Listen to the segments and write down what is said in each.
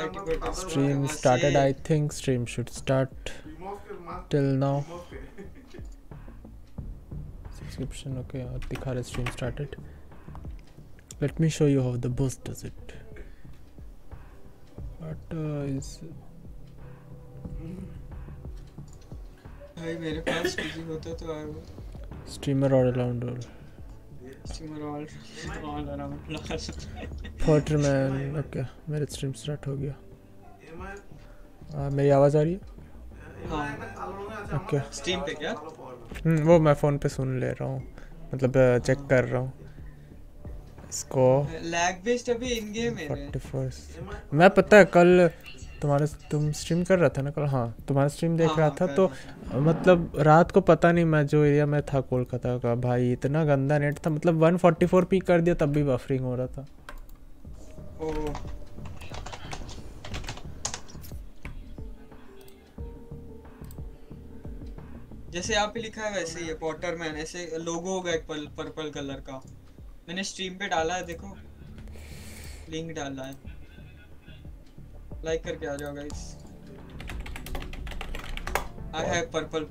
Stream started. I think stream should start. Till now. Subscription okay. दिखा रहा stream started. Let me show you how the boss does it. What is? भाई मेरे पास PC होता तो आया वो। Streamer all around all. Streamer all around Potterman okay. मेरा stream start हो गया। मेरी आवाज़ आ रही है? हाँ। Okay. Stream पे क्या? वो मैं फ़ोन पे सुन ले रहा हूँ। मतलब चेक कर रहा हूँ। इसको। Lag based अभी in game है। 41 मैं पता है कल तुम स्ट्रीम कर रहा था ना कल हाँ तुम्हारा स्ट्रीम देख रहा था तो मतलब रात को पता नहीं मैं जो एरिया में था कोलकाता का भाई इतना गंदा नेट था मतलब 144p कर दिया तब भी बफरिंग हो रहा था। ओह जैसे यहाँ पे लिखा है वैसे ही है पॉटरमैन ऐसे लोगो होगा एक पर्पल कलर का मैंने स्ट्रीम पे डाला है देखो लिंक डाला है लाइक करके आ जाओ guys I have purple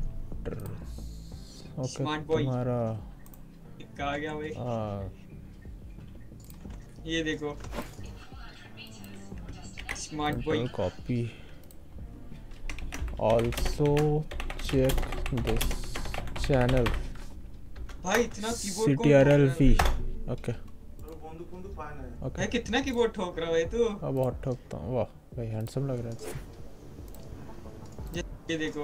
okay smart boy तुम्हारा आ गया भाई ये देखो smart boy copy also check this channel भाई इतना कीबोर्ड CTRL-V ओके भाई कितना कीबोर्ड ठोक रहा है तू अब बहुत ठोकता हूँ वाह भाई हैंडसम लग रहा है ये देखो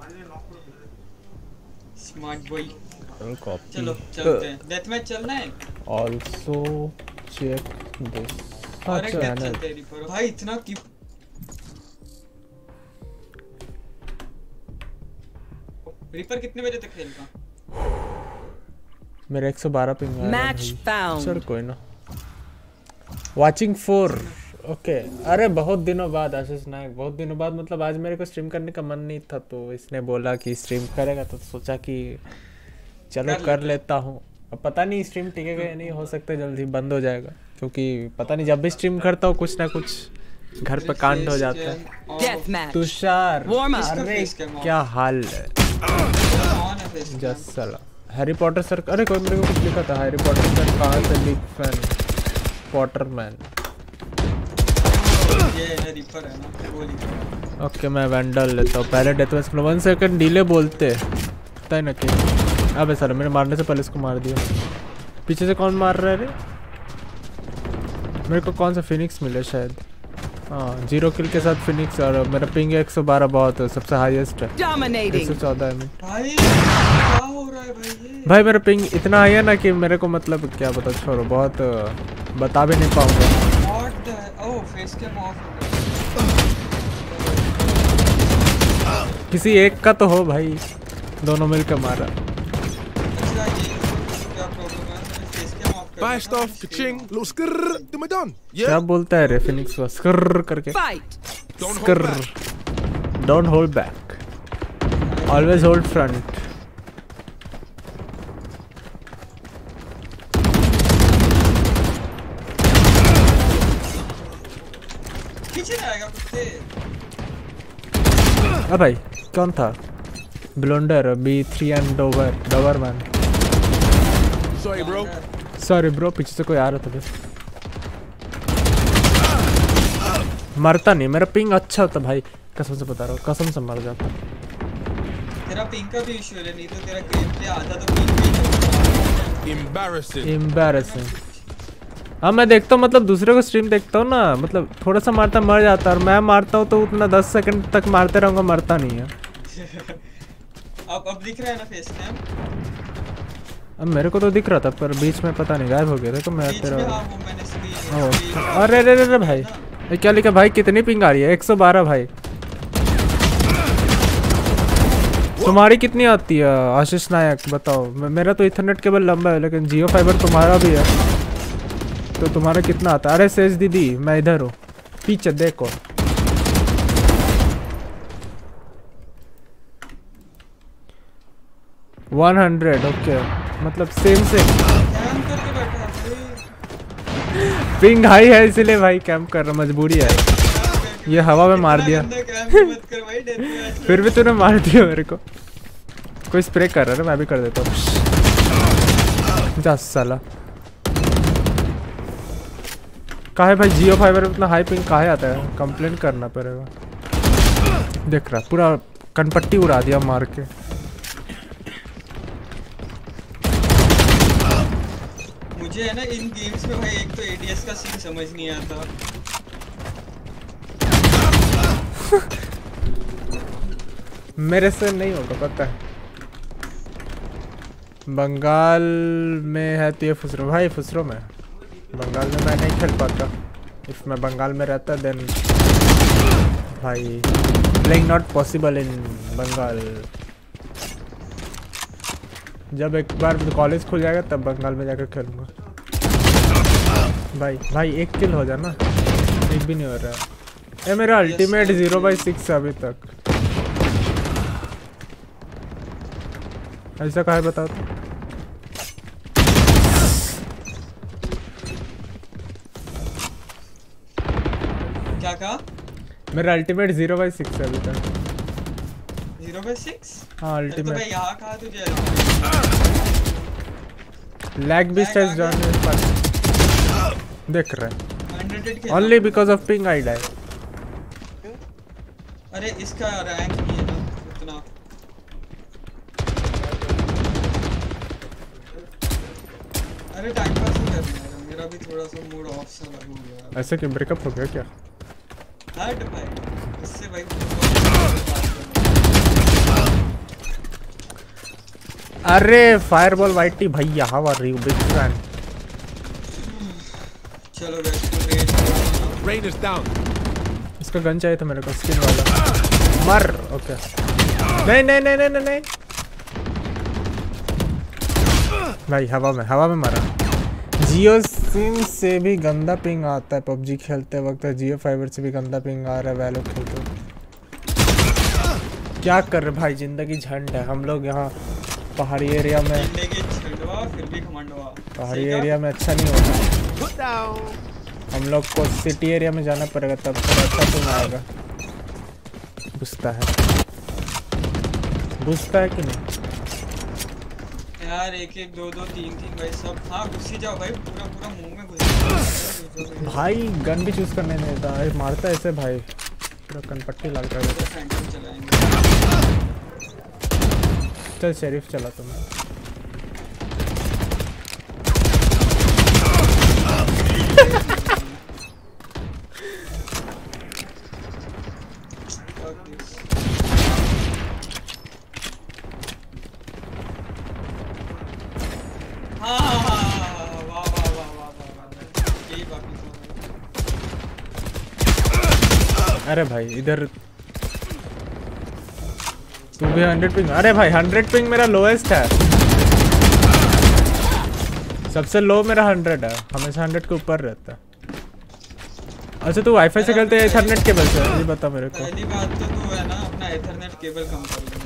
स्मार्ट बॉय कॉपी चलो चलते हैं डेथ मैच चलना है आल्सो चेक दिस चैनल भाई इतना की रीपर कितने बजे तक खेलता मेरा 112 पिंग है मैच फाउंड सर कोई ना वाचिंग 4 ओके अरे बहुत दिनों बाद आशीष नायक बहुत दिनों बाद मतलब आज मेरे को स्ट्रीम करने का मन नहीं था तो इसने बोला कि स्ट्रीम करेगा तो सोचा कि चलो कर लेता हूँ अब पता नहीं स्ट्रीम टिकेगा या नहीं हो सकता जल्दी बंद हो जाएगा क्योंकि पता नहीं जब भी स्ट्रीम करता हूँ कुछ ना कुछ घर पे कांड हो जाता है। तुषार अरे क्या हाल है जस्ट साला हैरी पॉटर सर अरे कोई मेरे को कुछ लिखा था हैरी पॉटर सर कहाँ से बिग फैन पॉटरमैन ये है रिपर है ना वो लिखा ओके मैं वैंडल लेता हूँ पहले डेथ मैच 1 सेकंड डिले बोलते पता है ना कि अबे सर मैंने मारने से पहले इसको मार दिया पीछे से कौन मार रहा है रे मेरे को कौन सा फिनिक्स मिले शायद हाँ 0 किल के साथ फिनिक्स और मेरा पिंग 112 बहुत सबसे हाईएस्ट है 114 में भाई क्या हो रहा है भाई मेरा पिंग इतना हाई है ना कि मेरे को मतलब क्या बता छोड़ो बहुत बता भी नहीं पाऊंगा ओह फेस कैम ऑफ किसी एक का तो हो भाई दोनों मिलकर मारा क्या बोलता है रे फिनिक्स को स्कर करके स्कर don't hold back always hold front अब भाई कौन था blunder B3 and Doberman sorry bro पीछे से कोई आ रहा था बस मरता नहीं मेरा पिंग अच्छा होता भाई कसम से बता रहा हूँ कसम से मर जाता तेरा पिंग का भी इशू है नहीं तो तेरा गेम प्ले आधा तो पिंग एम्बैरेसिंग हाँ मैं देखता हूँ मतलब दूसरे को स्ट्रीम देखता हूँ ना मतलब थोड़ा सा मारता मर जाता है और मैं मारता हूँ तो उतना 10 सेकंड तक मारते रहूँगा मरता नहीं है अब दिख रहा है ना फेस कैम अब मेरे को तो दिख रहा था पर बीच में पता नहीं गायब हो गया देखो मैं तेरा अरे अरे अरे भाई ये क्या लिखा भाई कितनी पिंग आ रही है 112 भाई तुम्हारी कितनी आती है आशीष नायक बताओ मेरा तो इथरनेट केबल लंबा है लेकिन जियो फाइबर तुम्हारा भी है तो तुम्हारा कितना आता है अरे सेज दीदी मैं इधर हूँ पीछे देखो ओके मतलब सेम पिंग हाई है इसीलिए भाई कैंप कर रहा मजबूरी है के ये हवा में मार दिया। मत कर भाई, डेथ मैच फिर भी तूने मार दिया मेरे को। कोई स्प्रे कर रहा है, मैं भी कर देता हूँ। जा साला। काहे भाई जियो फाइबर में इतना हाई पिंग काहे आता है? कंप्लेन करना पड़ेगा। देख रहा पूरा कनपट्टी उड़ा दिया मार के। मुझे है ना इन गेम्स में भाई एक तो एडीएस का सीन समझ नहीं आता। मेरे से नहीं होगा पता है। बंगाल में है तो ये फुसरो भाई, फुसरो में बंगाल में मैं नहीं खेल पाता। इफ मैं बंगाल में रहता देन भाई playing not possible in Bengal. जब एक बार कॉलेज खुल जाएगा तब बंगाल में जाकर खेलूंगा। भाई एक किल हो जाना, एक भी नहीं हो रहा है। ये मेरा अल्टीमेट 0/6 अभी तक। ऐसा काहे बताओ तो? क्या कहा? मेरा अल्टीमेट 0/6 है अभी तक। 0/6? हाँ तो अल्टीमेट। भाई यहाँ कहा तुझे? लैग भी स्टेज डाउन पर देख रहा है। Only because of ping I die. अरे इसका रैंक नहीं है ना उतना। अरे टाइम पास नहीं कर रहा, मेरा भी थोड़ा सा मूड ऑफ सा लग हो गया। ऐसे कि ब्रेकअप हो गया क्या? हट भाई इससे भाई। अरे फायरबॉल वाइटी भैया how are you big fan. चलो गाइस रेन इज डाउन। इसका गन चाहिए था मेरे को, स्किन वाला। मर। ओके नहीं नहीं नहीं नहीं नहीं भाई हवा में मारा। जियो सिम से भी गंदा पिंग आता है पबजी खेलते वक्त। जियो फाइबर से भी गंदा पिंग आ रहा है वैलो खेलते। क्या कर रहे भाई, जिंदगी झंड है। हम लोग यहाँ पहाड़ी एरिया में, पहाड़ी एरिया में अच्छा नहीं होता। हम लोग को सिटी एरिया में जाना पड़ेगा तब तो अच्छा पिंग आएगा। बुझता है कि नहीं यार? 1-1 2-2 3-3 भाई सब। हाँ घुस ही जाओ भाई, पूरा मुंह में घुस भाई। गन भी चूज करने नहीं देता, मारता ऐसे भाई पूरा कनपट्टी लग रहा है। चल शेरिफ चला तुम। अरे भाई इधर तू भी 100 पिंग। अरे भाई 100 पिंग मेरा लोएस्ट है। सबसे लो मेरा 100 है, हमेशा 100 के ऊपर रहता है। अच्छा तू वाईफाई से खेलते है इथरनेट केबल से? ये बता मेरे को। पहली बात तो तू है ना अपना इथरनेट केबल कम कर ले।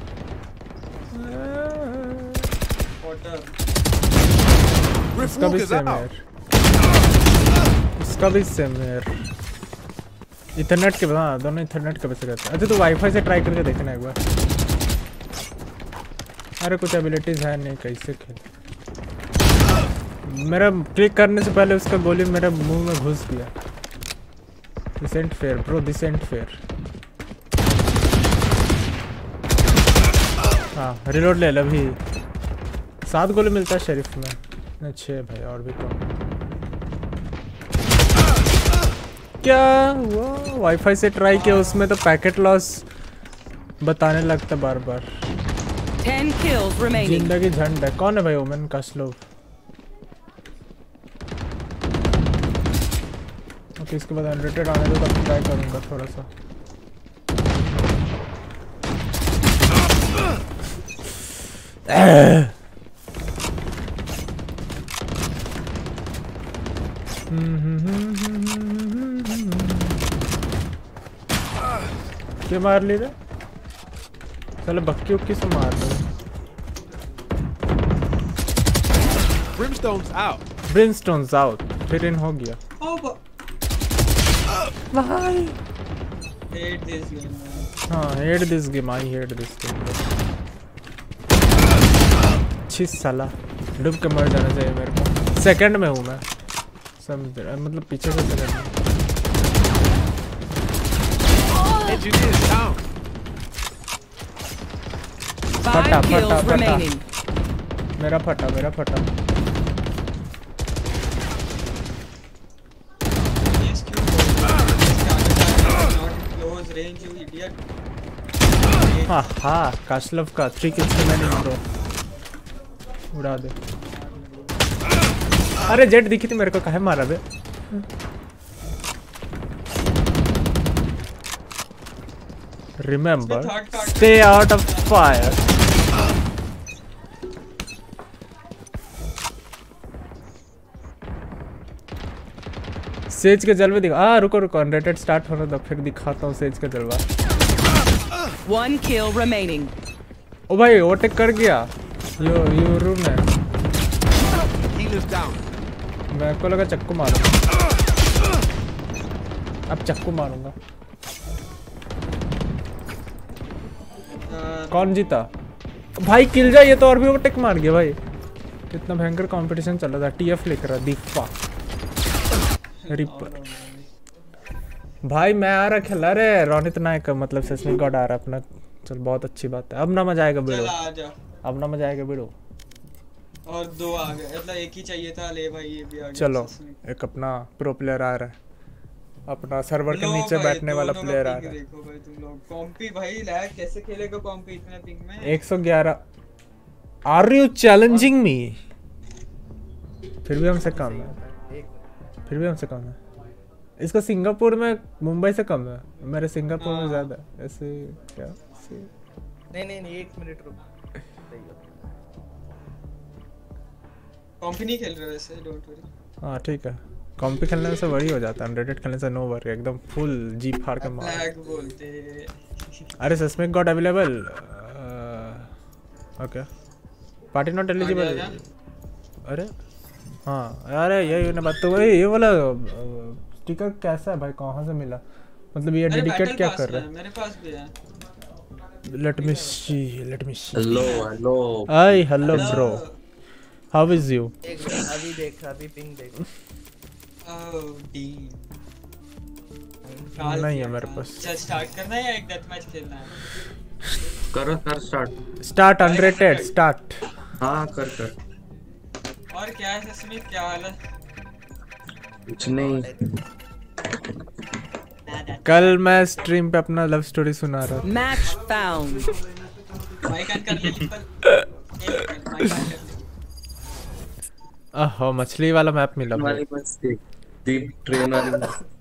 इसका भी सेम है, इसका भी सेम है। इथरनेट के हाँ दोनों इथरनेट के वैसे रहते हैं। अच्छा तो वाईफाई से ट्राई करके देखना एक बार। अरे कुछ एबिलिटीज है नहीं, कैसे खेल। मेरा क्लिक करने से पहले उसका गोली मेरे मुंह में घुस गया। Decent fair bro, decent fair. हाँ रिलोड ले लो अभी। 7 गोली मिलता है शेरिफ में, नहीं 6 भाई और भी कम। क्या हुआ? वाईफाई से ट्राई किया, उसमें तो पैकेट लॉस बताने लगता बार बार। 10 kills remaining. जिंदगी झंड है। कौन है भाई ओमेन का स्लोव? ओके इसके बाद अनरेटेड आने दो तब ट्राई करूंगा थोड़ा सा। क्या मार ले रहे? चलो बक्की उक्की से मार लो। Brimstone's out. Brimstone's out। फिर इन हो गया। भाई hate this game man. हाँ hate this game I hate this game छी साला डूब के मर जाना चाहिए मेरे को सेकंड में हूँ मैं समझ मतलब पीछे से सेकंड में फटा Five kills फटा फटा remaining. मेरा फटा Yes, क्यों not close range you idiot. हाँ हाँ काशलव का 3 kills remaining ब्रो उड़ा दे अरे जेट दिखी थी मेरे को काहे मारा बे Remember, stay out of fire. Sage के जलवे दिखा रुको अनरेटेड स्टार्ट होने दो फिर दिखाता हूँ सेज का जलवा One kill remaining. ओ भाई ओवरटेक कर गया यो रूम है मैं को लगा चक्कू मारूंगा अब चक्कू मारूंगा कौन जीता भाई किल जा ये तो और भी ओवरटेक मार गया भाई कितना भयंकर कंपटीशन चल रहा था टीएफ लिख रहा दीपा रिपर भाई मैं आ रहा खेला रे रोनित नायक मतलब सेस्मिक गॉड आ रहा अपना चल बहुत अच्छी बात है अब ना मजा आएगा वीडियो अब ना मजा आएगा वीडियो और 2 आ गए मतलब एक ही चाहिए था ले भाई ये भी आ गया चलो एक अपना प्रो प्लेयर आ रहा है अपना सर्वर के नीचे बैठने वाला प्लेयर आ रहा है देखो भाई तुम लोग कॉम्पी भाई लैग कैसे खेलेगा कॉम्पी इतने पिंग में 111 आर यू चैलेंजिंग मी फिर भी हमसे कम है इसका सिंगापुर में मुंबई से कम है मेरे सिंगापुर में ज्यादा है ऐसे क्या नहीं 1 मिनट रुक कॉम्पी नहीं खेल रहे वैसे डोंट वरी हाँ ठीक है कॉम्पी खेलने से वही हो जाता है अनरेटेड खेलने से नो वरी एकदम फुल जी फाड़ के मार लैग बोलते अरे suspect got available okay party not eligible अरे हाँ अरे यही ना बात तो वही ये वाला स्टिकर कैसा है भाई कहाँ से मिला मतलब ये डेडिकेट क्या कर रहा है मेरे पास भी है let me see hello hi hello bro how is you अभी देख अभी पिंग देख नहीं है मेरे पास चल स्टार्ट करना है या एक डेथ मैच खेलना है कर स्टार्ट अनरेटेड स्टार्ट हाँ कर और क्या है सस्मित क्या हाल है कुछ नहीं कल मैं स्ट्रीम पे अपना लव स्टोरी सुना रहा था Match found. माइक ऑन कर ले लिपल माइक ऑन कर ओहो मछली वाला मैप मिला हमारी मस्ती दीप ट्रेन वाली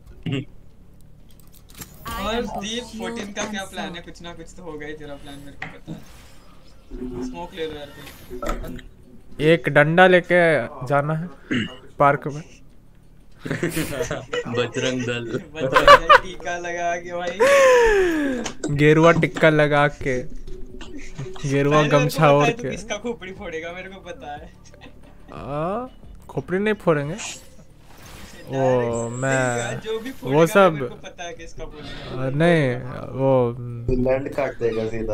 और दीप 14 का क्या प्लान है कुछ ना कुछ तो होगा ही तेरा प्लान मेरे को पता है स्मोक ले लो यार एक डंडा लेके जाना है पार्क में बजरंग दल टीका लगा के भाई गेरुआ टिक्का लगा के गेरुआ गमछा ओढ़ के किसका खोपड़ी फोड़ेगा मेरे को पता है खोपड़ी नहीं फोड़ेंगे वो मैं जो भी वो सब मेरे को पता है किसका फोड़ेगा नहीं वो लैंड काट देगा सीधा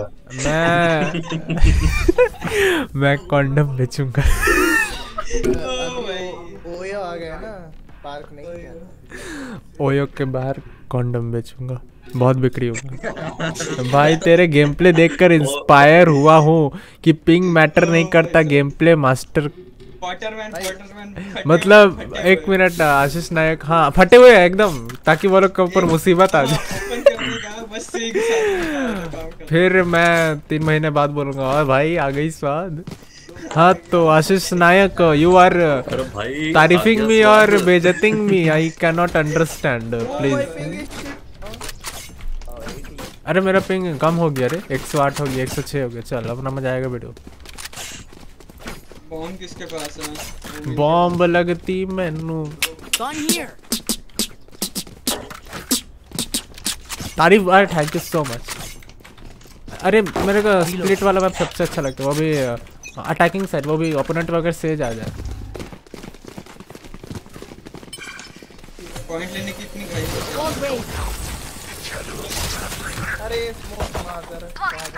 मैं कॉन्डम बेचूंगा ओयो आ गया ना पार्क नहीं किया ओयो के बाहर कॉन्डम बेचूंगा बहुत बिक्री होगा भाई तेरे गेम प्ले देखकर इंस्पायर हुआ हूँ कि पिंग मैटर नहीं करता गेम प्ले मास्टर मतलब एक मिनट आशीष नायक हाँ फटे हुए हैं एकदम ताकि वो लोग के ऊपर मुसीबत आ जाए फिर मैं 3 महीने बाद बोलूंगा और भाई आ गई स्वाद हाँ तो आशीष नायक यू आर तारीफिंग मी और बेइज्जतिंग me I can not understand please अरे मेरा पिंग कम हो गया रे 108 हो गया 106 हो गया चल अपना मजा आएगा वीडियो बॉम्ब किसके पास है बॉम्ब लगती मैनू तारीफ अरे थैंक यू सो मच अरे मेरे को स्प्लिट वाला मैप सबसे अच्छा लगता है वो भी अटैकिंग साइड वो भी ओपोनेंट वगैरह सेज आ जाए पॉइंट लेने की इतनी अरे स्मोक मार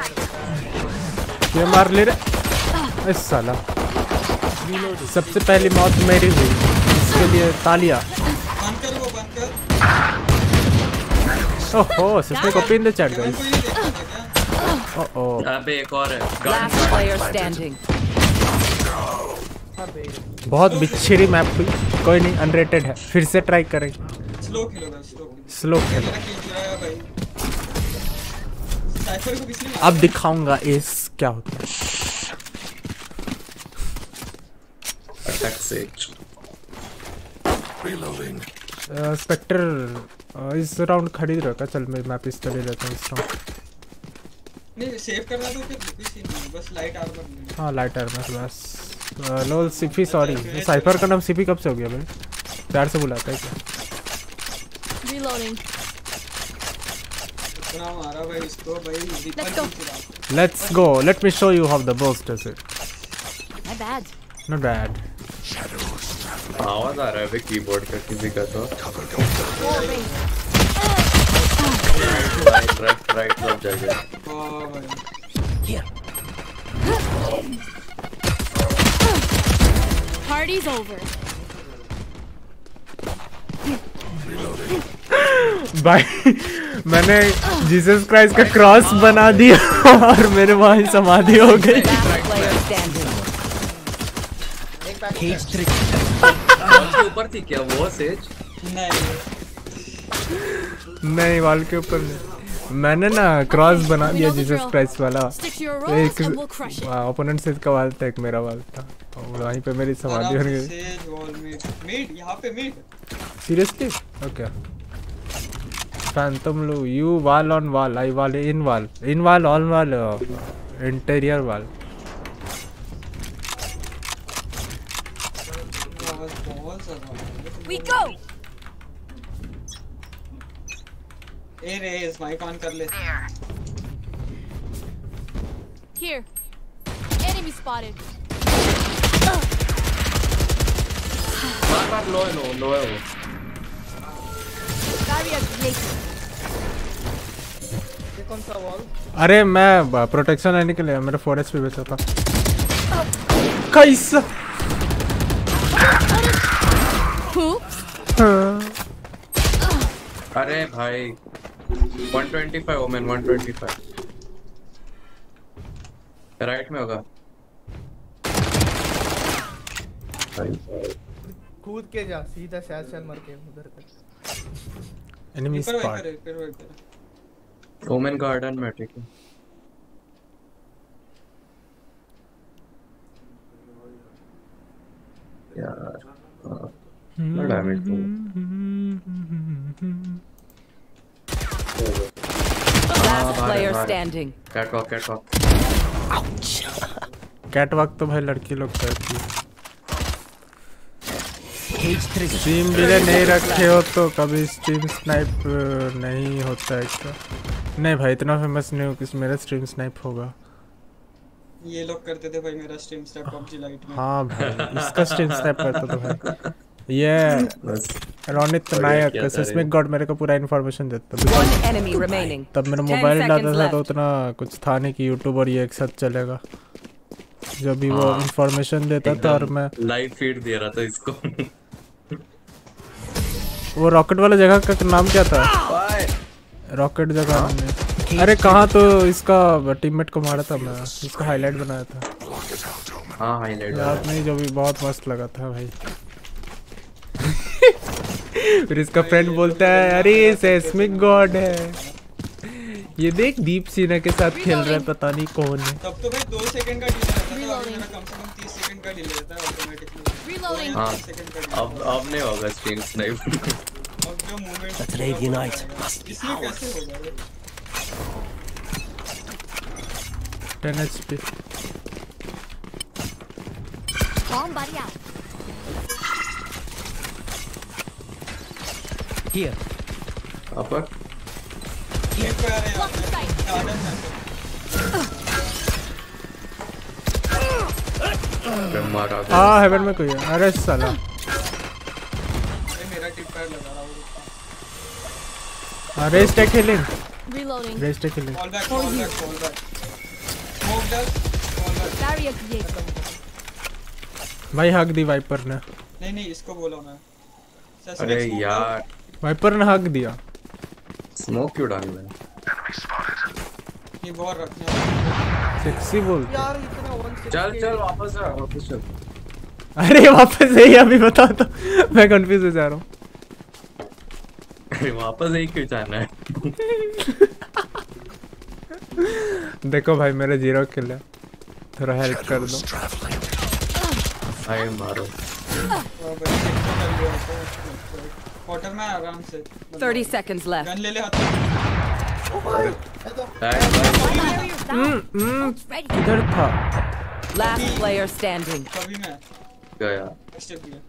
ये मार ले रे इस साला। सबसे पहली मौत मेरी हुई, इसके लिए तालियां। बंद कर वो, बंद कर। ओहो सिस्टर को पिन दे चढ़ केवल गई। को ही नहीं देखा क्या? ओहो अबे एक और है। Last player standing. बहुत बिच्छरी मैप हुई, कोई नहीं अनरेटेड है, फिर से ट्राई करेंगे। स्लो खेलो, स्लो स्लो खेलो। मेरा किल चुराया भाई। साइफर को किसने मारा? अब दिखाऊंगा एस क्या होता है। Attack Sage. स्पेक्टर इस राउंड खरीद रखा। चल मैं मैप इस तरह लेता हूँ इस राउंड। नहीं सेव करना तो क्या कुछ ही नहीं, बस लाइट आर्मर नहीं। हाँ लाइट आर्मर बस। लोल सिफी सॉरी, साइफर का नाम सिफी कब से हो गया भाई? प्यार से बुलाता है क्या? Reloading. इतना मारा भाई इसको भाई। Let's go. Let's go. Let me show you how the boss does it. Not bad. Not bad. आवाज आ रहा है भाई कीबोर्ड का किसी का तो। Wall race. राइट सब जगह। वाह भाई। Party's over. भाई मैंने जीसस क्राइस्ट का क्रॉस बना दिया और मेरे वहाँ ही समाधि हो गई। Last player standing. उसके ऊपर थी क्या वो सेज? नहीं वाल के ऊपर नहीं, मैंने ना क्रॉस बना दिया जीसस क्राइस्ट वाला। Stick to your roles and we'll crush it. Opponent से इसका वाल था, एक मेरा वाल था और वहीं पे मेरी समाधि बन गई। सेज वॉल में मिड, यहाँ पे मिड। Seriously okay. फैंटम लो you wall on wall, I wall in wall on wall interior wall. बहुत ज्यादा। We go. A Raze mic on कर ले। Here. Enemy spotted. मार लो है वो। Barrier created. ये कौन सा वॉल? अरे मैं प्रोटेक्शन लेने के लिए मेरा 4 HP बचा था। कैसा? अरे भाई 125 ओमेन 125 राइट में होगा। कूद के जा सीधा शैल मर के उधर तक। Enemy spot. ओमेन गार्डन में ठीक है यार। Damage Last player standing. Catwalk तो भाई लड़की लोग करती है। स्ट्रीम डिले नहीं रखे हो तो कभी स्ट्रीम स्नाइप नहीं होता है क्या? नहीं भाई इतना फेमस नहीं हो कि मेरा स्ट्रीम स्नाइप होगा। ये लोग करते थे भाई मेरा स्ट्रीम स्नाइप PUBG लाइट में। हाँ भाई इसका स्ट्रीम स्नाइप करता था भाई। ये रोनित नायक सिस्मिक गॉड मेरे को पूरा इन्फॉर्मेशन देता था। One enemy remaining. तब मेरा 10 मोबाइल लाता seconds था तो left. उतना कुछ था नहीं कि यूट्यूब और ये एक साथ चलेगा। जब भी वो इन्फॉर्मेशन देता था और मैं लाइव फीड दे रहा था इसको। वो रॉकेट वाला जगह का नाम क्या था? रॉकेट जगह में। अरे कहाँ तो इसका टीममेट को मारा था मैं, इसका हाईलाइट बनाया था। हाँ हाईलाइट याद नहीं, जो भी बहुत मस्त लगा था भाई। फिर इसका फ्रेंड बोलता है अरे सेस्मिक गॉड है, ये देख दीप सिन्हा के साथ खेल रहा है, पता नहीं कौन है। तब तो भाई 2 सेकंड का डिले रहता था, अभी मेरा कम से कम 30 सेकंड का डिले रहता है ऑटोमेटिकली। Reloading. हाँ सेकंड का delay। अब नहीं होगा स्ट्रीम स्नाइप। अब जो मूवमेंट इसमें कैसे होगा ये? 10 HP। Bomb buddy out. Here. अपर ये पे आ रहे हैं Block the sight. गार्डन में। मारा हाँ हेवन में कोई है। अरे साला ये मेरा टिप पैड लगा रहा हूँ। Raze take healing Reloading. Raze take healing Fall back. Smoke does. Fall back. Barrier created. भाई हक दी वाइपर ने नहीं इसको बोला मैं। अरे यार वाइपर ने हक दिया स्मोक क्यों डाल रहा है? ये बहुत रखने सेक्सी बोल यार इतना 160 चल वापस आ वापस चल। अरे वापस यही अभी बता तो मैं कंफ्यूज हो जा रहा हूँ अरे वापस यही क्यों जाना है? देखो भाई मेरे 0 किल है थोड़ा हेल्प कर दो आए मारो। क्वार्टर में आराम से 30 seconds left. गन ले ले हाथ इधर था Last player standing. कभी मैं गया स्टेप किया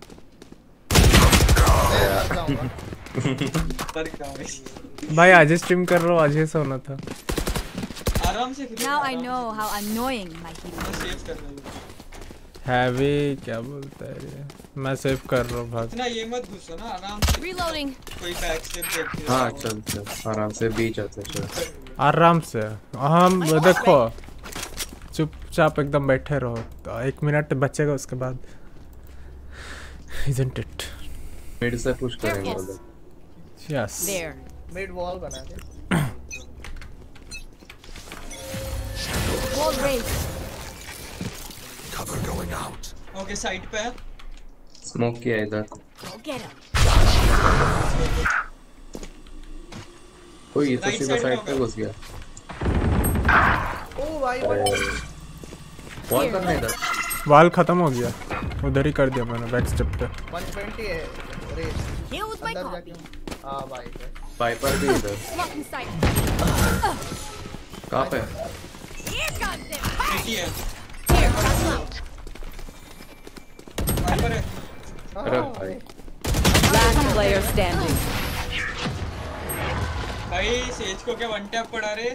भाई आज स्ट्रीम कर रहा हूँ आज ही सोना था आराम से Now I know how annoying my hero is. Save कर रहा हूँ हैवी क्या बोलता है ये मैं सेव कर रहा हूँ भाग इतना ये मत घुसो ना आराम से Reloading. कोई बैक स्टेप देखते हाँ चल आराम से बीच आते चल। आराम से हम देखो चुपचाप एकदम बैठे रहो तो 1 मिनट बचेगा उसके बाद isn't it मिड से पुश करेंगे वो लोग। yes There. मिड वॉल बना दे Wall raised. ओके साइड पे है स्मोक किया इधर। Go get him. कोई ये तो Right सीधा side साइड में पे घुस गया। ओ भाई वॉल करना इधर। वाल खत्म हो गया उधर ही कर दिया मैंने बैक स्टेप पे 120 है रेस Here with my अंदर copy. जाके हां भाई वाइपर भी इधर। Blocking sight. कहाँ पे? Here comes it. एटी है Here, that's out. वाइपर है अरे भाई Last player standing. भाई सेज को क्या वन टैप पड़ा रे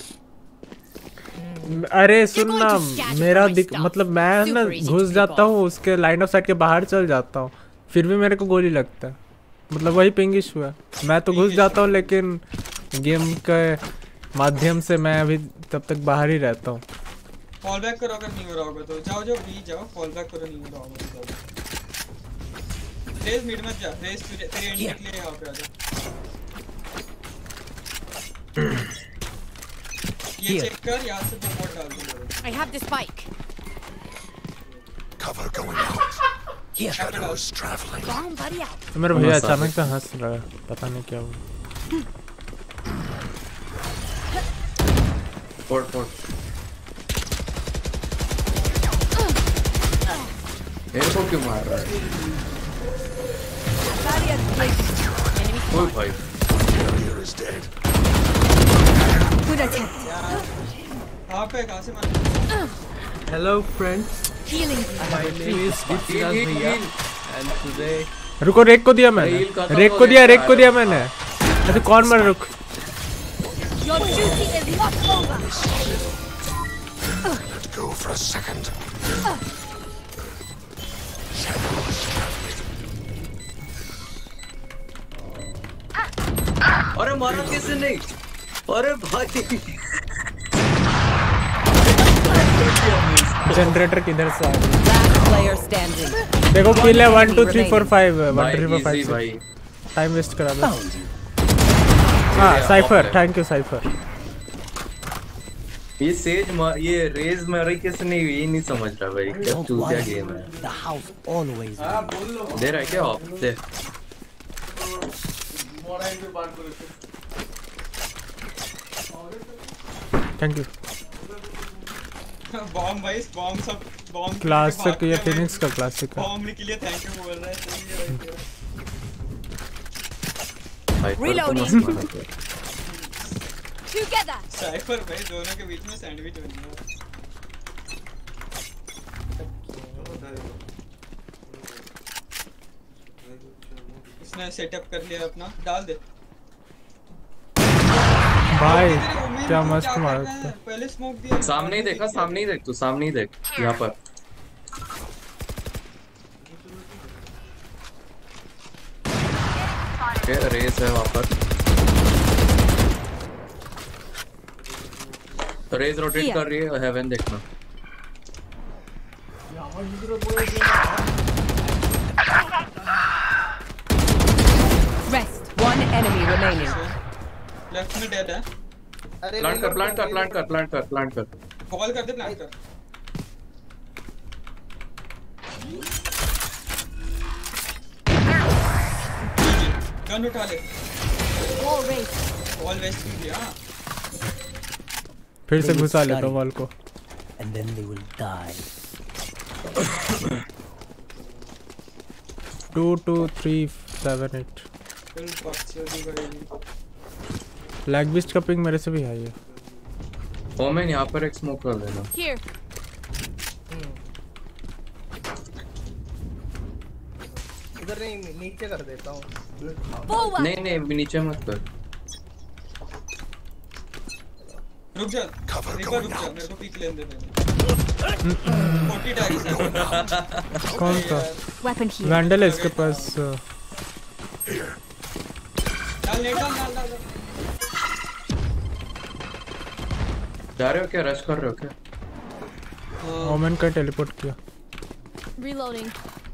अरे सुन ना मेरा मतलब मैं ना घुस जाता हूँ उसके लाइन ऑफ साइट के बाहर चल जाता हूँ फिर भी मेरे को गोली लगता है मतलब वही पिंग इशू है मैं तो घुस जाता हूँ लेकिन गेम के माध्यम से मैं अभी तब तक बाहर ही रहता हूँ फॉल बैक करो अगर नहीं हो रहा होगा तो जाओ बी जाओ फॉल बैक करो नहीं हो रहा होगा रेस मिड मत जा रेस तेरे एंड के लिए यहाँ पे आ जा ये चेक कर यहाँ से बोट डाल दो I have the spike. Bomb buddy out. मेरा भैया अचानक से हंस रहा है पता नहीं क्या हुआ फोड़ मेरे को क्यों मार रहा है? Barrier created. Enemy ओए भाई good attempt. कहाँ से मार hello friends Healing. My name is Vityaz भैया एंड टुडे रुको रेक को दिया मैंने रेक को दिया मैंने अरे कौन मर रुक Your duty is not over. अरे मारा कैसे नहीं? अरे भाई जनरेटर किधर से आ गया Last player standing. देखो किल है 1 2 3 4 5 1 2 3 4 5 भाई टाइम वेस्ट करा दो हाँ साइफर थैंक यू साइफर ये सेज ये रेज मारी कैसे नहीं हुई नहीं समझ रहा भाई क्या चूतिया गेम है दे रहा है क्या ऑफ दे थैंक यू बॉम्ब भाई बॉम्ब सब बॉम्ब क्लासिक ये फिनिक्स का क्लासिक है बॉम्ब के लिए थैंक यू बोल रहा है सही है भाई Reloading. Reloading Together. साइफर भाई दोनों के बीच में सैंडविच बन गया इसने सेटअप कर लिया अपना डाल दे भाई तेरे क्या उम्मीद मस्त क्या मारा करना है? था पहले स्मोक दिया सामने ही देखा सामने ही देख तू सामने ही देख यहाँ पर रेस है वहाँ पर रेज रोटेट कर रही है, हेवन देखना। Rest. One enemy remaining. Left में डेड है। अरे प्लांट कर, प्लांट कर, प्लांट कर, प्लांट कर, प्लांट कर। बॉल कर दे, प्लांट कर। गन उठा ले। Wall raised. बॉल वेस्ट की दिया। फिर से घुसा लेता हूँ वॉल को। And then they will die. 2 2 3 7 8 फिर बक्से करेगी। ब्लैक बीस्ट का पिंग मेरे से भी हाई है। ओमेन यहाँ पर एक स्मोक कर देना। Here. इधर नहीं, नीचे कर देता हूँ। Forward. नहीं नहीं नीचे मत कर। रुक जा, एक बार रुक जा, मेरे को पिक लेने दे। 40 टैग्स है। कौन सा? Weapon here. वैंडल है इसके पास। डाल नेट डाल। जा रहे हो क्या, रश कर रहे हो क्या? ओमेन का टेलीपोर्ट किया। Reloading.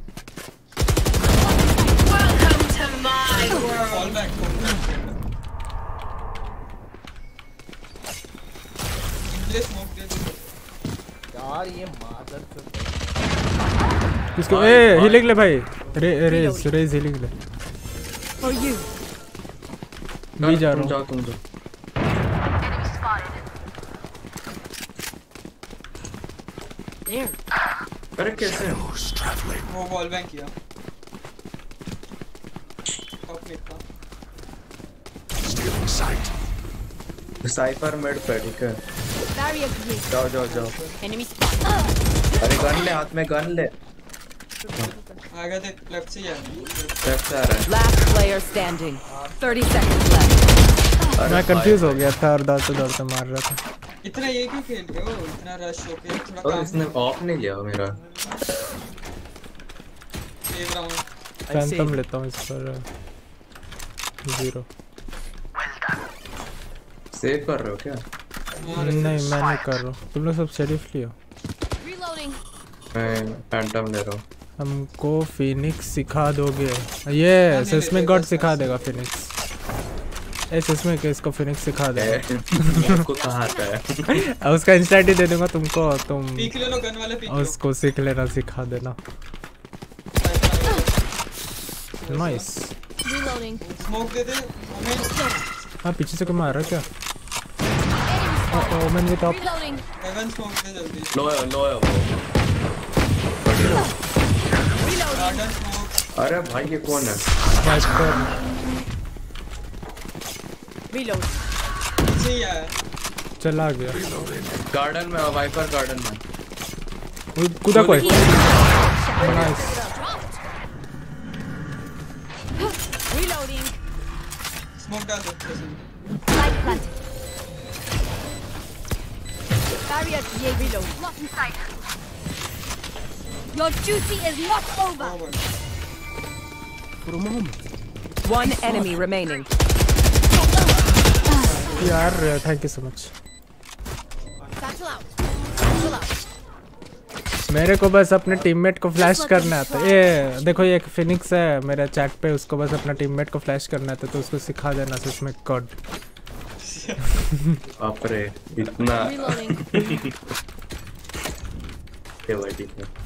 Fall back. English smoke दे दे। यार ये मादर चोद। इसको ए हीलिंग ले भाई। रेज हीलिंग ले। For you. भी जा रहा हूँ। जाओ तुम जाओ। There. अरे कैसे? वो वॉल बैंक किया। टॉप में था। साइफर मिड पे, ठीक है। Barrier created. जाओ जाओ जाओ। Enemy spotted. अरे गन ले, हाथ में गन ले। आगे देख, लेफ्ट से ही है। लेफ्ट से आ रहा है। Last player standing. 30 seconds left. मैं कंफ्यूज हो गया था और दौड़ते मार रहा था। इतना ये क्यों खेल रहे हो? इतना रश होके थोड़ा और काम। इसने ऑफ नहीं लिया मेरा। Save round. फैंटम लेता हूँ इस पर 0। सेव कर रहे हो क्या? नहीं मैं नहीं कर रहा हूँ, तुम लोग सब शेरिफ लियो। मैं फैंटम ले रहा हूँ। हमको फिनिक्स सिखा दोगे? ये सिस्मिक गॉड सिखा देगा फिनिक्स। सिस्मिक इसको फिनिक्स सिखा देगा। उसको कहाँ आता है? उसका इंस्टा आईडी दे दूंगा तुमको, तुम पीक ले लो, गन वाले पीक लो। उसको सीख लेना, सिखा देना। नाइस। Reloading. स्मोक दे दे। हाँ पीछे से कोई मार रहा है क्या? Omen with top. Reloading. Heaven smoke दे जल्दी। लो है वो। Garden smoke. अरे भाई ये कौन है? Reload. सही है। चला गया। गार्डन में, वाइपर गार्डन में। कूदा कोई। नाइस। Reloading. स्मोक डाल दो। Light planted. Barrier created. Reload. Lock in sight. Your duty is not over. For a moment. One enemy remaining. यार thank you so much. Battle out. Battle out. मेरे को बस अपने टीममेट को flash करना आता है। ये देखो ये एक फिनिक्स है मेरे चैट पे, उसको बस अपना टीममेट को फ्लैश करना आता है, तो उसको सिखा देना सिस्मिक गॉड। बाप रे इतना। Reloading. ये भाई ठीक है।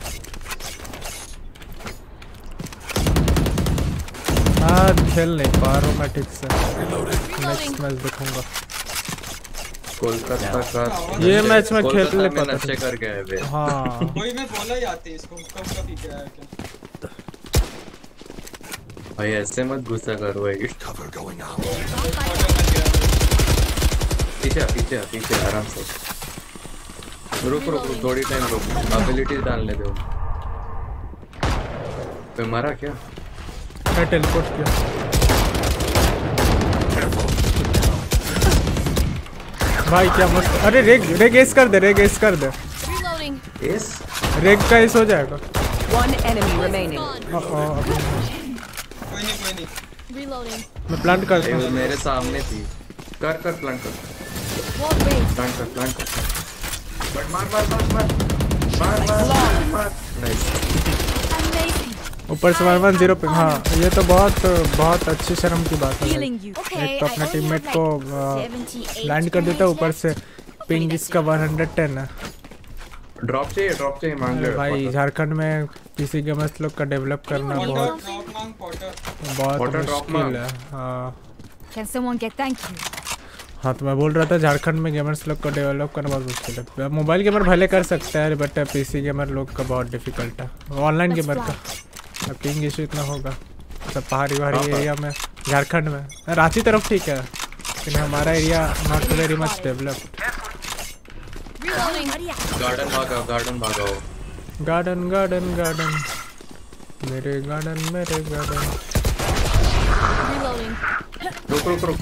हाँ खेल नहीं पा रहा हूँ मैं ठीक से। नेक्स्ट मैच देखूंगा। कोलकाता का ये मैच में खेल ले पाता अच्छे कर गए वे। हाँ कोई मैं बोला ही आती इसको, कब पीक रहा है क्या? भाई ऐसे मत गुस्सा करो भाई। पीछे आराम से रुक थोड़ी टाइम रुक। एबिलिटी डालने दो। कोई मारा क्या? मैं टेलीपोर्ट किया। भाई क्या मस्त। अरे रेग एस कर दे, रेग एस कर दे। Reloading. एस रेग का एस हो जाएगा। One enemy remaining. कोई नहीं। Reloading. मैं प्लांट करता हूँ। मेरे सामने थी। कर प्लान कर। Wall raised. प्लांट कर बट मार नाइस Amazing. ऊपर से 110 पे। हाँ ये तो बहुत अच्छी शर्म की बात है भाई। Healing you. Okay, एक तो अपने I only टीममेट have को 78 लैंड कर देता है, ऊपर से पिंग इसका 110 है। ड्रॉप चाहिए मांग अरे ले भाई झारखंड में पीसी गेमर्स लोग का डेवलप करना पॉटर बहुत ड्रॉप मांग पॉटर। Potter drop मुश्किल मांग। है। हाँ Can someone get thank you? हाँ तो मैं बोल रहा था झारखंड में गेमर्स लोग को डेवलप करना बहुत मुश्किल है। मोबाइल गेमर भले कर सकते हैं बट पीसी गेमर लोग का बहुत डिफिकल्ट है। ऑनलाइन गेमर का पिंग इशू इतना होगा सब पहाड़ी एरिया में। झारखंड में रांची तरफ ठीक है लेकिन हमारा area not very much developed. Reloading. Garden भागाओ गार्डन मेरे गार्डन। Reloading. रुक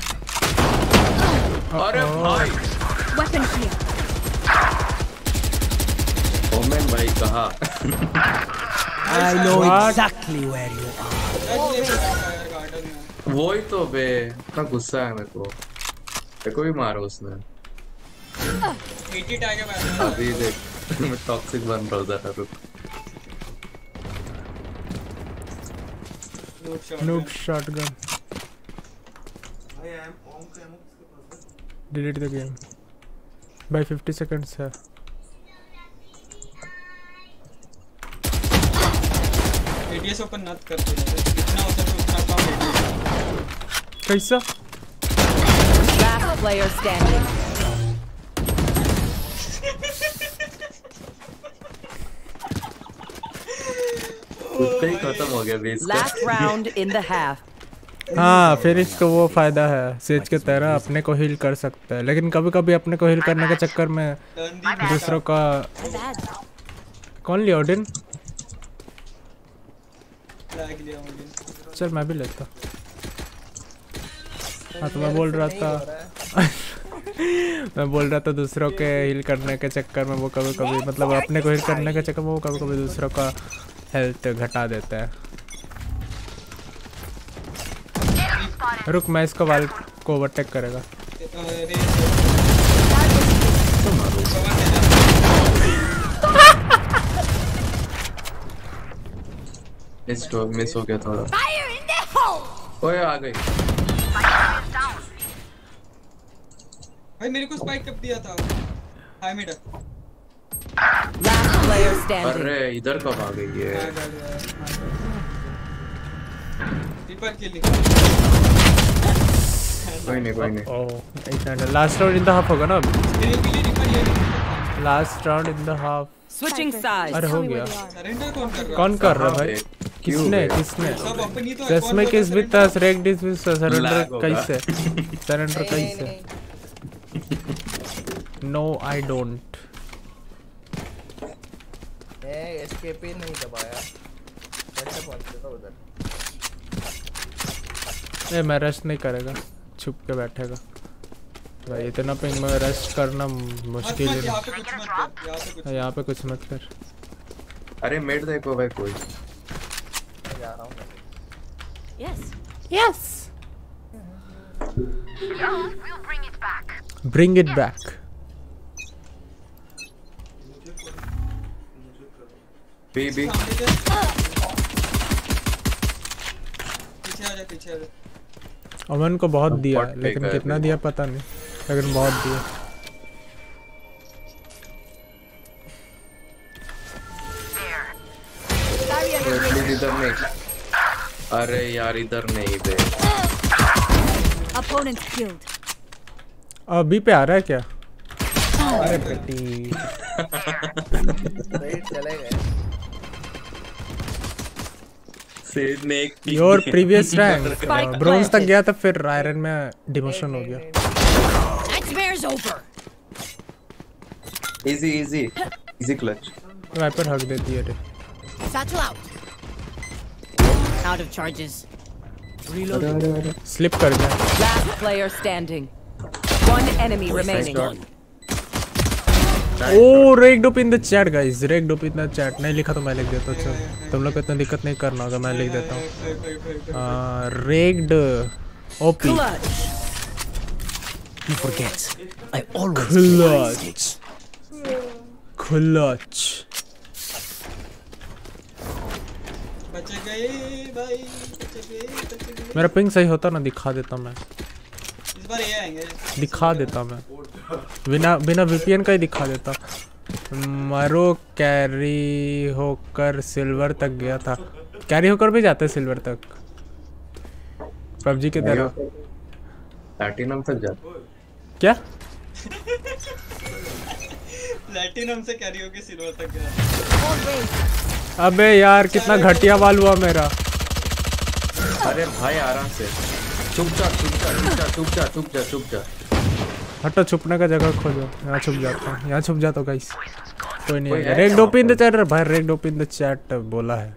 अरे भाई Weapon here. ओमेन भाई कहा I know What? exactly where you are. Garden में। वही तो बे इतना गुस्सा है मेरे को भी मारा उसने 80 टैग है। अभी देख मैं टॉक्सिक बन रहा हूँ जरा रुक noob shotgun. Delete the game bye 50 seconds है। एडीएस ओपन नत करते हैं जितना हो सके उतना कम एडीएस। कैसा Last player standing. उसका ही खत्म हो गया बेस का Last round in the half. हाँ फिर इसको वो फायदा है सेज के तरह अपने को हील कर सकता है लेकिन कभी कभी अपने को हील करने के चक्कर में दूसरों का कौन लिया ओडिन। लैग लिया मुझे। चल मैं भी लेता। हाँ तो मैं बोल रहा था दूसरों के हील करने के चक्कर में वो कभी कभी मतलब अपने को हील करने के चक्कर में वो कभी कभी दूसरों का हेल्थ घटा देता है। रुक मैं इसको वाल को ओवरटेक करेगा। मिस हो गया थोड़ा। Fire in the hole. ओए आ गई भाई मेरे को स्पाइक कब दिया था? हाय मेरा। Last player standing. अरे इधर कब आ गई है रीपर के लिए। कोई नहीं oh last round in the half होगा ना अब। मेरे के लिए रीपर ये last round in the half. Switching sides. अरे हो गया। सरेंडर कौन कौन कर रहा है? कर रहा भाई किसने सब अपनी तो जसमे kiss with us wreck this with surrender Lag होगा। कैसे सरेंडर कैसे नो आई डोंट। एस्केप ही नहीं दबाया कैसे पहुंचेगा उधर। ए मैं रश नहीं करेगा छुप के बैठेगा भाई इतना पिंग में रश करना मुश्किल है। यहाँ पे कुछ मत कर। यहाँ पे कुछ मत कर। अरे मिड देखो भाई कोई जा रहा हूँ Yes. Bring it back. B पीछे आ जा। अमन को बहुत दिया पट लेकिन फेंका है कितना भाई। दिया पता नहीं लेकिन बहुत दिया। प्लीज इधर नहीं अरे यार इधर नहीं बे Opponent killed. अभी पे आ रहा है क्या? अरे बेटी राइट चले गए। सेज ने एक your previous rank Spike bronze तक planted. गया था फिर आयरन में डिमोशन हो गया। Nightmare's over. Easy clutch wiper हक देती है रे। Satchel out. Out of charges. Slip कर गया। Last player standing. One enemy remaining. Oh wreck dope in the chat guys wreck dope in the chat नहीं लिखा तो मैं लिख देता हूँ। चल तुम लोग को इतना दिक्कत नहीं करना होगा मैं लिख देता हूँ। Wrecked OP Clutch. You forget. I always make mistakes. Clutch. बच गए भाई, बच गए। मेरा पिंग सही होता ना दिखा देता मैं, इस बार ये आएंगे। दिखा देता मैं, बिना VPN का ही दिखा देता। मारो कैरी होकर सिल्वर तक गया था। कैरी होकर भी जाते सिल्वर तक PUBG की तरह। प्लैटिनम तक जाते क्या? प्लैटिनम से कैरी होके सिल्वर तक गया। अबे यार कितना घटिया बाल हुआ मेरा। अरे भाई आराम से, चुप जा। हटो, छुपने का जगह खोजो। यहाँ छुप जाता हूँ, यहाँ छुप जाता हूँ गाइस। कोई नहीं है। Wreck dope in the chat भाई, wreck dope in the chat बोला है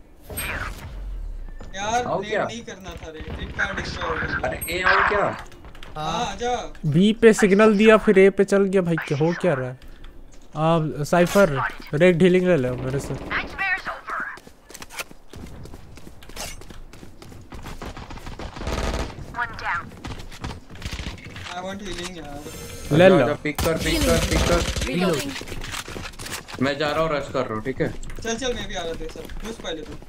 यार। आओ क्या? नहीं करना था रे, रेड कार्ड एक्स्ट्रा हो गया। अरे ए आओ क्या? हां आजा। बी पे सिग्नल दिया फिर ए पे चल गया भाई, क्या हो क्या रहा है? साइफर रेक ढीलिंग ले लो मेरे से। आई वांट हीलिंग यार। ले लो। पिक कर। Reloading. मैं जा रहा हूँ, रश कर रहा हूँ, ठीक है? चल मैं भी आ रहा था सर। घुस पहले तू।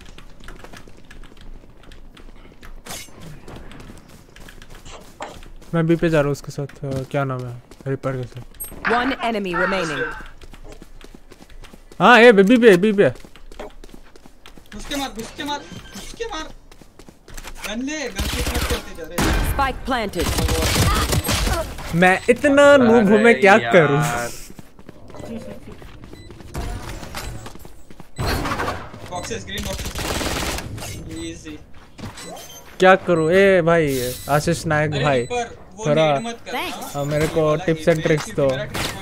मैं बी पे जा रहा हूँ उसके साथ। क्या नाम है? रिपर के साथ। One enemy remaining. हाँ ए बी पे घुस के मार। गन ले, गन से मत करते जा रहे। Spike planted. मैं इतना नूब हूँ, मैं क्या करूँ? Boxes, green boxes. इजी। क्या करूँ? ए भाई आशीष नायक भाई थोड़ा मेरे को टिप्स एंड ट्रिक्स दो।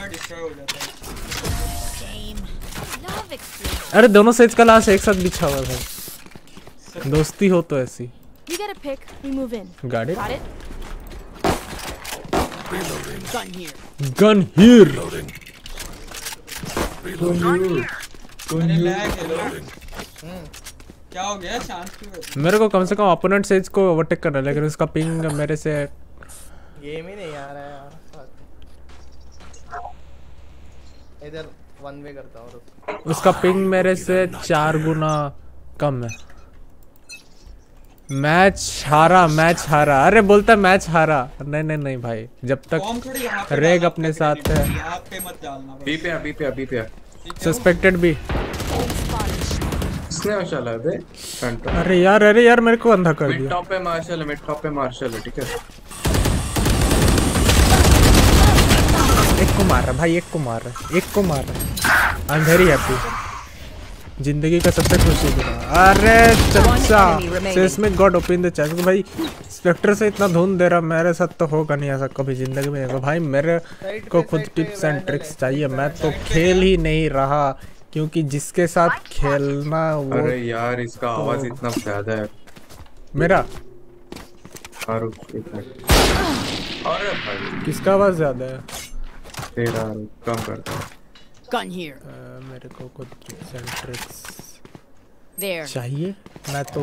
अरे दोनों सेज का लाश एक साथ बिछा हुआ था। दोस्ती हो तो ऐसी। You get a pick, we move in. Got it? Got it? Gun here. Gun here. अरे लैग है लो। क्या हो गया? शांत क्यों है? मेरे को कम से कम ओपोनेंट सेज को ओवरटेक करना है, लेकिन उसका पिंग मेरे से गेम ही नहीं आ रहा है यार। इधर वन वे करता हूँ। उसका पिंग मेरे से 4 गुना कम है। मैच हारा। अरे बोलता मैच हारा। नहीं भाई, जब तक रेग अपने साथ है। यहाँ पे मत डालना। बी पे सस्पेक्टेड भी। किसने माशाल्लाह बे? फ्रंट। अरे यार मेरे को अंधा कर मिड दिया। टॉप पे मार्शल है, ठीक है? एक को मार रहा आई एम वेरी हैप्पी। जिंदगी का सबसे खुशी दिन। अरे चच्चा Seismic god open the chat भाई। स्पेक्टर से इतना धुन दे रहा, मेरे साथ तो होगा नहीं ऐसा कभी जिंदगी में। भाई मेरे को खुद टिप्स एंड ट्रिक्स चाहिए। मैं तो खेल ही नहीं रहा, क्योंकि जिसके साथ खेलना वो। अरे यार इसका आवाज इतना ज्यादा है मेरा। अरे भाई किसका आवाज ज्यादा है? तेरा कम करता है। Gun here. मेरे को कुछ टिप्स एंड ट्रिक्स There. चाहिए। मैं तो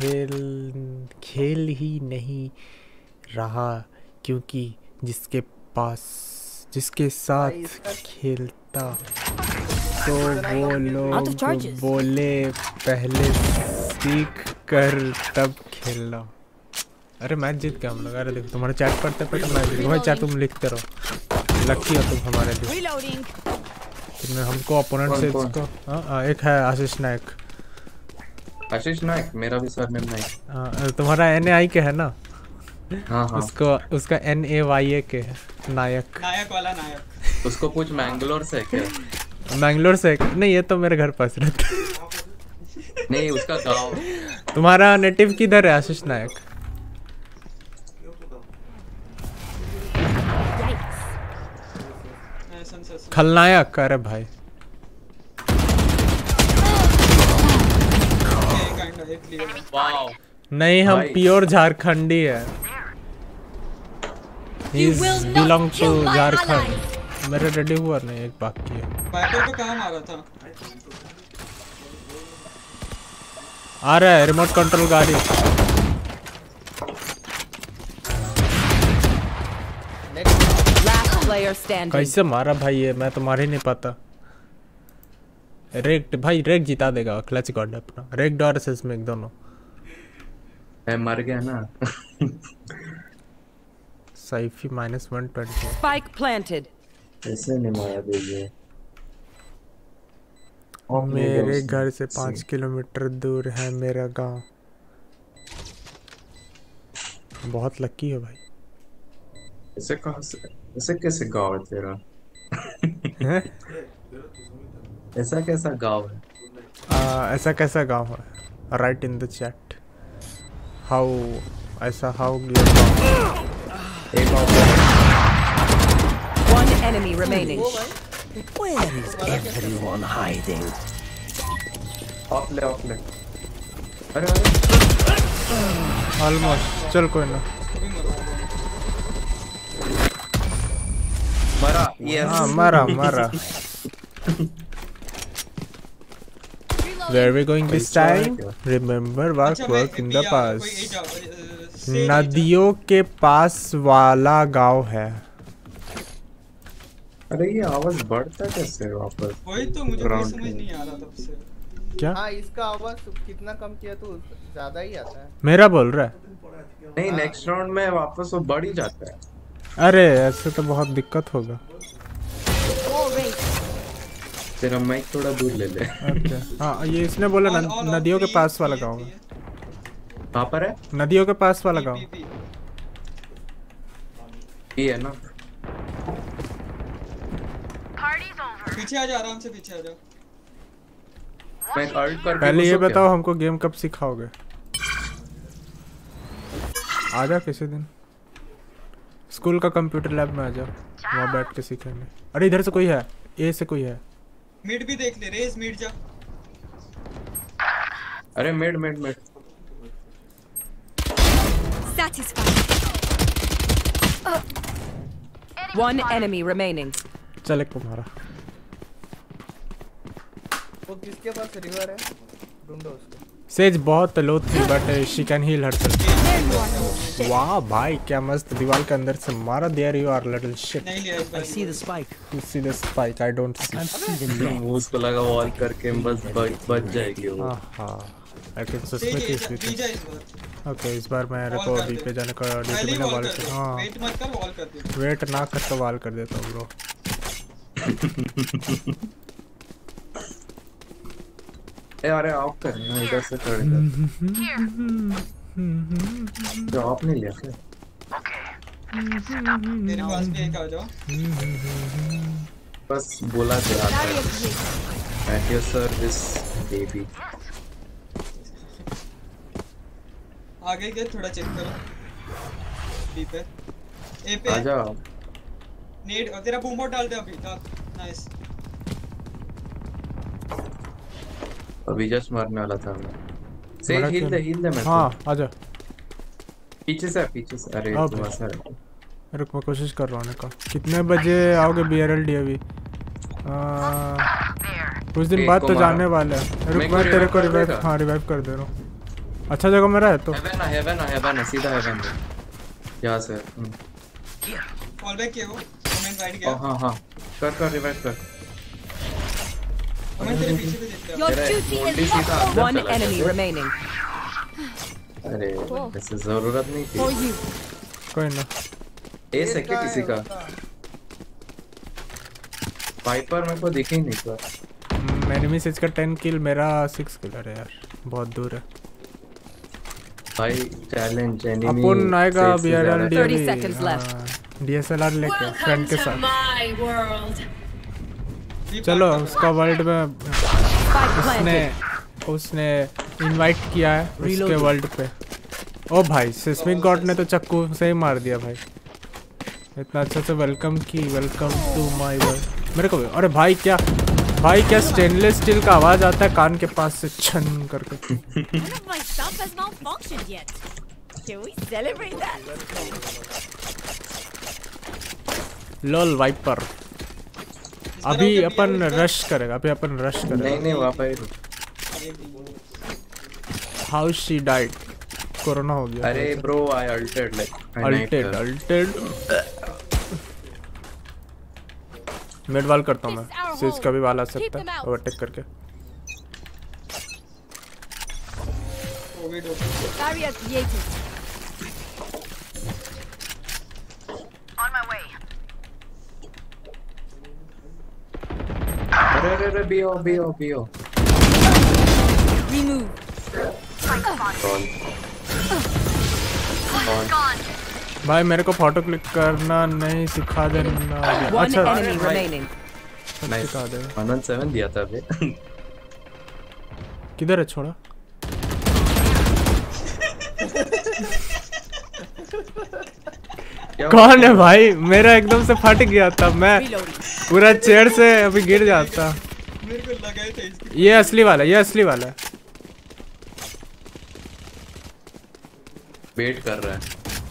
खेल ही नहीं रहा, क्योंकि जिसके साथ खेलता तो वो लोग बोले पहले सीख कर तब खेलना। अरे मैच जीत गया हम लोग। अरे देखो तुम्हारे चैट पढ़ते मैच जीत गया भाई। चैट तुम लिखते रहो, लकी हो तुम हमारे लिए। Reloading. तुमने हमको ओपोनेंट से इसको एक है आशीष नायक। मेरा भी सरनेम नायक। तुम्हारा NAI के है ना? हाँ। उसका NAYA के है। नायक वाला नायक। उसको पूछ मैंगलोर से क्या? मैंगलोर से नहीं, ये तो मेरे घर पास रहता। नहीं उसका गाँव। तुम्हारा नेटिव किधर है आशीष नायक? खलनायक। अरे भाई नहीं, हम प्योर झारखंडी है। Belong to Jharkhand. मेरे रेडी हुआ नहीं, एक बाकी है। वाइपर को कहाँ मारा था? आ रहा है रिमोट कंट्रोल गाड़ी। Last player standing. कैसे मारा भाई ये, मैं तो मार ही नहीं पाता। रेक भाई, रेक जिता देगा क्लच गॉड अपना। रेक और सिस्मिक दोनों। मैं मर गया ना। साइफी -120। Spike planted. ऐसे नहीं मारा दीजिए। मेरे घर से 5 किलोमीटर दूर है मेरा गांव। बहुत लकी है भाई। ऐसे कहाँ से, ऐसे कैसे गाँव है तेरा? हैं? ऐसा कैसा गाँव है? ऐसा कैसा गांव है? Write in the chat. How ऐसा हाउ एक और One enemy remaining. Where is everyone hiding? Off ले। अरे ऑलमोस्ट। चल कोई ना। मरा। यस। हाँ मारा। Where we going this time? Remember work in the past. नदियों के पास वाला गांव है। अरे ये आवाज बढ़ता कैसे वापस? वही तो मुझे कोई समझ नहीं आ रहा तब से। क्या? हाँ इसका आवाज कितना कम किया तो ज्यादा ही आता है। मेरा बोल रहा है? नहीं, नेक्स्ट राउंड में वापस वो बढ़ ही जाता है। अरे ऐसे तो बहुत दिक्कत होगा। तेरा माइक थोड़ा दूर ले ले। Okay. हाँ ये इसने बोला नदियों के पास वाला गांव है। कहाँ पर है? नदियों के पास वाला गांव। ये है ना। पीछे आ जा, आराम से पीछे आ जा। मैं अल्ट करके पहले ये घुसो क्या? बताओ हमको गेम कब सिखाओगे? आजा किसी दिन स्कूल का कंप्यूटर लैब में आजा, वहाँ बैठ के सीखेंगे। अरे इधर से कोई है, ए से कोई है। मिड भी देख ले, रेस मिड जा। अरे मिड। One enemy remaining. चल एक को मारा। वो किसके पास रिवर है? ढूंढो उसको। सेज बहुत लो थी but she can heal herself. वाह भाई क्या मस्त, दीवार के अंदर से मारा। There you are little shit. नहीं लिया इस I बार। see the spike. You see the spike, I don't see. Can't see the net. वो उसको लगा वॉल करके बस बच जाएगी वो। हां आई थिंक सही सस्पेक्ट है, इज जा विथ। जा इस बार। ओके इस बार मेरे Wall को कर बी दे। पे जाने का पहले ड्यूटी ही में वॉल वॉल कर कर। दे। हां वेट मत कर, वॉल कर दे। वेट ना कर तो वॉल कर देता हूं ब्रो। अरे ऑफ कर ना, इधर से कर। जो ऑफ नहीं लिया क्या? मेरे पास भी एक आ जाओ। बस बोला तो आता है। At your service, baby. आगे के थोड़ा चेक करो। बी पे, ए पे। आजा। नेड तेरा बूम डाल दे अभी तक। नाइस। अभी जस्ट मरने वाला था मैं। से मरा हील क्यों? दे मैं। हाँ आजा। पीछे से। अरे ओके। तुम ऐसा है। रुक मैं कोशिश कर रहा हूँ आने का। कितने बजे आओगे BRLD अभी? कुछ दिन एक बाद को तो मारा। जाने वाले हैं। रुक मेरे को मैं तेरे को revive कर रिवाइव, देगा? हाँ रिवाइव कर दे रहा हूँ। अच्छा जगह मेरा है तो। हेवन है सीधा हेवन। यहाँ से। कॉल बैक किया वो। कमेंट राइट गया। हाँ। कर रिवाइव कर। कमेंट तेरे पीछे भी देख रहा तेरा मुंडी सीधा अंदर One चला enemy गया। remaining. अरे ऐसे जरूरत नहीं थी। कोई ना। ए सेके किसी का। वाइपर मेरे को दिखे ही नहीं था। एनिमी सेज का 10 किल, मेरा 6 किल। अरे यार बहुत दूर है। भाई चैलेंज एनिमी अपन आएगा BRLD 30 seconds left. DSLR लेके फ्रेंड के साथ। my world. है। चलो उसका वर्ल्ड में Spike planted. उसने इनवाइट किया है उसके वर्ल्ड पे। ओ भाई सिस्मिक गॉड ने तो चक्कू से ही मार दिया भाई। इतना अच्छा से वेलकम की, वेलकम टू माय वर्ल्ड। मेरे को भी अरे भाई क्या स्टेनलेस स्टील का आवाज आता है कान के पास से छन करके। None of my stuff has malfunctioned yet. Can we celebrate that? Lol Viper. अभी अपन रश करेगा। नहीं वहाँ पर। How she died? कोरोना हो गया। अरे bro I ulted like ulted mid wall करता हूँ मैं, सिज का भी वाल आ सकता है ओवरटेक करके। Barrier created. On my way. अरे बीओ Remove. भाई मेरे को फोटो क्लिक करना नहीं सिखा देना। One अच्छा enemy remaining. सिखा दे। 117 दिया था अभी। किधर है छोड़ा? कौन है भाई? मेरा एकदम से फट गया था, मैं पूरा चेयर से अभी गिर जाता। मेरे को लगा ही था इसकी। ये असली वाला है, ये असली वाला है। वेट कर रहा है।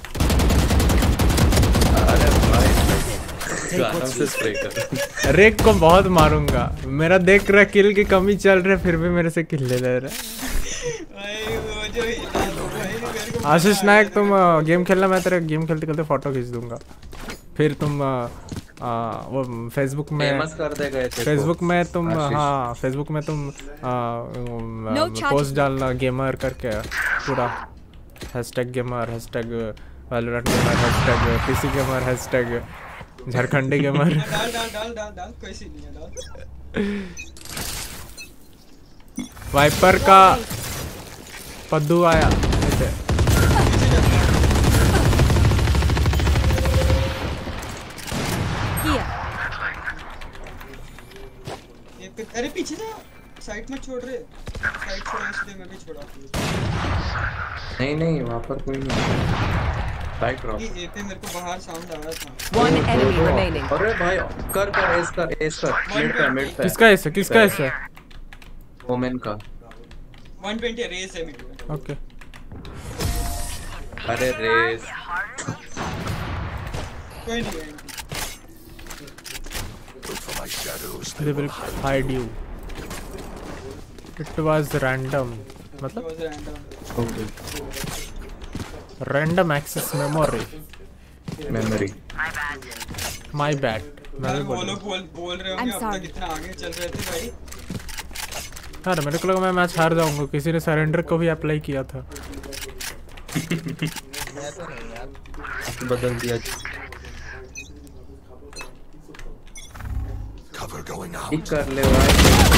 अरे भाई आराम से स्प्रे कर। रेक को बहुत मारूंगा। मेरा देख रहा किल की कमी चल रहा है, फिर भी मेरे से किल ले रहा है। भाई वो जो हिला दो भाई मेरे को। आशीष नायक तुम गेम खेलना, मैं तेरे गेम खेलते खेलते फोटो खींच दूंगा। फिर तुम वो फेसबुक में फेमस कर देगा ये। फेसबुक में तुम हाँ फेसबुक में तुम पोस्ट डालना गेमर करके पूरा hashtag gamer, hashtag Valorant gamer, hashtag PC gamer, hashtag Jharkhandi gamer. डाल कैसे नहीं है डाल। वाइपर का पद्दू आया ऐसे। अरे पीछे जा, साइड में छोड़ रहे। साइड छोड़ा इसलिए मैं भी छोड़ा। नहीं वहाँ पर कोई नहीं। Bike drop. ये पे मेरे को बाहर साउंड आ रहा था। One enemy remaining. अरे भाई कर एस कर मिड पे। किसका ऐसा वोमेन का 120 रेस है मिड में। ओके अरे रेस कोई नहीं है। they will hide you. It was random. मतलब random access memory. My bad. मैं भी वो बोल लोग बोल रहे होंगे अब तक कितना आगे चल रहे थे भाई। यार मेरे को लगा मैं मैच हार जाऊंगा। किसी ने सरेंडर को भी अप्लाई किया था। बदल दिया। कर ले भाई।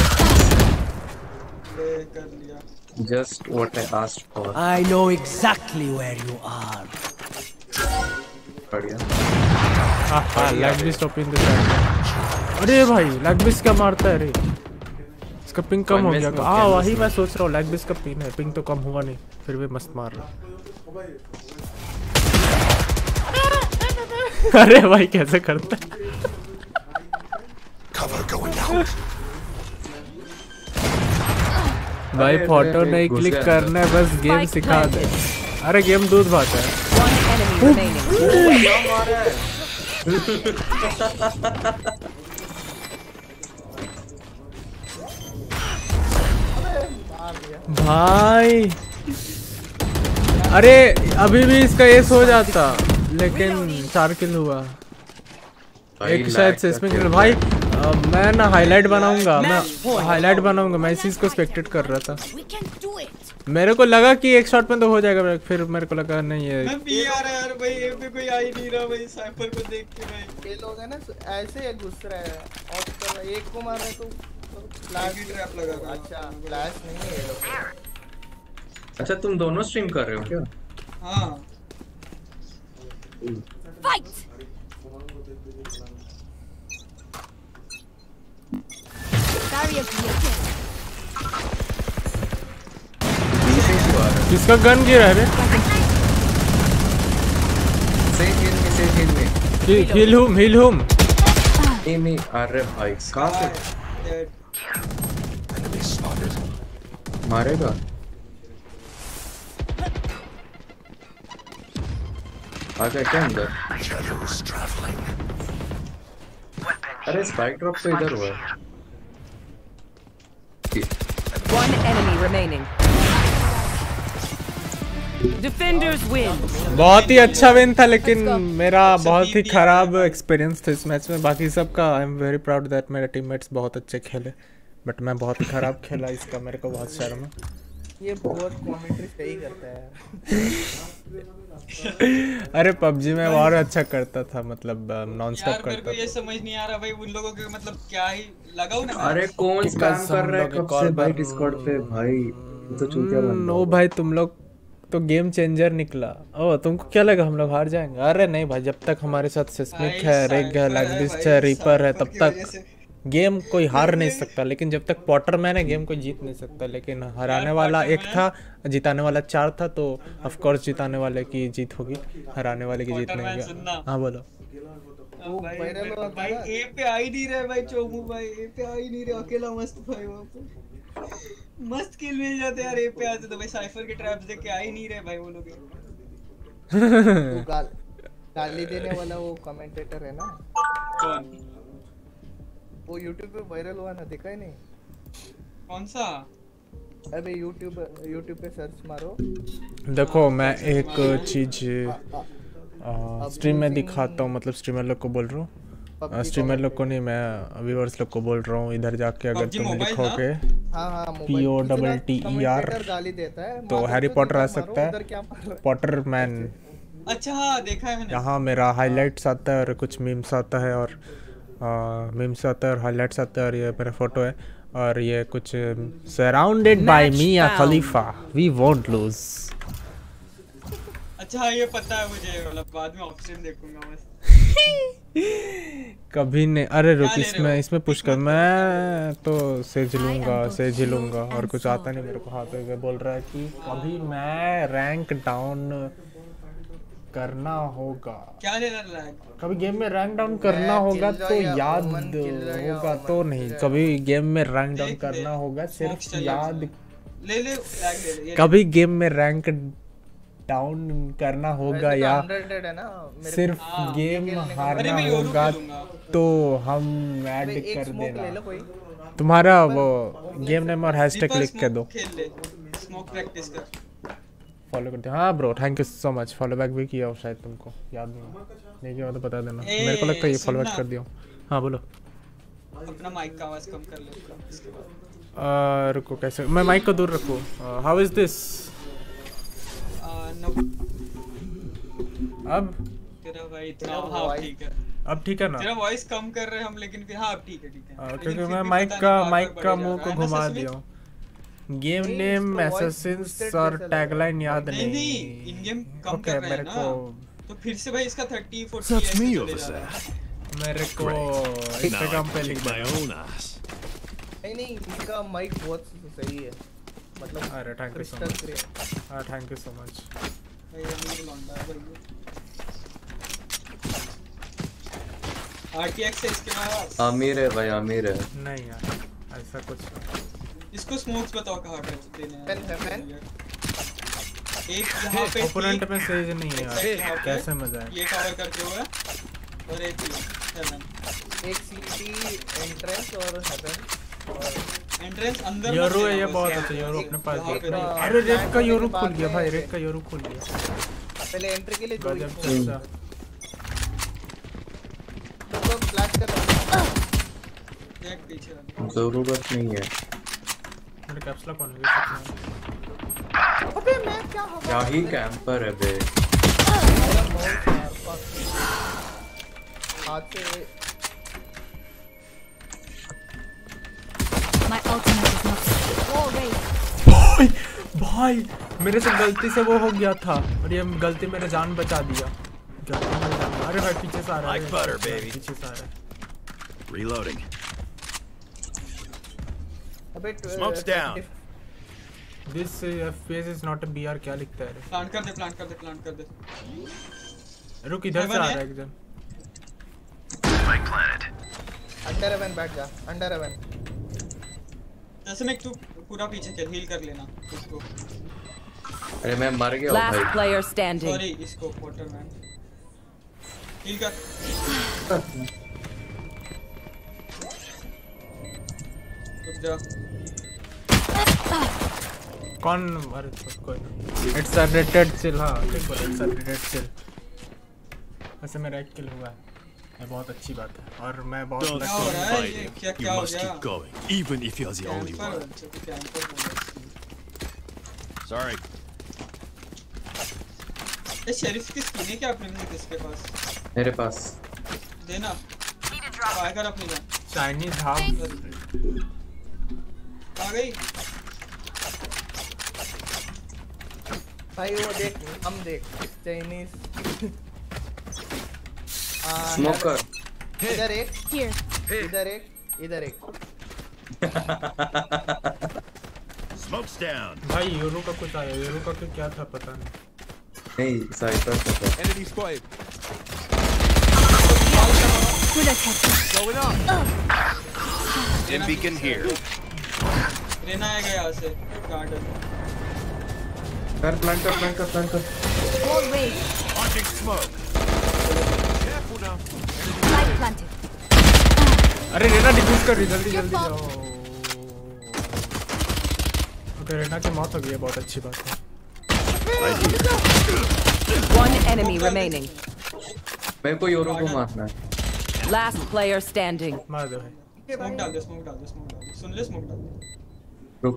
कर लिया। Just what I asked for. I know exactly where you are. बढ़िया। हाँ लैग भी स्टॉप इन द साइड। अरे भाई लैग भी क्या मारता है रे? इसका पिंग कम हो गया। वही मैं सोच रहा हूँ, लैग भी का पिंग है। पिंग तो कम हुआ नहीं, फिर भी मस्त मार रहा। अरे भाई कैसे करता है? भाई फोटो नहीं क्लिक करना है, बस गेम सिखा दे। अरे गेम दूध भात है। One enemy remaining. भाई अरे अभी भी इसका एस हो जाता, लेकिन 4 किल हुआ। एक शायद से इसमें भाई मैं ना हाईलाइट बनाऊंगा। मैं इस चीज को एक्सपेक्टेड कर रहा था। मेरे को लगा कि एक शॉट में तो हो जाएगा, फिर मेरे को लगा नहीं है। मैं पी आ रहा यार भाई, पे कोई आ ही नहीं रहा भाई। साइपर को देख के भाई ये लोग है ना ऐसे घुस रहे हैं और कर रहा है। एक को मार रहे तो फ्लैश ट्रैप लगा रहा। अच्छा फ्लैश नहीं है ये लोग। अच्छा तुम दोनों स्ट्रीम कर रहे हो क्या? हाँ Fight! Barrier created. किसका गन गिरा है रे? Heal whom? Me. अरे भाई कहाँ से मारेगा? आ गया क्या अंदर? अरे स्पाइक ड्रॉप तो इधर हुआ है। One enemy remaining. Defenders win. बहुत ही अच्छा विन था, लेकिन मेरा बहुत ही खराब एक्सपीरियंस था इस मैच में। बाकी सबका I am very proud that मेरे टीममेट्स बहुत अच्छे खेले, बट मैं बहुत ही खराब खेला, इसका मेरे को बहुत शर्म है। ये बहुत कमेंट्री सही करता है। अरे पबजी में और अच्छा करता था, मतलब नॉन स्टॉप यार मेरे को करता ये समझ नहीं आ रहा भाई उन लोगों के मतलब क्या ही लगाओ ना। अरे कौन स्पैम कर रहा है कब से भाई डिस्कॉर्ड पे भाई, तो चूतिया बन नो भाई तुम लोग तो गेम चेंजर निकला। ओ तुमको क्या लगा हम लोग हार जाएंगे? अरे नहीं भाई, जब तक हमारे साथ सिस्मिक है, रेग है, लैगबिस्ट है, रीपर है, तब तक गेम कोई हार नहीं सकता। लेकिन जब तक पॉटरमैन है गेम कोई जीत नहीं सकता। लेकिन हराने वाला एक था, जिताने वाला 4 था, तो ऑफ कोर्स जिताने वाले की जीत होगी, हराने वाले की जीत नहीं होगी। हाँ बोलो भाई ए पे आ ही नहीं रहे भाई, चोमू भाई ए पे आ ही नहीं रहे, अकेला मस्त भाई वहां पे मस्त किल मिल जाते यार। ए पे आते तो भाई साइफर के ट्रैप्स देख के आ ही नहीं रहे भाई वो लोग। गाली देने वाला वो कमेंटेटर है ना, कौन? वो YouTube पे वायरल हुआ ना, देखा ही नहीं? कौन सा? अबे YouTube पे सर्च मारो। देखो मैं एक चीज स्ट्रीम में दिखाता हूँ, मतलब स्ट्रीमर लोग को बोल रहा हूँ, स्ट्रीमर लोग को नहीं, मैं व्यूअर्स लोग को बोल रहा हूँ। इधर जाके अगर तुम लिखोगे POTTER गाली देता है तो हैरी पॉटर आ सकता है, पॉटरमैन। अच्छा हाँ देखा है मैंने। यहाँ मेरा हाइलाइट्स आता है और कुछ मीम्स आता है, और मीम्स आता है और हाइलाइट्स आता है, और ये मेरा फोटो है, और ये कुछ surrounded by Mia Khalifa, we won't lose. अच्छा ये पता है मुझे, मतलब बाद में ऑप्शन देखूंगा बस। कभी नहीं। अरे रुक, इसमें पुश कर, मैं तो सेज लूंगा और कुछ आता नहीं मेरे को। हाथ पे बोल रहा है कि कभी मैं रैंक डाउन करना होगा, क्या लेना रैंक? कभी गेम में रैंक डाउन करना होगा तो याद होगा, तो नहीं कभी गेम में रैंक डाउन करना होगा, सिर्फ याद ले कभी गेम में रैंक डाउन करना होगा या सिर्फ गेम हारना होगा तो हम ऐड कर देना तुम्हारा वो गेम नेम और हैशटैग लिख के दो। स्मोक प्रैक्टिस कर, फॉलो करते हैं। हाँ bro thank you so much, follow back भी किया हो शायद, तुमको याद नहीं किया तो बता देना, मेरे को लगता है ये फॉलो बैक कर दिया। हाँ बोलो। अपना माइक का आवाज कम कर ले इसके बाद। रुको कैसे मैं माइक को दूर रखूं? How is this? अब तेरा भाई इतना हाँ ठीक है, अब ठीक है ना? तेरा वॉइस कम कर रहे हम लेकिन फिर हाँ अब ठीक है। क्योंकि मैं माइक का मुंह को घुमा दिया हूँ। गेम नेम असैसिन्स और टैगलाइन याद नहीं इन गेम कम कर रहे हैं ना, तो फिर से भाई इसका 30-40 मेरे को इंस्टाग्राम पे लिख दो। नहीं इसका माइक बहुत सही है, मतलब अरे थैंक यू सो मच। हाँ thank you so much. RTX से इसके बाद अमीर है भाई, अमीर है। नहीं यार ऐसा कुछ नहीं। इसको स्मोक्स बताओ कहाँ पे देने हैं। एक यहाँ पे ओपोनेंट में सेज नहीं है यार, कैसे मजा है। ये कवर करते हुए और एक हेवन, एक सीटी एंट्रेंस और हेवन और एंट्रेंस अंदर योरू है, ये बहुत अच्छा योरू अपने पास। अरे रेड का योरू खुल गया भाई, रेड का योरू खुल गया। पहले एंट्री के लिए जो फ्लैश कर जैक पीछे जरूरत नहीं है। मेरे कैप्स लॉक ऑन है। अबे मैं क्या ही कैंपर है बे। हाथ से My ultimate is not always. भाई मेरे से गलती से वो हो गया था और ये गलती मेरे जान बचा दिया। अरे भाई पीछे से आ रहा है, पीछे से आ रहा है। Reloading. अबे Smoke's down. This FPS is not a BR, क्या लिखता है? प्लांट कर दे। रुक इधर से आ रहा है एक जन। अंडर हेवन बैठ जा, अंडर हेवन। जैसे मैं तू पूरा पीछे चल, हील कर लेना इसको। अरे मैं मर गया हूं भाई। Last player standing. सॉरी इसको वॉटरमैन हील कर। रुक जा। कौन अरे कोई ना इट्स अ रेटेड चिल हाँ ठीक बोला इट्स अ रेटेड चिल वैसे मेरा 1 किल हुआ है ये बहुत अच्छी बात है और मैं बहुत क्या हो रहा है ये क्या You हो must गया keep going, even if you're the only one. Sorry. ये शेरिफ की स्किन है क्या अपने में किसके पास मेरे पास देना ट्राई कर अपनी जान चाइनीज हाफ आ गई भाई वो देख हम देख चाइनीज स्मोकर इधर एक Here. इधर एक Smoke's down. भाई यूरो का कुछ आया यूरो का क्या था पता नहीं साइपर से Enemy spotted. Good attack. Going up. Dim beacon here. Raina आएगा यहाँ से गार्डन कर प्लान कर Wall raised. Launching smoke. Careful now. Light planted. अरे रेना डिफ्यूज कर जल्दी जाओ ओके रेना की मौत हो गई है बहुत अच्छी बात है One enemy remaining. मेरे को यूरो को मारना है Last player standing. मार दो भाई स्मोक डाल दे सुन ले स्मोक डाल दे रुक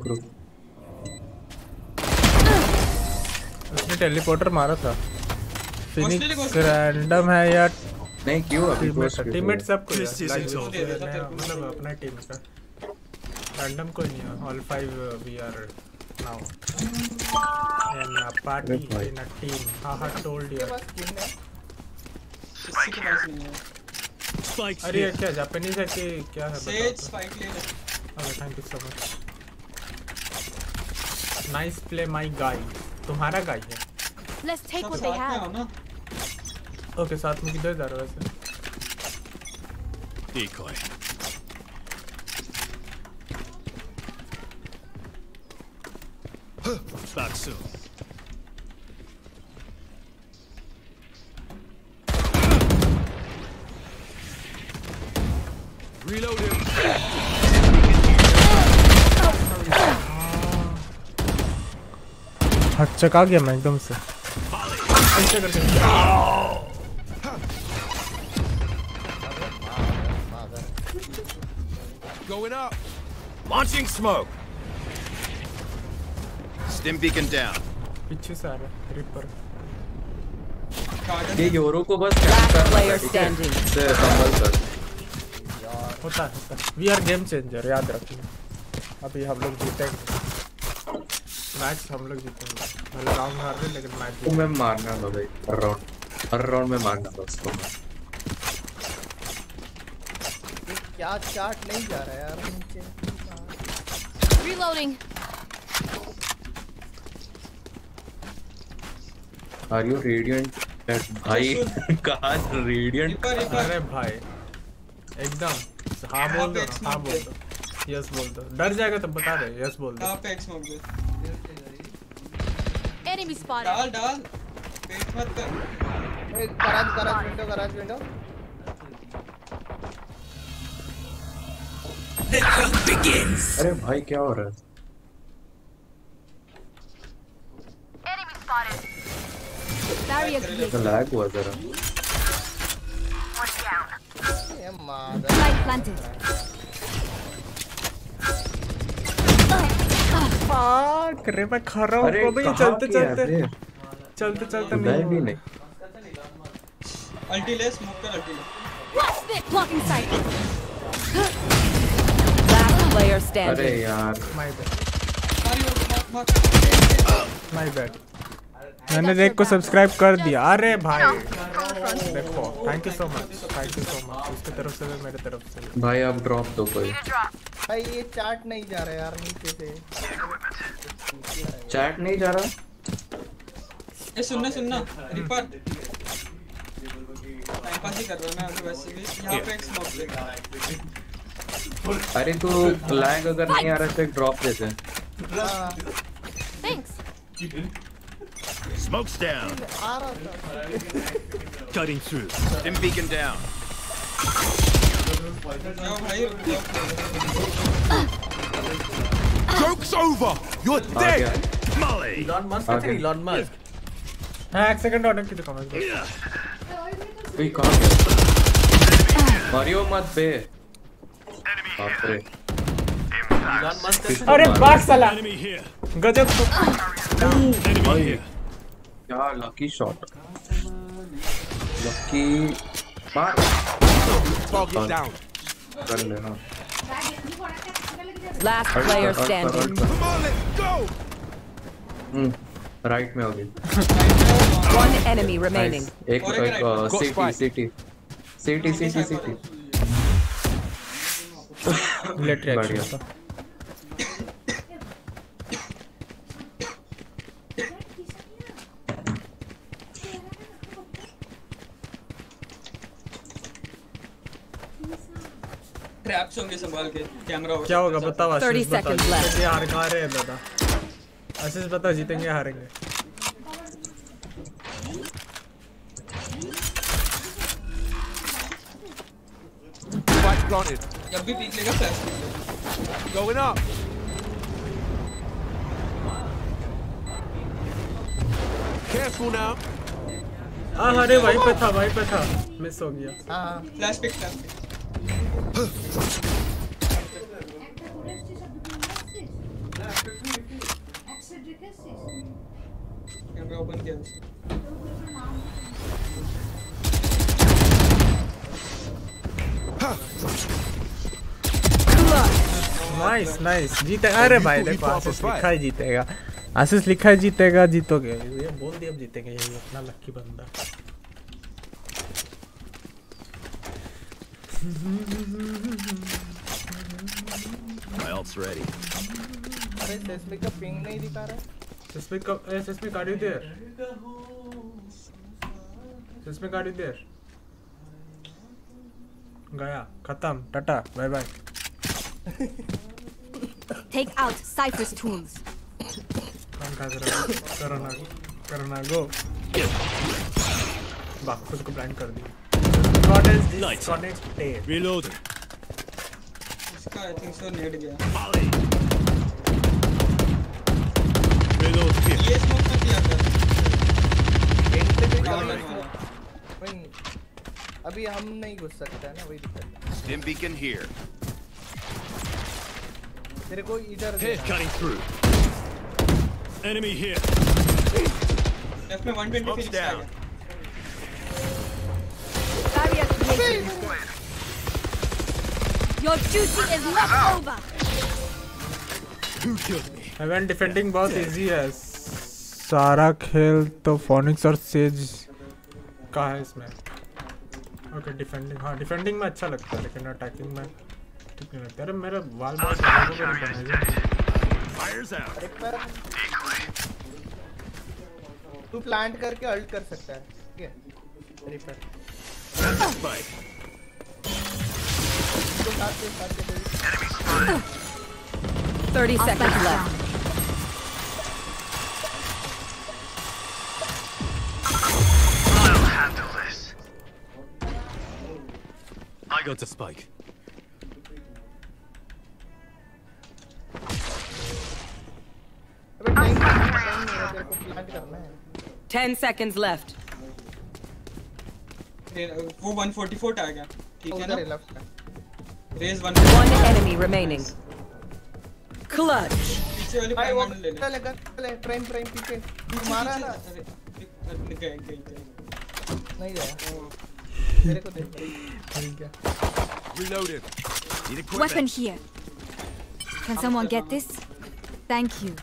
उसने टेलीपोर्टर मारा था फिनिक्स रैंडम है या नहीं क्यों अभी टीममेट सब कुछ This isn't over. मतलब अपना टीम का रैंडम कोई नहीं है all 5 we are now in a party in a team हां टोल्ड यू किसी के पास नहीं है Spikes अरे ये here. क्या जापानीज है कि क्या है सेज स्पाइक ले ले okay thank you so much nice play my guy तुम्हारा गाय है Let's take सब what साथ they में आओ have. ना ओके साथ में किधर जा रहे हो वैसे Decoy. Back soon. Reload him. हट चका गया मैं एकदम से ऐसे करके Going up. Launching smoke. Stim beacon down. पीछे से आ रहा है रिपर गार्डन ये यूरो को बस Last player standing. से संभल कर होता है वी आर गेम चेंजर याद रखना अभी हम लोग जीतेंगे मैच हम लोग जीतेंगे पहले राउंड हार रहे लेकिन मैच मैं मारना था भाई हर राउंड में मारना था उसको क्या चार्ट नहीं जा रहा यार नीचे Reloading. आर यू रेडिएंट भाई कहाँ रेडिएंट अरे भाई एकदम हाँ बोल दो ना, हाँ बोल दो यस बोल दो डर जाएगा तो बता दे यस बोल दो कहाँ पे स्मोक दे Enemy spotted. डाल वेट मत कर एक गराज विंडो अरे भाई क्या हो रहा है Barrier created. लैग हुआ जरा ये मादर Light planted. fuck रे मैं खा रहा हूँ अरे को भी कहाँ चलते किया चलते रे? चलते मैं भी नहीं नहीं अल्टी ले स्मोक कर अल्टी ले Watch this. Blocking sight. Last player अरे standing. यार माय बैड मारी और मार माय बैड मैंने देख को सब्सक्राइब कर दिया अरे भाई देखो थैंक यू सो मच उसकी तरफ से भी मेरे तरफ से भी भाई आप ड्रॉप दो कोई भाई ये चार्ट नहीं जा रहा यार नीचे से चैट नहीं जा रहा ये सुनना रिपर टाइम पास ही कर रहा मैं अभी वैसे भी यहाँ पे एक स्मोक दे अरे तू लैग अगर नहीं आ रहा तो एक ड्रॉप देते Thanks. Smoke's down. आ रहा था Cutting through. Stim beacon down. जाओ भाई Joke's over. You're आ गया dead. Molly. इलॉन मस्क आगे। है इलॉन मस्क हाँ एक सेकंड ऑर्डर की दिखाओ भाई कहाँ गया मारियो मत बे बाप रे इलॉन मस्क अरे बाग साला Enemy here. गजब तो Enemy here. क्या लकी शॉट लकी मार Target down. कर ले हाँ Last player standing. Come on, let's go. Right में होगी One enemy remaining. एक सिटी लेट बढ़िया रिएक्शन ट्रैप्स होंगे संभाल के कैमरा क्या होगा बताओ 30 आशीष बता seconds left. जीतेंगे हार खा रहे हैं दादा आशीष बता जीतेंगे हारेंगे Spike planted. जब भी पीक लेगा flash Going up. Careful now. हाँ अरे वहीं पे था मिस हो गया हाँ फ्लैश पिक कैमरा ओपन किया उसने नाइस जीते अरे भाई देखो आशीष लिखा ही जीतेगा आशीष लिखा ही जीतेगा जीतोगे ये बोल दिया अब जीतेंगे यही अपना लक्की बंदा My ult's ready. अरे सेस्मिक का पिंग नहीं दिखा रहा Seismic are you there? Seismic are you there? गया खत्म Tata bye bye Take out Cypher's tools. काम का करना गो बाप खुद को ब्लाइंड कर दिया God is disconnected Reloading. इसका आई थिंक सो नेट गया Molly. Reload here. ये स्मोक मत किया कर एंड पे क्या भी होने वाला वही अभी हम नहीं घुस सकते हैं ना वही दिक्कत है Stim beacon here. तेरे को इधर Here, cutting through. Enemy here. Left में 120 Smoke's फिनिक्स आ down. गया Barrier created. Your duty is not over. Who killed me? Event defending बहुत इजी है सारा खेल तो फोनिक्स और सेज का है इसमें ओके डिफेंडिंग हाँ डिफेंडिंग में अच्छा लगता है लेकिन अटैकिंग में ठीक नहीं लगता अरे मेरा वाल बहुत बनाया Fire's out. एक बार तू प्लांट करके अल्ट कर सकता है ठीक है रिपर Spike. तो साथ दे 30 seconds left. I got the spike. अबे टाइम नहीं है तेरे को प्लांट करना है 10 seconds left. वो 144 आ गया ठीक है ना उधर है लेफ्ट में Raze 1 One enemy remaining. Clutch. पीछे वाली भाई वो प्राइम ले ले चले चले प्राइम पीछे मारा ना अरे गए नहीं गया मेरे को देख ठीक है Reloaded. Need equipment. Weapon here. Can someone get this? Thank you.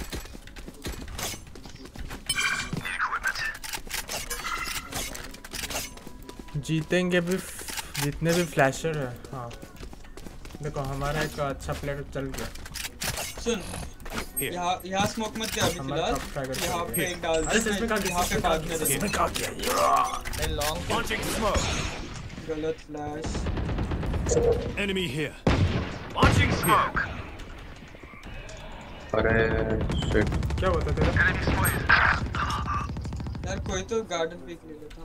जीतेंगे भी जितने भी फ्लैशर है हाँ देखो हमारा एक अच्छा प्लेयर चल गया सुन Here. यहाँ स्मोक मत दे अभी हमारा फिलहाल top fragger यहाँ चल पे गया। एक डाल अरे इसमें कहाँ यहाँ पे पास में दे इसमें कहाँ किया मैं लॉन्ग Launching smoke. गलत flash Enemy here. Launching smoke. अरे शिट क्या होता तेरा यार कोई तो गार्डन पिक ले लेता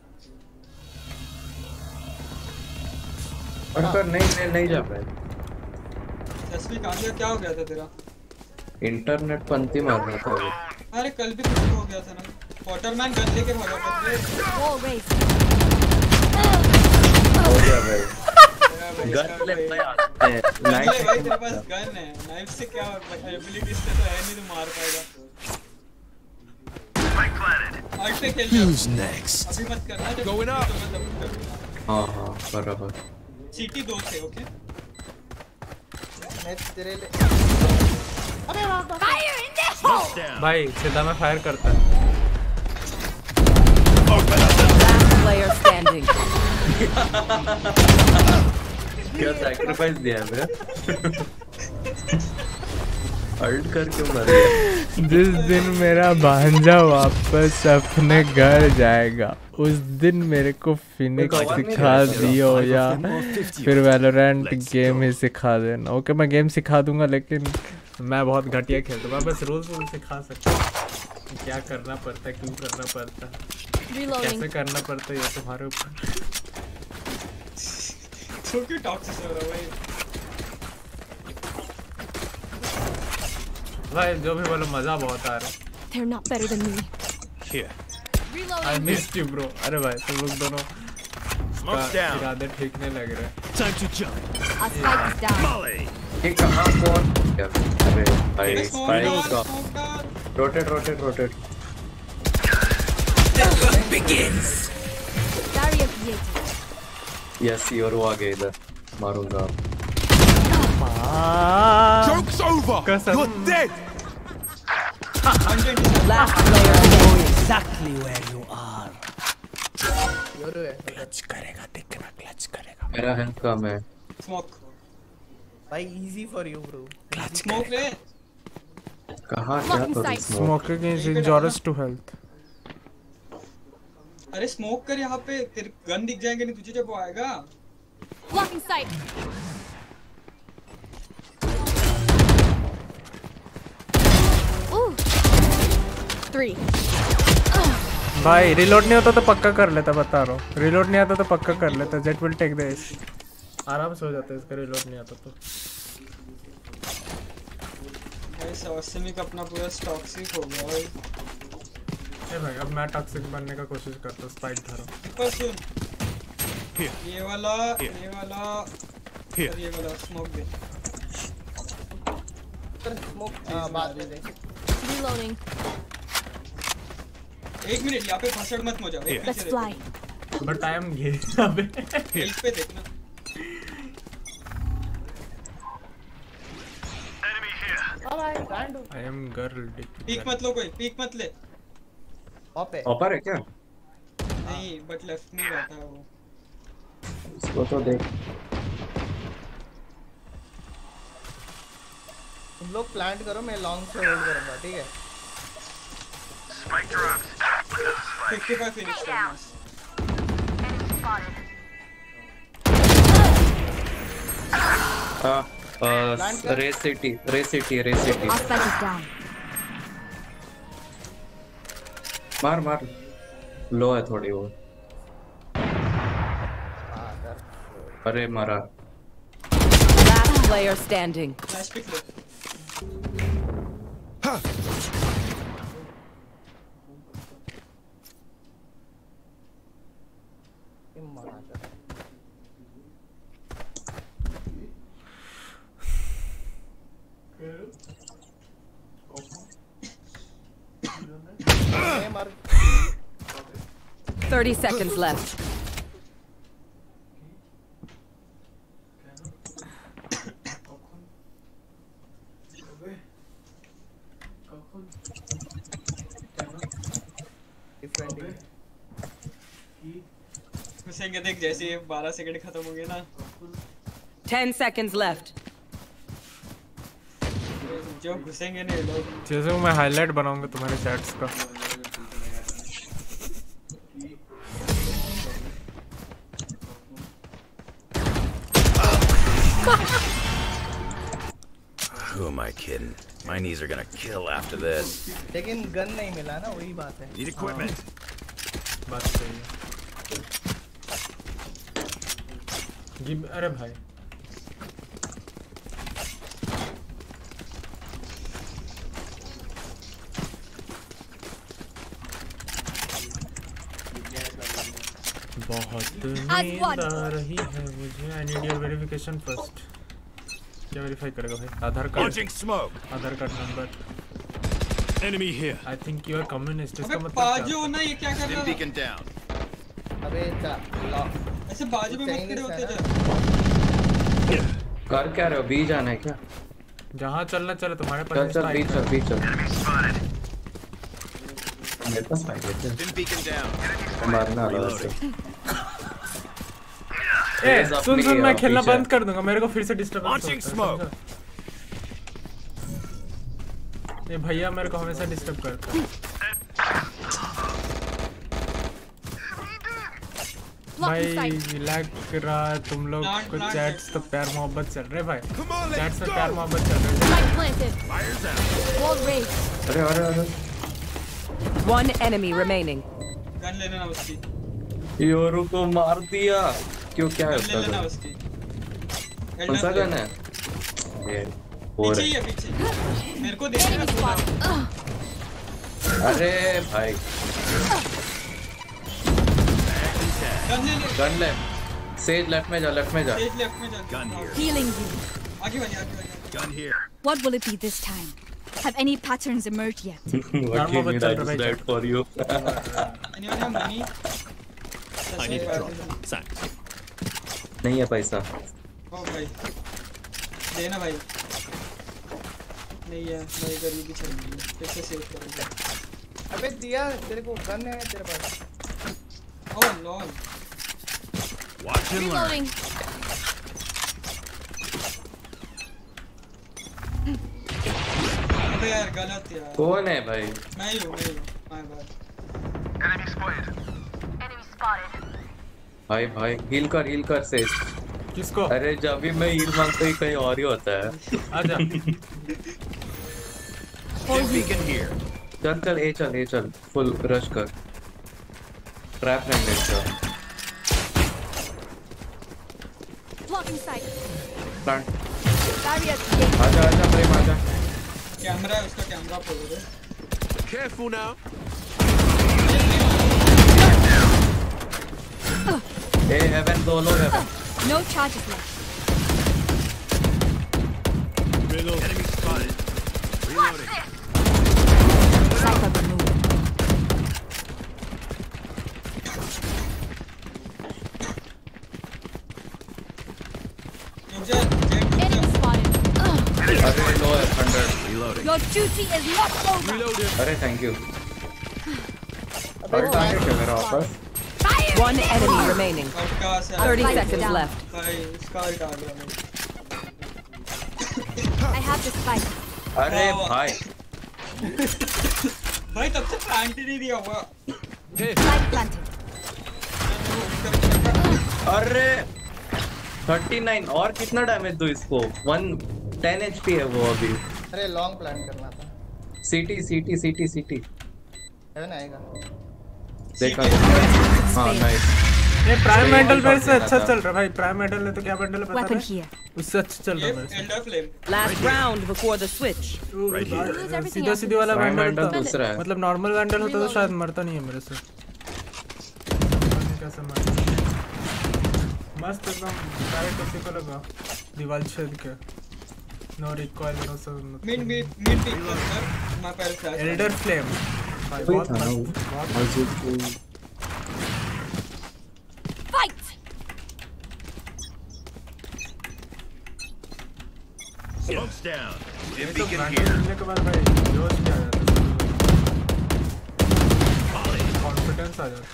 पर नहीं जा पाए स्पीक आ गया, क्या हो गया था तेरा? इंटरनेट पंती मार रहा था वो। अरे कल भी कुछ हो गया था ना, वॉटरमैन गन लेके भागा था। Wall raised. हो गया भाई। गन गन ले भाई तेरे पास गन है, नाइफ से क्या एबिलिटी से तो है नहीं, तो मार पाएगा। आर्ट पे खेल ले। Who's next? अभी मत करना, जब Going up. तो मतलब हाँ बराबर। सिटी 2 थे, ओके? मैं तेरे लिए Fire in the hole! भाई सीधा मैं फायर करता है। Last player standing. क्या सैक्रिफाइस दिया है अल्ट कर क्यों मर गया? जिस दिन मेरा भांजा वापस अपने घर जाएगा उस दिन मेरे को फिनिक्स सिखा दियो या फिर वैलोरेंट गेम ही सिखा देना। ओके मैं गेम सिखा दूंगा, लेकिन मैं बहुत घटिया खेलता हूँ। मैं बस रूल्स सिखा सकता हूँ, क्या करना पड़ता है, क्यों करना पड़ता है, Reloading. कैसे करना पड़ता है, ये तुम्हारे ऊपर। तो क्यों टॉक्सिक हो रहा है भाई? जो भी बोलो मजा बहुत आ रहा है। They're not better than me. Here. I Reloading. missed you bro। अरे भाई तुम लोग दोनों Smoke's down. इरादे ठीक नहीं लग रहे। Time to jump. A spike is down. Molly. ये कहाँ कौन? क्या? अरे भाई है? स्पाइक का। Rotate rotate. Barrier created. Yes your वो आ गया इधर, मारूंगा। Joke's over. कसम। You're dead. Last player standing. Exactly where you are. योरो है क्लच करेगा, देखना क्लच करेगा। मेरा हेल्थ कम है। स्मोक भाई, easy for you bro. Smoke ले। कहाँ क्या Blocking करूँ sight. Smoke? Smoking is injurious to health। अरे स्मोक कर यहाँ पे, तेरे गन दिख जाएंगे नहीं तुझे जब वो आएगा। Blocking sight. Ooh. 3. भाई रिलोड नहीं होता तो पक्का कर लेता, बता रहा हूँ। रिलोड नहीं आता तो पक्का कर लेता। जेट विल टेक दिस, आराम से हो जाता है इसका रिलोड नहीं आता तो। भाई सवासिमिक अपना पूरा टॉक्सिक हो गया भाई। ए भाई अब मैं टॉक्सिक बनने का कोशिश करता हूँ। स्पाइक धरो। पर सुन, ये वाला और ये वाला स्मोक दे। स्मोक बाद में दे। Reloading. एक मिनट, यहाँ पे फसड़ मत हो जाओ। एक Let's पीछे fly. But I am gay. अबे देखो, एक पे देखना। I am girl. पीक मत लो, कोई पीक मत ले। ऑप है। ऑपर है क्या? नहीं, बट लेफ्ट में बैठा है वो। इसको तो देख। तुम लोग प्लांट करो, मैं लॉन्ग से होल्ड करूंगा, ठीक है? 55 फिनिश करना। Raze CT. Our spike is down. मार लो है थोड़ी वो। अरे मारा। Last player standing. Nice pick ले। मार 30 seconds left. घुसेंगे देख, जैसे ये 12 सेकंड खत्म हो गए ना। 10 seconds left. जो घुसेंगे नहीं लोग। जैसे मैं हाईलाइट बनाऊंगा तुम्हारे चैट्स का। Who am I kidding? My knees are gonna kill after this. लेकिन गन नहीं मिला ना, वही बात है। Need equipment. बात सही है। अरे भाई बहुत As नींद one. आ रही है मुझे। I need your verification first. क्या वेरीफाई करेगा भाई? Aadhaar card, Launching smoke. Aadhaar card number. Enemy here. I think you are communist. इसका अबे मतलब बाजू क्या? ना, ये क्या कर रहा Stim है? beacon down. अबे ला ऐसे बाजू में मत खड़े होते जा। कर क्या रहे हो? बी जाना है क्या? जहाँ चलना चले, तुम्हारे पास चल चल बी चल बी चल। मेरे पास फाइट है। Stim beacon down. मारना आ रहा है। ए सुन सुन, मैं खेलना पीछे। बंद कर दूंगा, मेरे को फिर से डिस्टर्बेंस Launching smoke. ये भैया मेरे को हमेशा डिस्टर्ब करता है। भाई लैग कर रहा है, तुम लोग को चैट्स तो प्यार मोहब्बत चल रहे भाई। Come on, चैट्स let's में go. प्यार मोहब्बत चल रही है। Spike planted. Fires out. Wall raised. अरे अरे अरे One enemy remaining. गन ले लेना उसकी। योरू को मार दिया। क्यों क्या है गन ले लेना उसका? उसकी। कौन सा गन है? ये और पीछे ही है पीछे। मेरे को देख Enemy रहा spotted. अरे भाई गन ले ले। गन ले। सेज लेफ्ट में जा, लेफ्ट में जा। तेज लेफ्ट में जा। Gun here. Healing you. आगे बढ़िए आगे बढ़िए। Gun here. What will it be this time? Have any patterns emerged yet? What do you mean I just died for you? Anyone have money? I need a drop. Thanks. नहीं है पैसा। ओ भाई देना भाई। नहीं है, मेरी गरीबी चल रही है। फिर से सेव करूँगा। अबे दिया, तेरे को गन है तेरे पास? Oh lol. Watch and learn. Reloading. अबे यार गलत यार। कौन है भाई? मैं ही हूँ माय बैड। भाई भाई हील कर सेज। किसको? अरे जब भी मैं हील मांगता ही कहीं और ही होता है। आजा। Stim beacon here. चल ए चल फुल रश कर। ट्रैप नहीं लेता। Blocking sight. Plant Barrier created. आजा प्रेम आजा। कैमरा है उसका, कैमरा खोल दे। Careful now. ए हेवन दो लोग heaven. No charges left. Reload. Enemy spotted. Reloading. Cypher removed. Enemy spotted. अरे लो है 100। Reloading. Your duty is not over. Reloading. अरे थैंक यू। अरे टारगेट है मेरा वापस। One enemy remaining. 30 Lights seconds down. left. भाई इसका ही डाल दिया मैंने। I have the spike. अरे वाह। भाई भाई तब से प्लांट ही नहीं दिया हुआ। Spike planted. अरे 39 और कितना डैमेज दो इसको? 110 HP है वो अभी। अरे लॉन्ग प्लान करना था। सीटी हेवन आएगा। देखा। हाँ नाइस। ये प्राइम मेडल मेरे से शॉट अच्छा देना चल रहा है भाई। प्राइम मेडल ने तो क्या मेडल है पता Weapon है? here. उससे अच्छा चल रहा ये है मेरे से। एंडर फ्लेम। Last round before the switch. Right here. Lose everything सीधा else सीधी with वाला this. Prime वैंडल Vandal होता दूसरा है। मतलब नॉर्मल वैंडल होता तो शायद मरता नहीं है मेरे से। कैसे मार? मस्त एकदम डायरेक्ट उसी को लगा दीवार छेद के। नो रिकॉइल नो सब। मिड पिक कर मैं पहले फ्लैश। एल्डर फ्लेम भाई वही बहुत था ना मस्त, वो। बहुत Fight. Smoke's down. Stim ये तो beacon वैंडल here. मिलने के बाद भाई जोश क्या आ जाता है, कॉन्फिडेंस आ जाता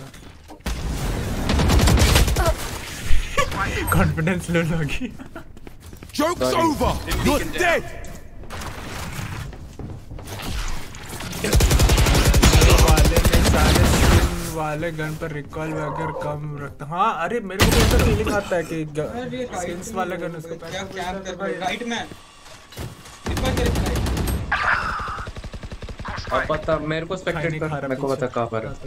है। कॉन्फिडेंस लो लगी। Joke's over. You're dead. वाले में सारे स्किन वाले गन पर रिकॉइल वगैरह कम रखता। हाँ अरे मेरे को ऐसा फीलिंग आता है कि स्किन्स वाले गन उसको क्या कैम कर भाई राइट मैन। ऊपर तेरे राइट। अब पता मेरे को स्पेक्टेट कर, मेरे को पता कहाँ पर है।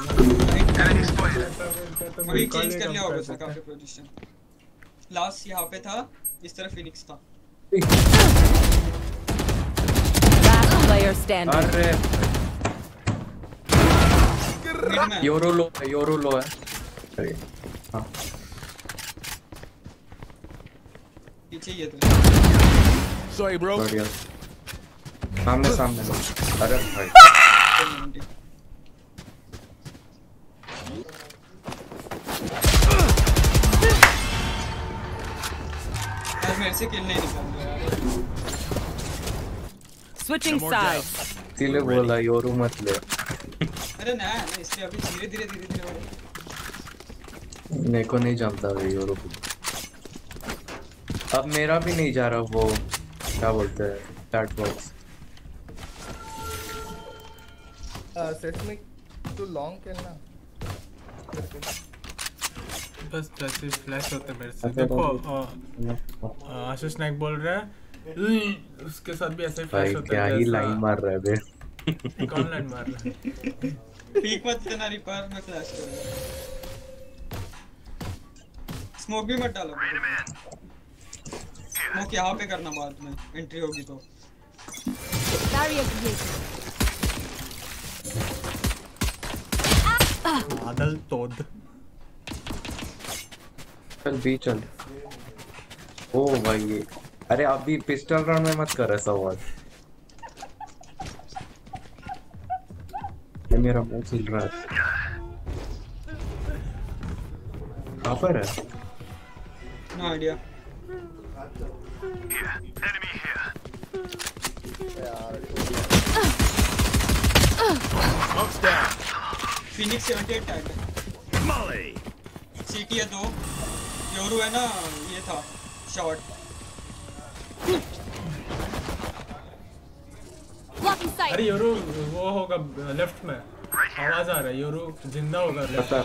अभी चेंज कर लिया होगा उसका काफी पोजीशन। लास्ट यहाँ पे था, इस तरफ फिनिक्स था। Last player standing. अरे मिड में योरो लो है। अरे हाँ पीछे ही है तू। Sorry, bro. बढ़िया सामने सामने अरे भाई यार मेरे से किल नहीं निकल रहा यार। Switching sides. इसीलिए बोला योरू मत ले अरे ना ना इसलिए अभी धीरे धीरे बढ़े। मेरे को नहीं जमता भाई योरू अब मेरा भी नहीं जा रहा वो क्या बोलते हैं चैट बॉक्स सेस्मिक तू लॉन्ग खेलना बस जैसे फ्लैश होते मेरे से देखो आशीष नाइक बोल रहा है उसके साथ भी ऐसे फ्लैश भाई होता क्या है ही लाइन मार रहा है बे कौन लाइन मार रहा है पीक मत करना रिपर में फ्लैश करूंगा स्मोक भी मत डालो स्मोक यहाँ पे करना बाद में एंट्री होगी तो Barrier created. बादल तोड़ चल भी चल ओ भाई ये अरे अभी पिस्टल राउंड में मत कर ऐसा हुआ ये मेरा मुंह छिल रहा है कहाँ पर है no idea Smoke's down. Phoenix 78 tag है Molly. सीटी है 2 योरू है ना ये था शॉट Blocking sight. अरे योरू वो होगा लेफ्ट में आवाज आ रहा है योरू जिंदा होगा लेफ्ट पता है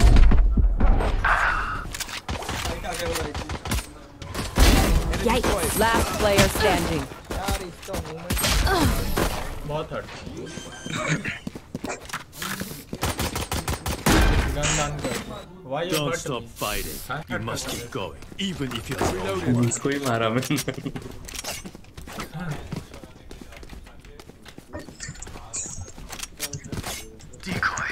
राइट आ गया वो राइट में Yikes. Last player standing. यार इसका मूवमेंट बहुत हट गन डाउन कर why you Don't hurt stop me fighting. You must keep going, even if you're reloading. इसको ही मारा मैंने Decoy.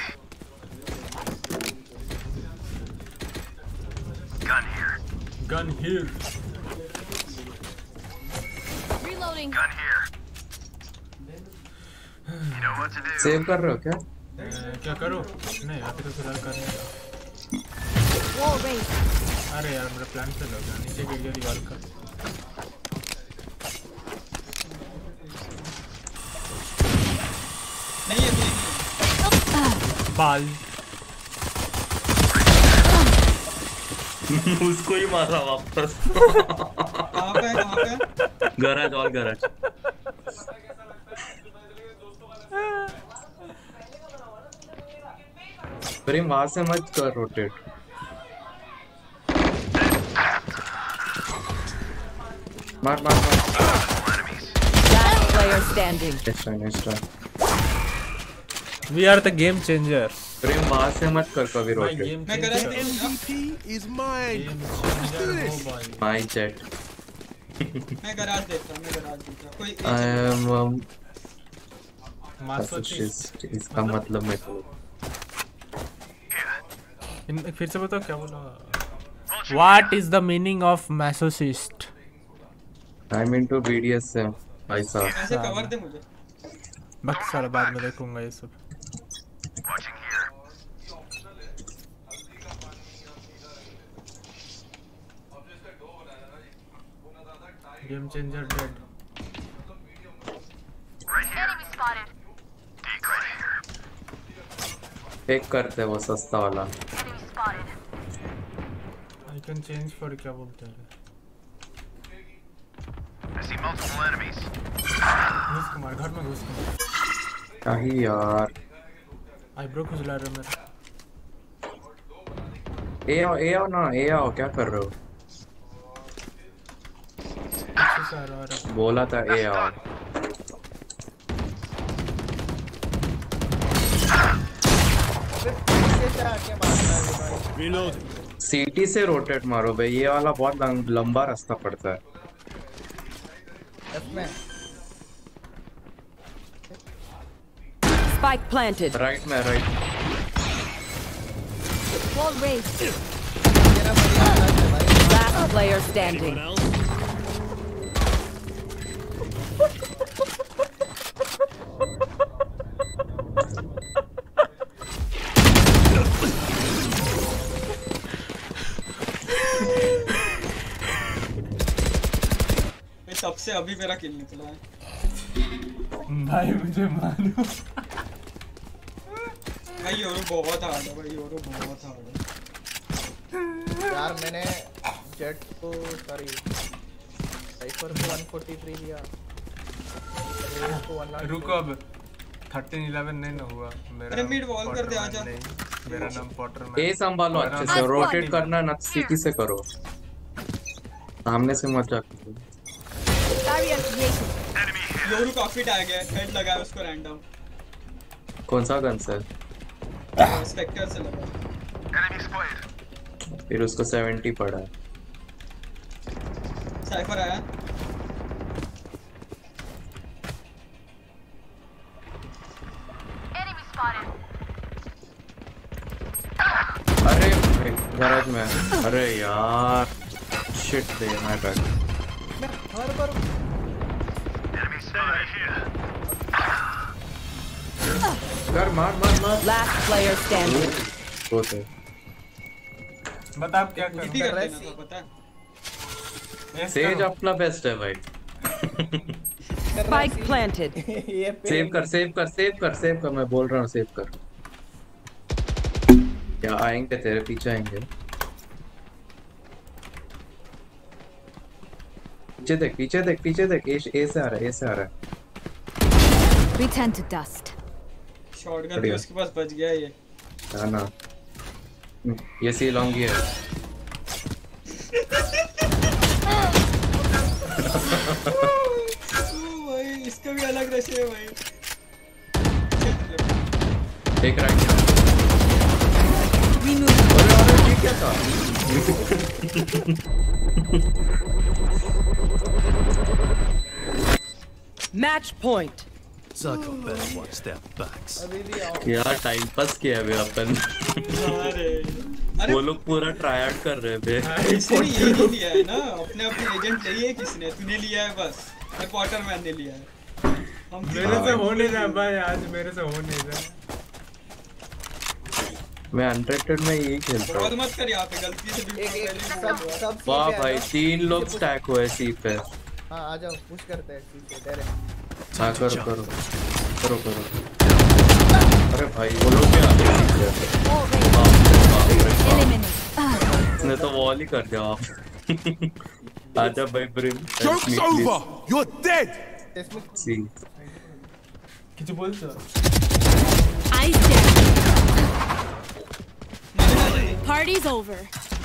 Gun here. Gun here Reloading. Gun here. You know what to do. Save कर रहे हो क्या क्या करूं नहीं अभी तो फिलहाल करने का Wall raised. अरे यार मेरा प्लान फेल हो गया नीचे गिर गया दीवार का नहीं है नहीं बाल उसको ही मारा वापस कहाँ पे गैराज और गैराज प्रेम वहां से मत कर रोटेट मार मार मार Last player standing. Next we are the game changer प्रेम वहां से मत कर कभी भाई रोटेट गेम मैं गलत changer MVP is mine. Game changer हो भाई माय चैट मैं गराज देखता हूँ कोई आई एम मास्टरपीस इसका मतलब मैं तो फिर से बताओ क्या बोला what is the meaning of masochist I mean to BDSM भाई साहब ऐसे कवर दे मुझे बाकी सारा बाद में देखूंगा ये सब Watching here. Game changer dead Right here. Decoy here. Take करते हैं वो सस्ता वाला आई कैन चेंज फॉर क्या बोलते हैं I see multiple enemies. घुस के मार घर में घुस के मार क्या ही यार आईब्रो खुजला रहे मेरा ए आओ ना ए आओ क्या कर रहे हो पीछे से आ रहा है बोला था ए आओ Reloading. सीटी से रोटेट मारो भाई ये वाला बहुत लंबा रास्ता पड़ता है एफ में Spike planted. राइट में right Wall raised. player standing. सबसे अभी मेरा किल निकला है भाई मुझे मानो भाई योरो बहुत हार्ड है भाई योरो बहुत हार्ड है यार मैंने जेट को सॉरी साइफर को 143 दिया रेस को 109 रुको अब 13-11 नहीं ना हुआ मेरा अरे मिड वॉल कर दे आजा मेरा नाम पॉटर ए संभालो अच्छे से रोटेट करना ना सीटी से करो सामने से मत जाओ योरू काफी टैग है हेड लगा है उसको रैंडम कौन सा गन से स्पेक्टर से लगा फिर उसको 70 पड़ा है साइफर आया अरे गैराज में अरे यार शिट दे माय बैड हर बार कर मार मार मार Last player standing. होते बता आप क्या कर कर देना था पता है सेज अपना बेस्ट है भाई Spike planted. ये सेव कर मैं बोल रहा हूँ सेव कर क्या आएंगे तेरे पीछे आएंगे पीछे देख ए से आ रहा है We turn to dust. Shotgun भी उसके पास बच गया ये है ना ये सी लॉन्ग ही है भाई इसका भी अलग रश है भाई एक राइट अरे ये क्या था Match point. Psychopath watch their backs. यार टाइम पास किया है अपन अरे वो लोग पूरा ट्राई आउट कर रहे थे इसने ये नहीं लिया है ना अपने एजेंट लिए किसने तूने लिया है बस मैं पॉटर मैन ने लिया है हम मेरे से हो नहीं रहा भाई आज मेरे से हो नहीं रहा मैं अनरेटेड में यही खेलता बहुत हूँ मत कर यहाँ पे गलती से भी सब वाह भाई 3 लोग स्टैक हुए सी पे हां आ जाओ पुश करते हैं ठीक है डायरेक्ट हाँ करो अरे भाई वो लोग क्या इसने तो वॉल ही कर दिया आप आजा भाई brim Joke's over! You're dead! सी कुछ बोल तो Eyes down. Party's over.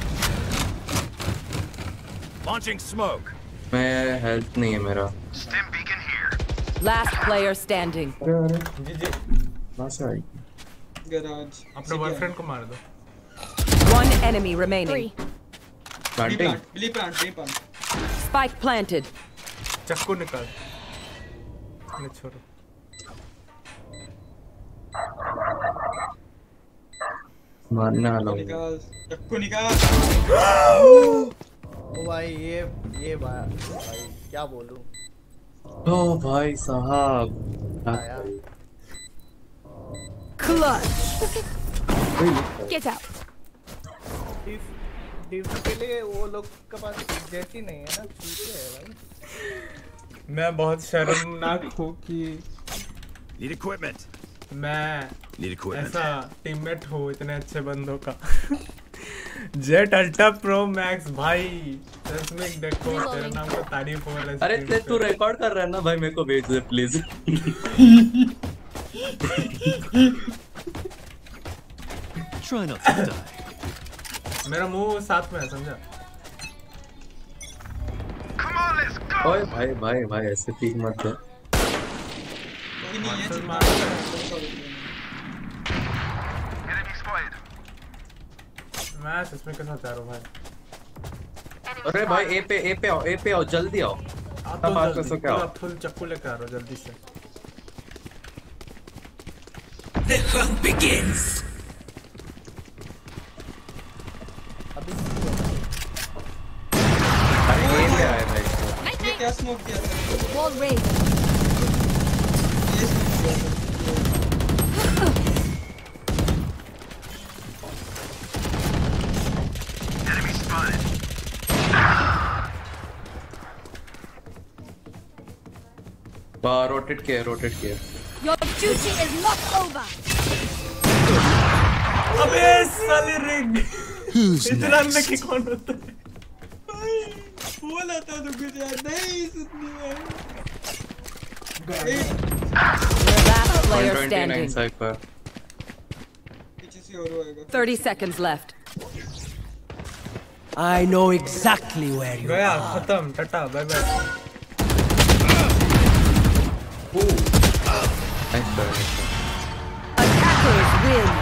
Launching smoke. मैं हेल्थ नहीं है मेरा Stim beacon here. Last player standing. जी जी कहाँ से आई गैराज अपने बॉयफ्रेंड को मार दो One enemy remaining. प्लांटिंग बिली प्लांट Spike planted. चक्कू निकाल नहीं छोड़ो मारने वाला हूँ निकाल चक्कू निकाल ओ भाई ये भाई क्या बोलूं ओ भाई साहब आया Clutch. Get out. डिव के लिए वो लोग के पास जैसी नहीं है ना चीजें है भाई मैं बहुत शर्मनाक हूँ कि Need equipment. मैं Need equipment. ऐसा टीममेट हूँ इतने अच्छे बंदों का जेट अल्ट्रा प्रो मैक्स भाई इसमें देखो तेरे नाम का तारीफ हो रहा है अरे तू रिकॉर्ड कर रहा है ना भाई मेरे को भेज दे please Try not to die. मेरा मुंह साथ में है समझा Come on, let's go! ओए भाई ऐसे पीक मत दे कोई नहीं है Enemy spotted. मैं इसमें कैसा जा रहा हूँ भाई अरे भाई ए पे आओ जल्दी आओ आप अब बात तो कर सो क्या पूरा फुल चक्कू लेकर आ रहा हो जल्दी से The hunt begins. अभी क्या स्मोक किया था? Wall raised. ये स्मोक किया था। रोटेट किया Your duty is not over. अबे साले रिग इतना में की कौन होता है? बोला था तो कुछ यार नहीं सुननी है। Last player 129 standing. साइपर। पीछे से और होएगा। 30 seconds left. I know exactly where you गया are. खत्म Tata bye bye. Attackers win.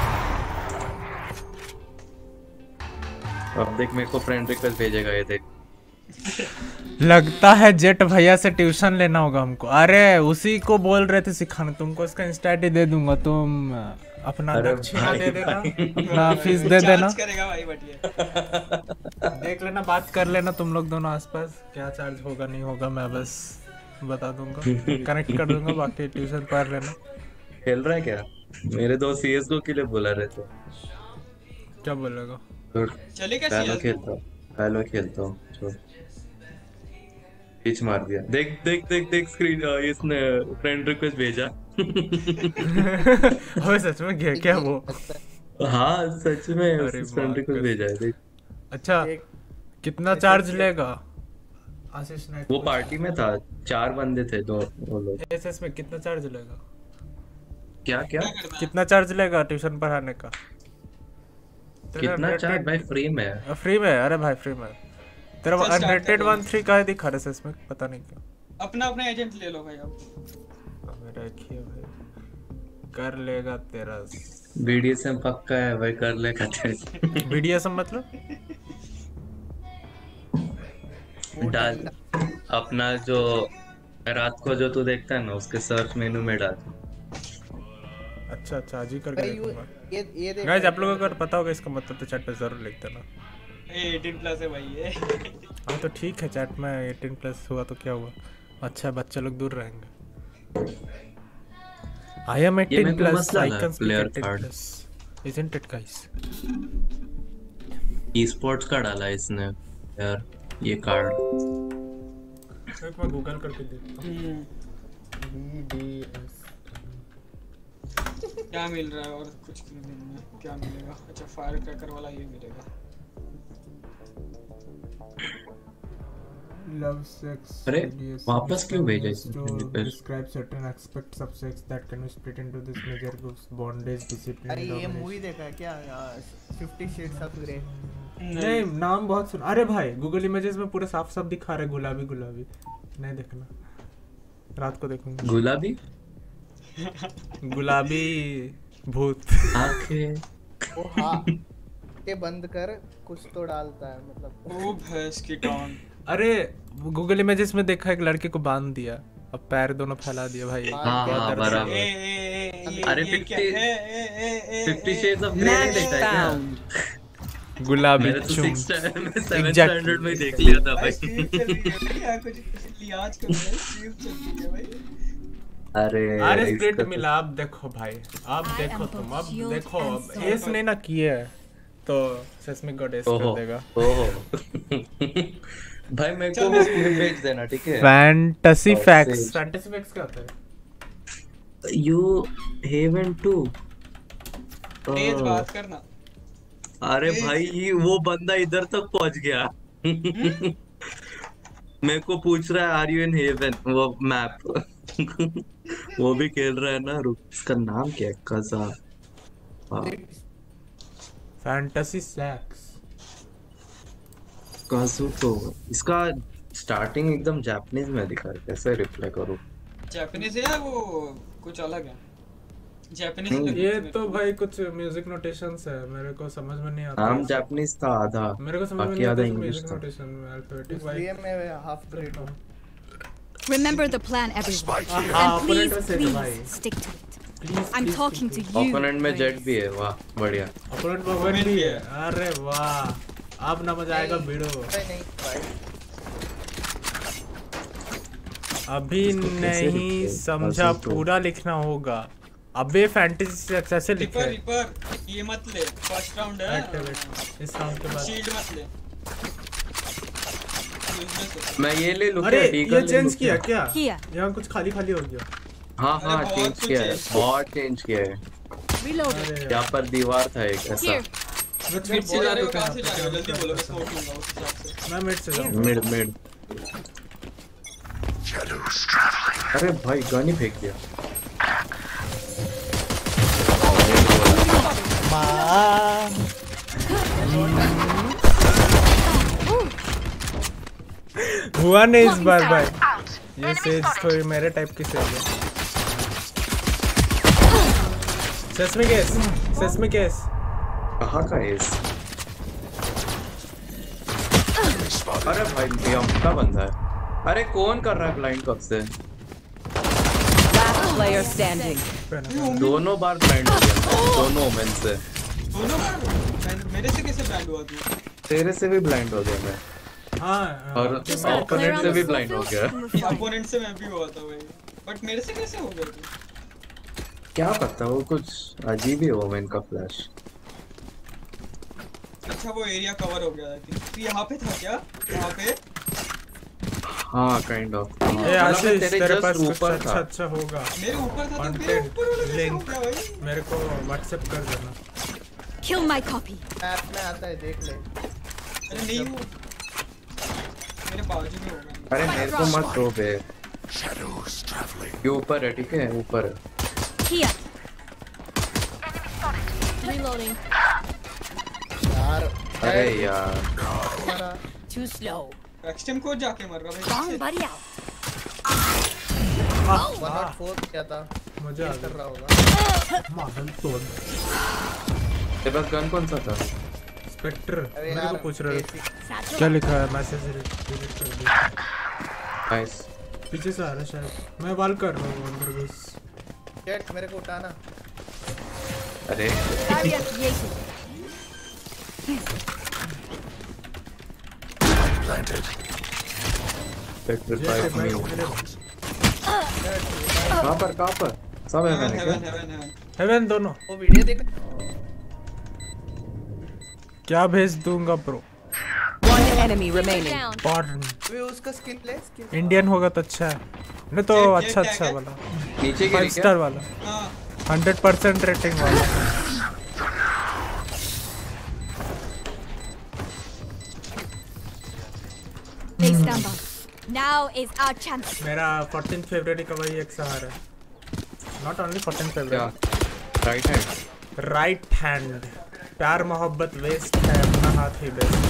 अब देख मेरे को फ्रेंड रिक्वेस्ट भेजेगा ये देख। लगता है जेट भैया से ट्यूशन लेना होगा हमको। अरे उसी को बोल रहे थे सिखाने, तुमको इसका इंस्टा आईडी दे दूंगा, तुम अपना अरे दक्षिणा भाई, दे देना, भाई। अपना फीस दे देना, चार्ज करेगा भाई बढ़िया। देख लेना, बात कर लेना तुम लोग दोनों आसपास, क्या चार्ज होगा नहीं होगा मैं बस बता दूंगा, कनेक्ट कर दूंगा, बाकी ट्यूशन पढ़ लेना। खेल रहा है क्या? मेरे दोस्त CS:GO के लिए बुला रहे थे। क्या बोलेगा? चलेगा हेलो CS:GO? खेलता हूँ। पिच मार दिया। देख स्क्रीन, इसने फ्रेंड रिक्वेस्ट भेजा। ओए सच में क्या वो? हाँ सच में अरे फ्रेंड रिक्वेस्ट भेजा है देख। अच्छा कितना चार्ज लेगा आशीष ने? वो पार्टी में था, 4 बंदे थे, 2 वो लोग। एसएस में कितना चार्ज लेगा? क्या कितना चार्ज लेगा ट्यूशन पढ़ाने का? कितना चार्ज भाई? फ्री में है। फ्री में? अरे भाई फ्री में। तेरा अनरेटेड 1-3 का है दिखा रहा है इसमें, पता नहीं क्यों। अपना एजेंट ले लो भाई आप। मेरा रखिए भाई, कर लेगा तेरा। BDSM पक्का है भाई, कर लेगा तेरा। BDSM मतलब डाल अपना जो रात को जो तू देखता है ना, उसके सर्च मेनू में डाल। अच्छा आज ही करके देखूंगा। ये देख गाइस आप लोगों को अगर पता होगा इसका मतलब तो चैट पे जरूर लिख देना। 18+ है भाई ये। हाँ तो ठीक है, चैट में 18+ हुआ तो क्या हुआ, अच्छा बच्चे लोग दूर रहेंगे। I am 18+, I can speak 18+, isn't it guys? E-sports का डाला इसने यार ये कार्ड। एक मैं गूगल करके देखता हूँ। BDS क्या मिल रहा है और कुछ नहीं है, क्या मिलेगा? अच्छा फायर क्रैकर वाला ये मिलेगा। love sex अरे BDS वापस क्यों भेजा to describe certain aspects of sex that can be split into this major groups: bondage, discipline, अरे ये domination। मूवी देखा है क्या? 50 Shades of Grey। नहीं नाम बहुत सुना। अरे भाई गूगल इमेजेस में पूरे साफ साफ दिखा रहे गुलाबी गुलाबी, नहीं देखना, रात को देखूंगा। गुलाबी गुलाबी भूत आंखें। ओ हाँ के बंद कर, कुछ तो डालता है मतलब। ओ भैंस की टांग। अरे गूगल इमेजेस में देखा एक लड़के को बांध दिया, अब पैर दोनों फैला दिया भाई। हाँ बराबर। अरे 50 Shades of Grey नहीं देखा है क्या? गुलाबी मैंने तो चुम 7th स्टैंडर्ड में देख लिया था भाई। स्ट्रीम चल रही है क्या? कुछ लिहाज कर रहा है, स्ट्रीम चल रही है भाई। अरे स्प्लिट मिला। अब देखो भाई, अब देखो तुम, अब देखो अब एस नहीं ना किए तो सेस्मिक गॉड एस कर देगा। ओहो भाई मेरे को भी भेज देना ठीक है। फैंटेसी फैक्ट्स क्या होता है? यू हेवन टू तेज बात करना। अरे भाई ये वो बंदा इधर तक पहुंच गया। मेरे को पूछ रहा है आर यू इन हेवन, वो मैप। वो भी खेल रहा है ना। रुक इसका नाम क्या है? कजा फैंटेसी फैक्ट्स काजुतो। इसका स्टार्टिंग एकदम जापानीज में दिखा है, कैसे रिप्लाई करूं? जापानीज है या वो कुछ अलग है? जापानीज ये तो भाई कुछ म्यूजिक नोटेशंस है, मेरे को समझ में नहीं आता। नाम जापानीज था आधा, मेरे को समझ में नहीं आता म्यूजिक नोटेशन अल्फाबेटिक भाई। ये मैं हाफ ग्रेड हूं। Remember the plan, everyone, and please stick to it. I'm talking to you. Opponent में जेट भी है, वाह बढ़िया। ओपोनेंट में वन भी है, अरे वाह अब ना मजा आएगा वीडियो। नहीं भाई अभी नहीं समझा, पूरा लिखना होगा। अबे फैंटेसी से कैसे लिखे? रिपर ये मत ले, फर्स्ट राउंड है। इस राउंड के बाद शील्ड मत ले। मैं ये ले लूं। अरे ये चेंज किया क्या? यहाँ कुछ खाली खाली हो गया। हाँ हाँ चेंज किया है, बहुत चेंज किया है। यहाँ पर दीवार था एक ऐसा। मिड से जा रहे हो, कहाँ से जा रहे हो? जल्दी बोलो, मैं स्मोक लूंगा उस हिसाब से। मैं मिड से जाऊंगा। मिड। अरे भाई गन ही फेंक दिया। हुआ नहीं इस बार भाई। ये सेज थोड़ी मेरे टाइप की सेज है। सेस्मी केस कहाँ का है? अरे भाई ये हमका बंदा है। अरे कौन कर रहा है ब्लाइंड कब से? Last player standing. दोनों बार ब्लाइंड हो गया, दोनों ओमेन से। दोनों बार? मेरे से कैसे ब्लाइंड हुआ तू? तेरे से भी ब्लाइंड हो गया मैं। हाँ और ओपोनेंट से भी ब्लाइंड हो गया। ओपोनेंट से मैं भी हुआ था भाई, बट मेरे से कैसे हो गया तू? क्या पता, वो कुछ अजीब ही है ओमेन का फ्लैश। अच्छा वो एरिया कवर हो गया है। तू यहाँ पे था क्या? यहाँ पे? हाँ काइंड ऑफ। ये आशीष तेरे पास कुछ अच्छा होगा। मेरे ऊपर था तो मेरे ऊपर वाला कैसे हो गया भाई? मेरे को व्हाट्सएप कर देना। Kill my copy. ऐप में आता है, देख ले। अरे नहीं वो मेरे बाजू में होगा। अरे मेरे को मत दो बे। ये ऊपर है, ठीक है ऊपर है। Here. Reloading. अरे यार Too slow. एक्सटेम को जाके मर रहा भाई। Wrong buddy out. 104 क्या था? मजा आ कर रहा होगा। मादन तोड़। तेरे पास गन कौन सा था? स्पेक्टर। अरे मेरे यार को पूछ रहे हो क्या लिखा है? मैसेज डिलीट कर दिया। नाइस। पीछे से आ रहा है शायद। मैं वाल कर रहा हूँ अंदर बस। जेट मेरे को उठाना। अरे सेक्टर 5 में कहाँ पर सब है मैंने क्या? हेवन दोनों। वो वीडियो देख। क्या भेज दूंगा ब्रो? One enemy remaining. वे उसका स्किन ले। इंडियन होगा तो अच्छा है। नहीं तो अच्छा वाला। नीचे 5 स्टार वाला। 100% रेटिंग वाला। They stand up. Now is our chance. मेरा 14th February का वही एक सहारा है। Not only 14th February. Right hand. Right hand. प्यार मोहब्बत वेस्ट है, अपना हाथ ही best.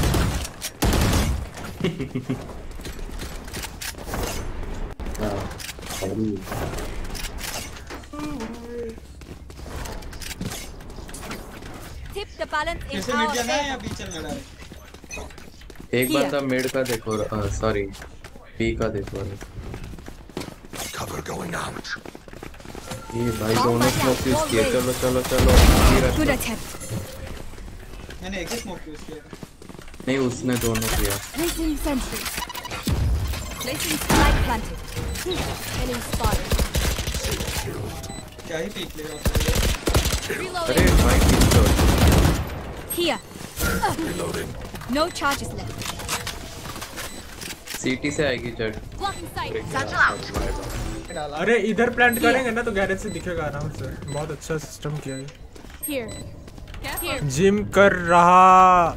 Tip the balance in कैसे our मिड जाना है या favor. बी चलना है? एक बंदा मिड का देखो, सॉरी बी का देखो। Cover going out. ये भाई दोनों स्मोक यूज किए। चलो Good attempt. मैंने एक ही स्मोक यूज किया। नहीं उसने दोनों किया। Placing sentry. Placing spike planted. Killing spot. क्या ही पीक लेगा? अरे भाई Here. No charges left. सीटी से आएगी चढ़। Blocking sight. अरे इधर प्लांट करेंगे ना तो गैरेज से दिखेगा आराम से। बहुत अच्छा सिस्टम किया है। Here. Here. जिम कर रहा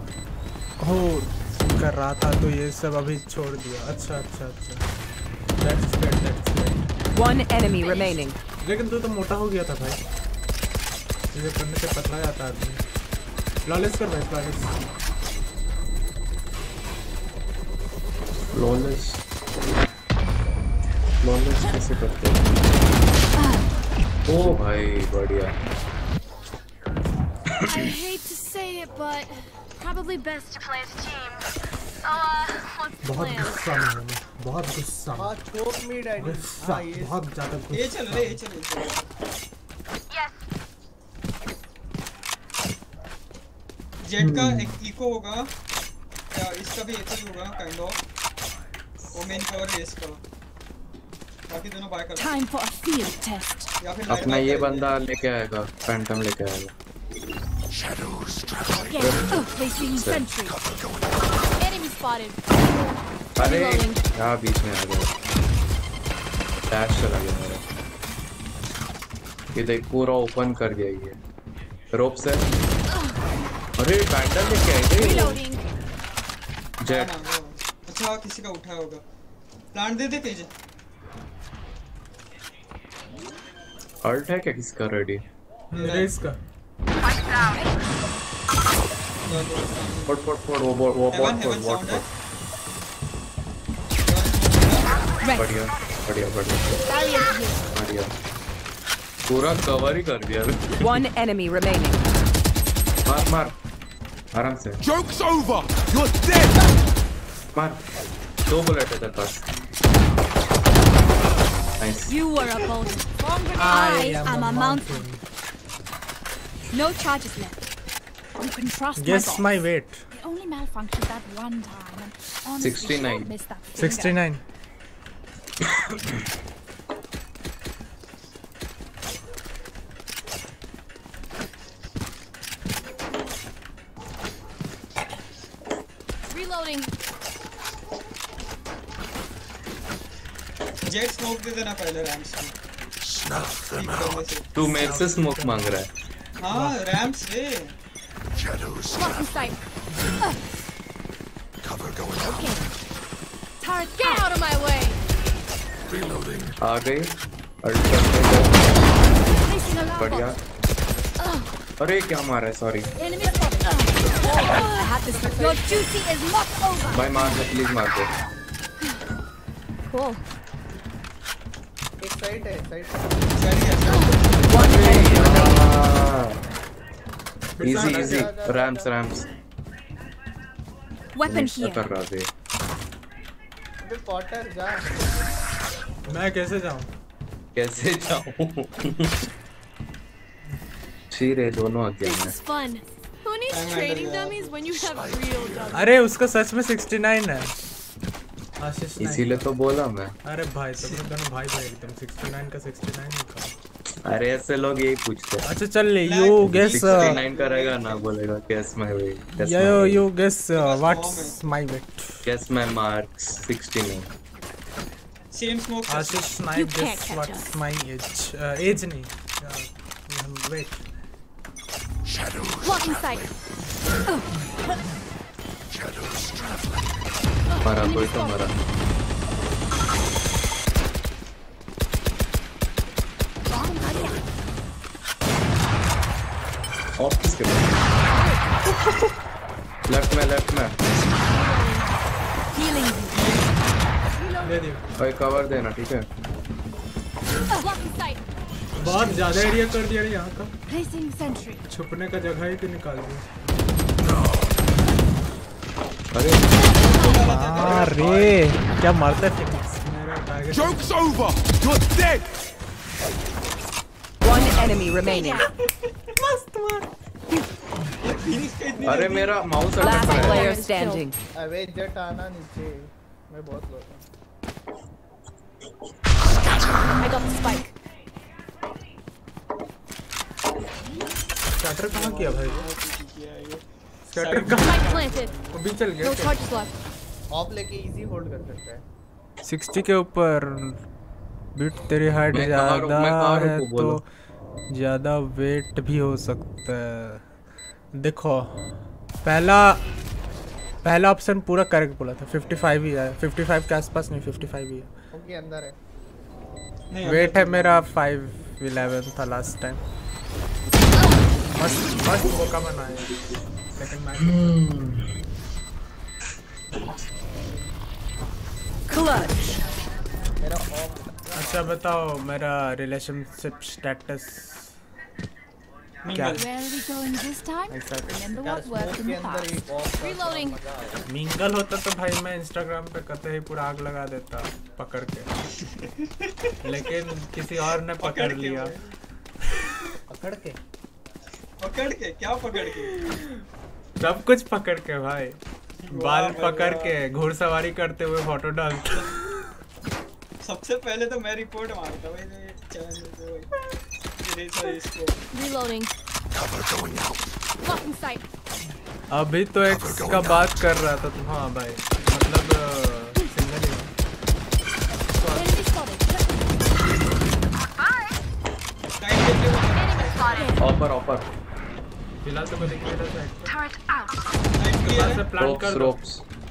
था तो ये सब अभी छोड़ दिया। अच्छा। That's great. One enemy remaining. लेकिन तू तो मोटा हो गया था भाई। ये करने से पतला जाता आदमी। फ्लॉलेस कर भाई, फ्लॉलेस कैसे करते हैं? ओ भाई बढ़िया। I hate to say it, but probably best to play as a team. बहुत गुस्सा में हूँ मैं, बहुत गुस्सा में। हाँ चोक मिड है। गुस्सा, बहुत ज़्यादा गुस्सा। ये चल रहे, ये चल। जेट का एक इको होगा या इसका भी एक ही होगा काइंड ऑफ। वो मेन कवर है इसका। बाकी दोनों बाय कर। Time for a field test. या फिर अपना ये बंदा लेके आएगा, फैंटम लेके आएगा। Placing sentry. Enemy spotted. अरे यहाँ बीच में आ गया, डैश चला गया मेरा। ये देख पूरा ओपन कर दिया ये रोप से। अरे फैंटम लेके आए थे जेट। अच्छा किसी का उठा होगा। प्लांट दे दे तेज। अल्ट है क्या किसका रेडी? मेरे इसका फोड़ वो बॉट बढ़िया बढ़िया बढ़िया बढ़िया पूरा कवर ही कर दिया। One enemy remaining. मार मार आराम से। Joke's over. You're dead. मार 2 बुलेट है तेरे पास। Nice. You were a bolt. I am a mountain. No charges left. You can trust Guess my my weight. It only malfunctioned that one time. And honestly, 69. sure missed that finger. 69. Reloading. Jett smoke दे देना पहले rams को। तू मेरे से smoke मांग रहा है? हाँ रैम्स से। Blocking sight. Cover going out. Okay. Turret, get out of my way. Reloading. आ गई अल्ट करने को। Placing alarm बढ़िया। bot. अरे क्या मारा है sorry. Enemy spotted. I had this. Your duty is not over. भाई मार दे प्लीज मार दे। Cool. एक साइड है साइड। इजी इजी रैम्स रैम्स। Weapon क्या here. कर रहा थे? अबे पॉटर जा। मैं कैसे जाऊं? कैसे जाऊं? रे दोनों आ गए हैं। Fun. Who needs training dummies when you have real dummies? अरे उसका सच में 69 है। आशीष इसीलिए तो बोला मैं। अरे भाई तुम लोग दोनों भाई भाई एकदम 69 का 69 लिखा। अरे ऐसे लोग यही पूछते हैं। अच्छा चल ले यू गेस 69 करेगा ना बोलेगा guess my weight। you guess what's my weight? Guess my marks 69। Same smoke. Ashish Naik guess what's my age? age नहीं weight। Blocking sight. मारा कोई तो मारा। ऑफ किसके लेफ्ट में Healing. दे दियो। भाई कवर देना ठीक है। Blocking sight. बहुत ज्यादा एरिया कर दिया यहाँ का। Placing sentry. छुपने का जगह ही तो निकाल दिया। अरे क्या मारता है फिनिक्स मेरा target. Joke's over. You're dead. One enemy remaining. मस्त मार। अरे मेरा माउस अटक Last रहा है। player standing. अबे जेट आना नीचे। मैं बहुत लो था। I got the spike. Scatter कहाँ किया भाई? स्कैटर कहाँ? Spike planted. अभी चल No गया। charges left. ऑफ लेके इजी होल्ड कर सकता है। 60 के ऊपर बीट तेरी हाइट मैं कहाँ ज्यादा रुकूं है बोलो। तो ज्यादा वेट भी हो सकता है। देखो पहला ऑप्शन पूरा करेक्ट बोला था। 55 ही है। 55 के आसपास नहीं 55 ही है। ओके अंदर है। वेट है मेरा 511 था लास्ट टाइम। मस्त मौका बनाया सेकंड मैच। Clutch. मेरा ऑफ। अच्छा बताओ मेरा रिलेशनशिप स्टेटस क्या Where are we going this time? Remember what worked in के the अंदर past. एक ऑफ। Reloading. मिंगल होता तो भाई मैं इंस्टाग्राम पे कते ही पूरा आग लगा देता पकड़ के। लेकिन किसी और ने पकड़ लिया। पकड़ के क्या पकड़ के? सब कुछ पकड़ के भाई। बाल पकड़ के घुड़सवारी करते हुए फोटो डालते। सबसे पहले तो मैं रिपोर्ट मारता भाई चैनल पे भाई मेरे से इसको Reloading. Cover going out. Blocking sight. अभी तो एक्स का बात कर रहा था तुम। हाँ भाई मतलब सिंगल ही Enemy spotted. टाइम देख लो ऑपर फिलहाल तो कोई दिख नहीं रहा था। Turret out. टाइम क्लियर है से प्लान कर दो। रोप्स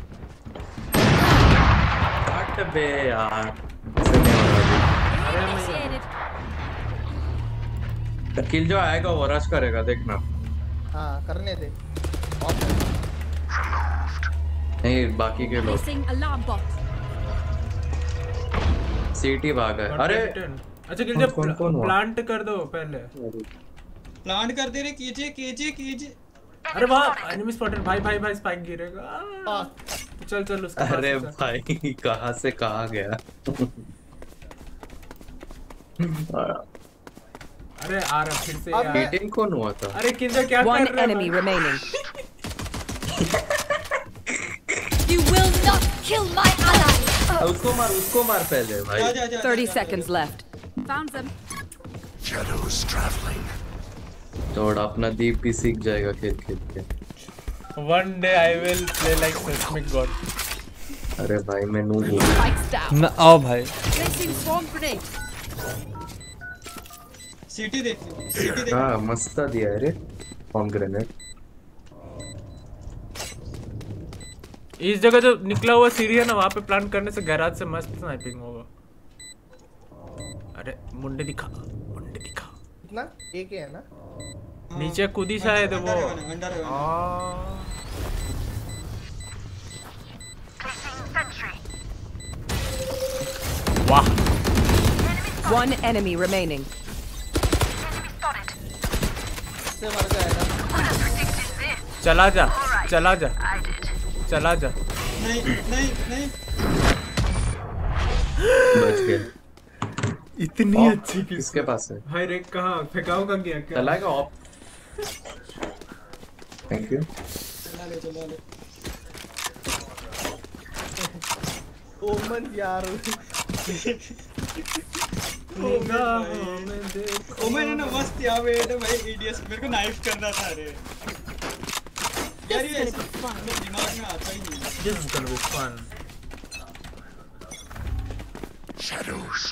हट बे यार ऐसे नहीं हो रहा Initiated. अभी। किल जो आएगा वो रश करेगा देखना। हाँ करने दे। नहीं बाकी के लोग Placing alarm bot. सीटी भागा है। अरे अच्छा किल जब कौन हुआ? प्लांट कर दो पहले। प्लान कर दे रे कीजिए अरे वाह एनिमी स्पॉटेड। भाई स्पाइक गिरेगा। चल उसके पास अरे से चल। भाई कहाँ से कहाँ गया अरे आ रहा फिर से अब यार। मीटिंग कौन हुआ था? अरे किंजा क्या One कर रहा है enemy remaining. You will not kill my ally. उसको मार पहले भाई। जा 30 seconds left. Found them. Shadows traveling. थोड़ा अपना दीप भी सीख जाएगा खेल के। One day I will play like Seismic God. अरे भाई मैं नूब हूँ। Spikes down. ना आओ भाई। Placing swarm grenade. सिटी देख हाँ मस्त दिया है रे बॉम्ब ग्रेनेड। इस जगह जो निकला हुआ सीढ़ी है ना वहाँ पे प्लान करने से गैराज से मस्त स्नाइपिंग होगा। अरे मुंडे दिखा। कितना एक ही है ना। नीचे कूदी शायद वो। अंडर है वाह One enemy remaining. से मर जाएगा। चला जा नहीं बच गए। इतनी अच्छी किसके पास है? भाई रेक कहाँ फेंकाओ का क्या चलाएगा ऑफ। Thank you. चला ले ओमन यार। ओमन है ना मस्त यहाँ पे तो भाई ईडीएस मेरे को नाइफ करना था रे यार ये दिमाग में आता ही नहीं। This is gonna be fun. Shadows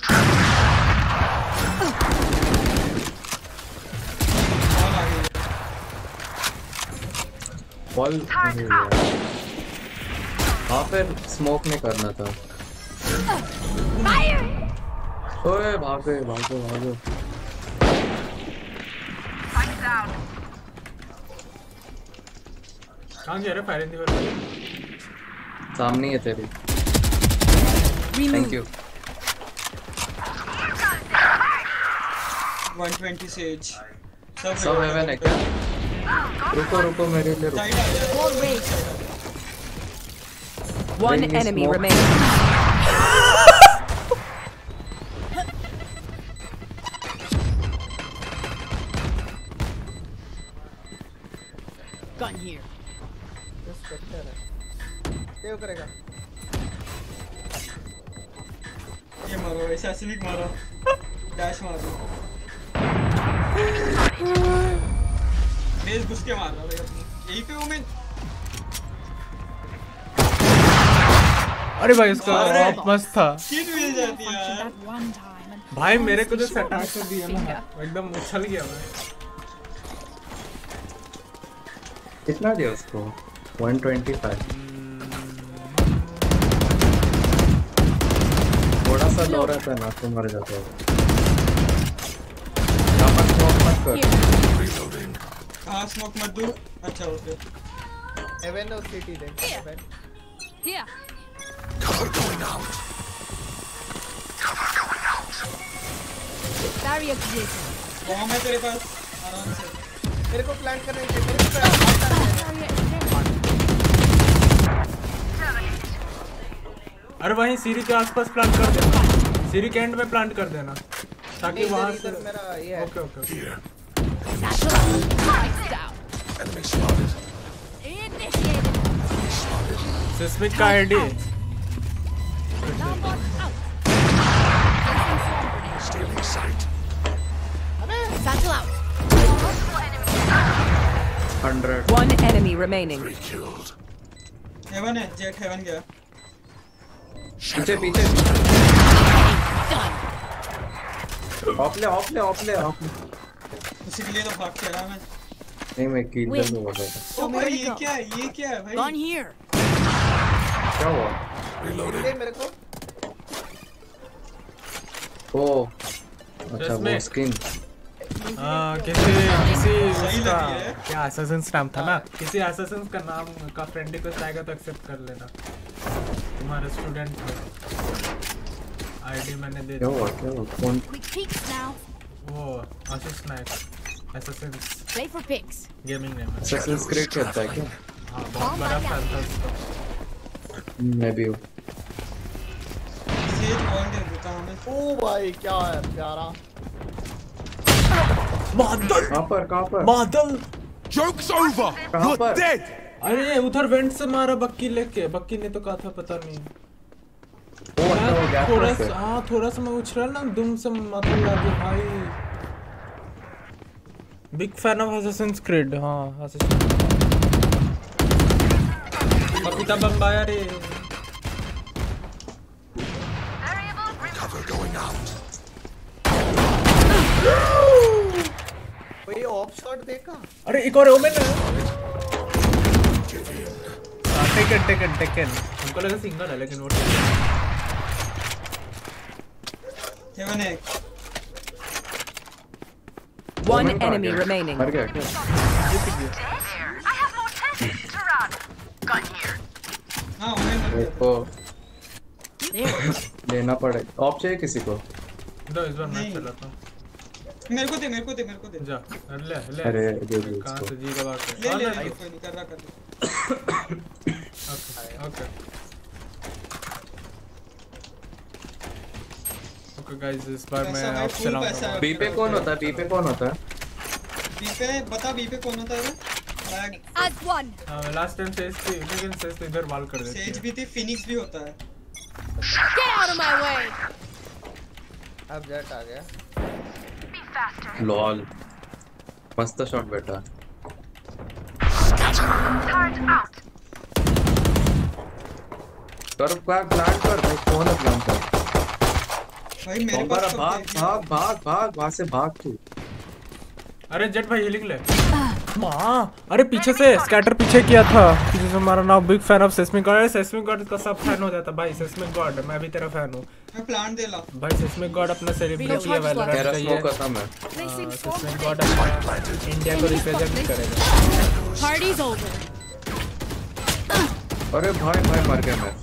बॉल हाँ फिर स्मोक नहीं करना था। ओए भागो कहाँ जा रहे फायरिंग दीवार? सामने है तेरी। Thank you. 120 सेज सब हेवन है क्या? रुको मेरे लिए रुको। Wall raised. One Bring me enemy smoke. remaining. Gun here. Spectre है। सेव करेगा। ये मारो असैसिनिक मारो डैश मारो बेस घुस के मार रहा है यहीं पे ओमेन। अरे भाई इसका ऑफ मस्त था। किल मिल जाती है यार। One time and भाई मेरे को जो सटा कर दिया ना एकदम उछल गया मैं। कितना दिया उसको? 125। थोड़ा सा लो रहता है ना तो मर जाता है। मत कर। reloading. हाँ स्मोक मत दो। अच्छा ओके हेवन और सिटी देख। Heaven. here. Cover going out. Barrier created. Bomb है तेरे पास आराम से। मेरे को प्लान करने दे। मेरे को Barrier is there. अरे वहीं सीरी के आसपास प्लांट कर देना। सीरी के एंड में प्लांट कर देना ताकि वहां से। इधर मेरा ये है। Okay Here. Satchel out. Spikes down. Enemy spotted. Initiated. Spotted. Seismic का ID. Alarm bot out. Stealing sight. Satchel out. 100. One enemy remaining. 3 killed. Heaven है, जेट हेवन गया। पीछे पीछे। ऑफ ले। उसी के लिए तो भाग के रहा मैं। नहीं मैं किल कर दूंगा भाई। ओ भाई ये क्या है भाई? Gone here. क्या हुआ? Reloading. दे मेरे को। ओ अच्छा वो स्किन। किसी सही उसका लगी है। क्या असैसिन्स नाम था ना, किसी असैसिन्स का नाम का फ्रेंड रिक्वेस्ट आएगा तो एक्सेप्ट कर लेना। तुम्हारा स्टूडेंट आईडी मैंने दे क्या हुआ कौन? Quick peeks now. वो assassins Play for picks. Gaming name है। Assassin's Creed खेलता है क्या? हाँ बहुत बड़ा फैन था उसका। मैं भी हूँ। सेज बॉल दे देता हमें। ओ भाई क्या है प्यारा। बादल कहाँ पर? बादल Joke's over. कहाँ You're पर? dead. अरे उधर वेंट से मारा बक्की लेके, बक्की ने तो कहा था पता नहीं। ओ अच्छा वो गैप थोड़ा से। सा हाँ थोड़ा सा मैं उछला ना दुम से माथा लगा भाई। Big fan of assassins Creed. हाँ असैसिन्स पपीता बम्बाया रे। Cover going out. भाई ऑफ शॉट देखा। अरे एक और ओमेन है। टेकन हमको लगा सिंगल है लेकिन वो हेवन है। One Omen कहाँ enemy गया? remaining. मर गया क्या? हाँ उन्हें मर गया। को लेना पड़ेगा। ऑफ चाहिए किसी को? दो इस बार मैं नहीं। चलाता हूँ। मेरे को दे जा ले अरे दे दो कहाँ इसको। से जी का बात ले है। ले कोई नहीं कर रहा ओके गाइस इस बार मैं पैसा भाई, आप full चलाऊंगा। पैसा है। बी पे कौन होता है? बी पे कौन होता है? Bag As one. Last time Sage थी लेकिन सेज तो इधर वाल कर देती सेज है। भी थी, फिनिक्स भी होता है। Get out of my way. अब जेट आ गया। लॉल मस्त शॉट बेटा। कर क्या प्लान कर भाई? कौन है प्लान कर? भाई मेरे बम्बारा पास भाग वहां से भाग तू। अरे जेट भाई हीलिंग ले। मां अरे पीछे से स्कैटर पीछे किया था। पीछे से हमारा नाम big fan of seismic god. Seismic god का सब फैन हो जाता भाई। सेस्मिक गॉड मैं भी तेरा फैन हूं मैं प्लांट दे ला। भाई। सेस्मिक गॉड अपना सेलिब्रिटी है वैलोरेंट तेरा का स्मोक ये। खत्म है। Placing swarm seismic grenade. God अपना इंडिया को रिप्रेजेंट करेगा। Party's over. अरे भाई मर गया मैं।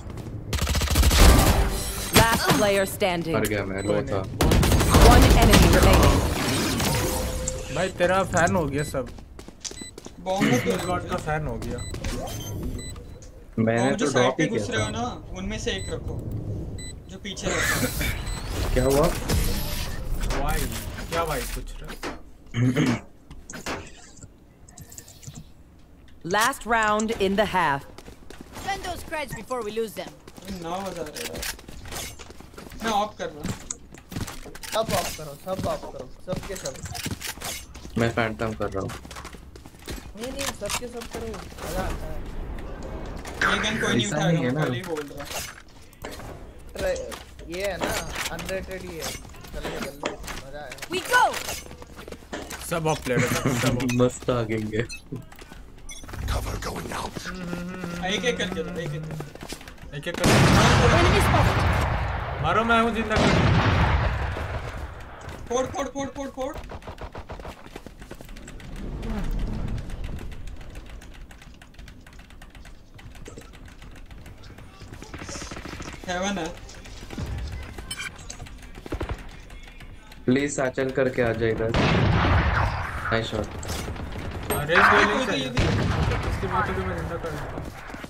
Last player standing. मर गया मैं। लो था। One enemy remaining. भाई तेरा फैन हो गया सब। बॉम्ब मत दो। गॉड का फैन हो गया। मैंने बॉम्ब तो जो ड्रॉप साइड ही पे घुस किया रहे हो था। ना, उनमें से एक रखो जो पीछे रहता है। क्या हुआ? वाई क्या भाई पूछ रहा? Last round in the half. Spend those creds before we lose them. ना मजा आ रहा है। मैं ऑफ कर रहा हूँ। सब ऑफ करो सबके सब। मैं फैंटम कर रहा हूँ। नहीं सबके सब करो मजा आता है। ये गन कोई नहीं ऐसा उठाएगा, नहीं है मैं ना। पहले ही बोल रहा। ये है ना अनरेटेड ही है। चलेगा जल्दी मजा आएगा। We go. सब ऑफ प्लेयर है सब off। मस्त आगेंगे। Cover going out. एक एक करके दो, एक एक करके। एक एक Enemy spotted. मारो मैं हूँ जिंदा कर। फोड़। हेवन है। प्लीज सैचल करके आ जाए इधर। Nice shot. अरे कोई इसकी तो ये भी इसकी बात तो मैं जिंदा कर देता हूँ।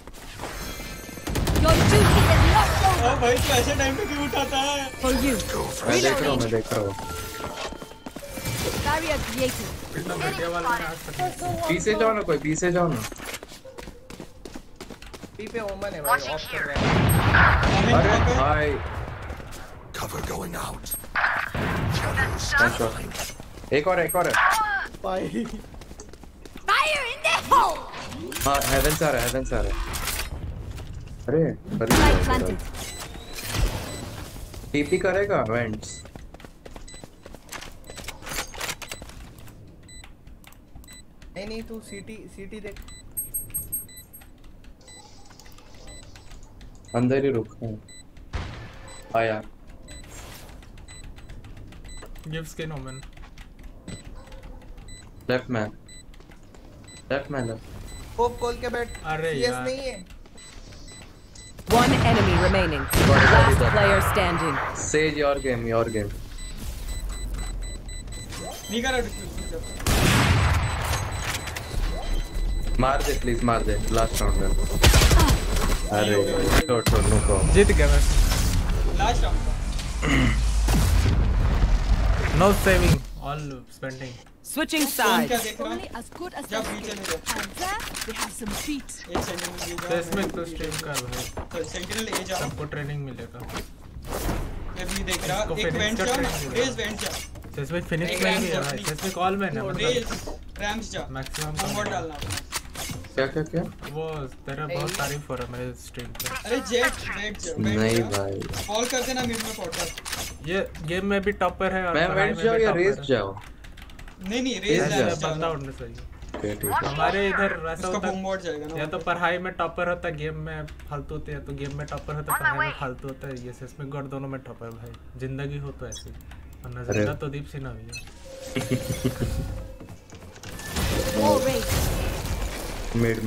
Your duty is not over. भाई तू ऐसे टाइम पे क्यों उठाता है? For you. मैं देख रहा हूँ। Barrier created. इतना घटिया वाला मैंने आज तक नहीं। पीछे जाओ ना कोई, पीछे जाओ ना। पी पे ओमन है भाई ऑफ कर रहा है। अरे भाई Cover going out. एक और है भाई Fire in the hole! हाँ हेवन से आ रहा है अरे Light planted. टीपी करेगा वेंट्स नहीं तू सीटी देख अंदर ही रुक आया गिव स्किन ओमन लेफ्ट में होप खोल के बैठ अरे सीएस यार। नहीं है One enemy remaining. Last player standing. Sage your game नहीं करा डिफेंस मार दे लास्ट राउंड में अरे छोड़ नो प्रॉब्लम जीत गया मैं last round no saving all spending Switching कौन sides. क्या देख रहा Only as good as जब their बीच skill. में जा And there we have some treats. एक सेंटिनल भी तो इसमें तो स्ट्रीम कर भाई तो सेंटिनल ए जा रहा सबको ट्रेनिंग मिलेगा ये भी देख रहा इसको एक Phoenix वेंट का जा training मिलेगा। रेज वेंट जा तो इसमें फिनिश में भी है भाई इसमें कॉल में ना मतलब रेज रैम्स जा मैक्सिमम कॉम्बोट डालना क्या वो तेरा बहुत तारीफ हो रहा है मेरे स्ट्रीम पे अरे जेट वेट जा नहीं भाई कॉल कर देना मिड में पॉटर ये गेम में भी टॉपर है और मैं पढ़ाई वेंट में जाओ भी या topper रेस है। जाओ नहीं रेज रेज लैम्स बंदा जा उड़ने चाहिए ठीक है हमारे इधर ऐसा इसका होता बॉम्बॉट जाएगा ना या तो पढ़ाई में टॉपर होता गेम में फालतू होते हैं तो गेम में टॉपर होता पढ़ाई में फालतू होता है ये इसमें गॉड दोनों में टॉपर भाई जिंदगी हो तो ऐसी वरना जिंदा तो दीप सिन्हा भी है All raised. मिड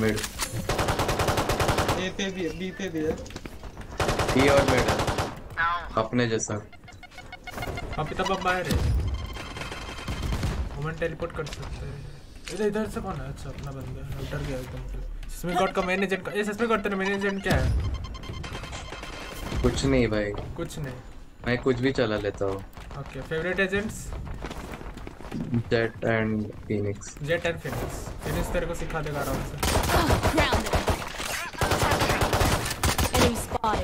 ए पे भी है बी पे भी है ई और मिड अपने जैसा अभी तब अब बाहर है मोमेंट टेलीपोर्ट कर सकते हैं इधर से कौन है अच्छा अपना बंदा है डर गया एकदम से इसमें गॉड का मेन एजेंट का ये इसमें करते हैं मेन एजेंट क्या है कुछ नहीं भाई कुछ नहीं मैं कुछ भी चला लेता हूँ okay favourite agents Jett and Phoenix Jett and Phoenix तेरे को सिखा देगा आराम से Grounded. Enemy spotted.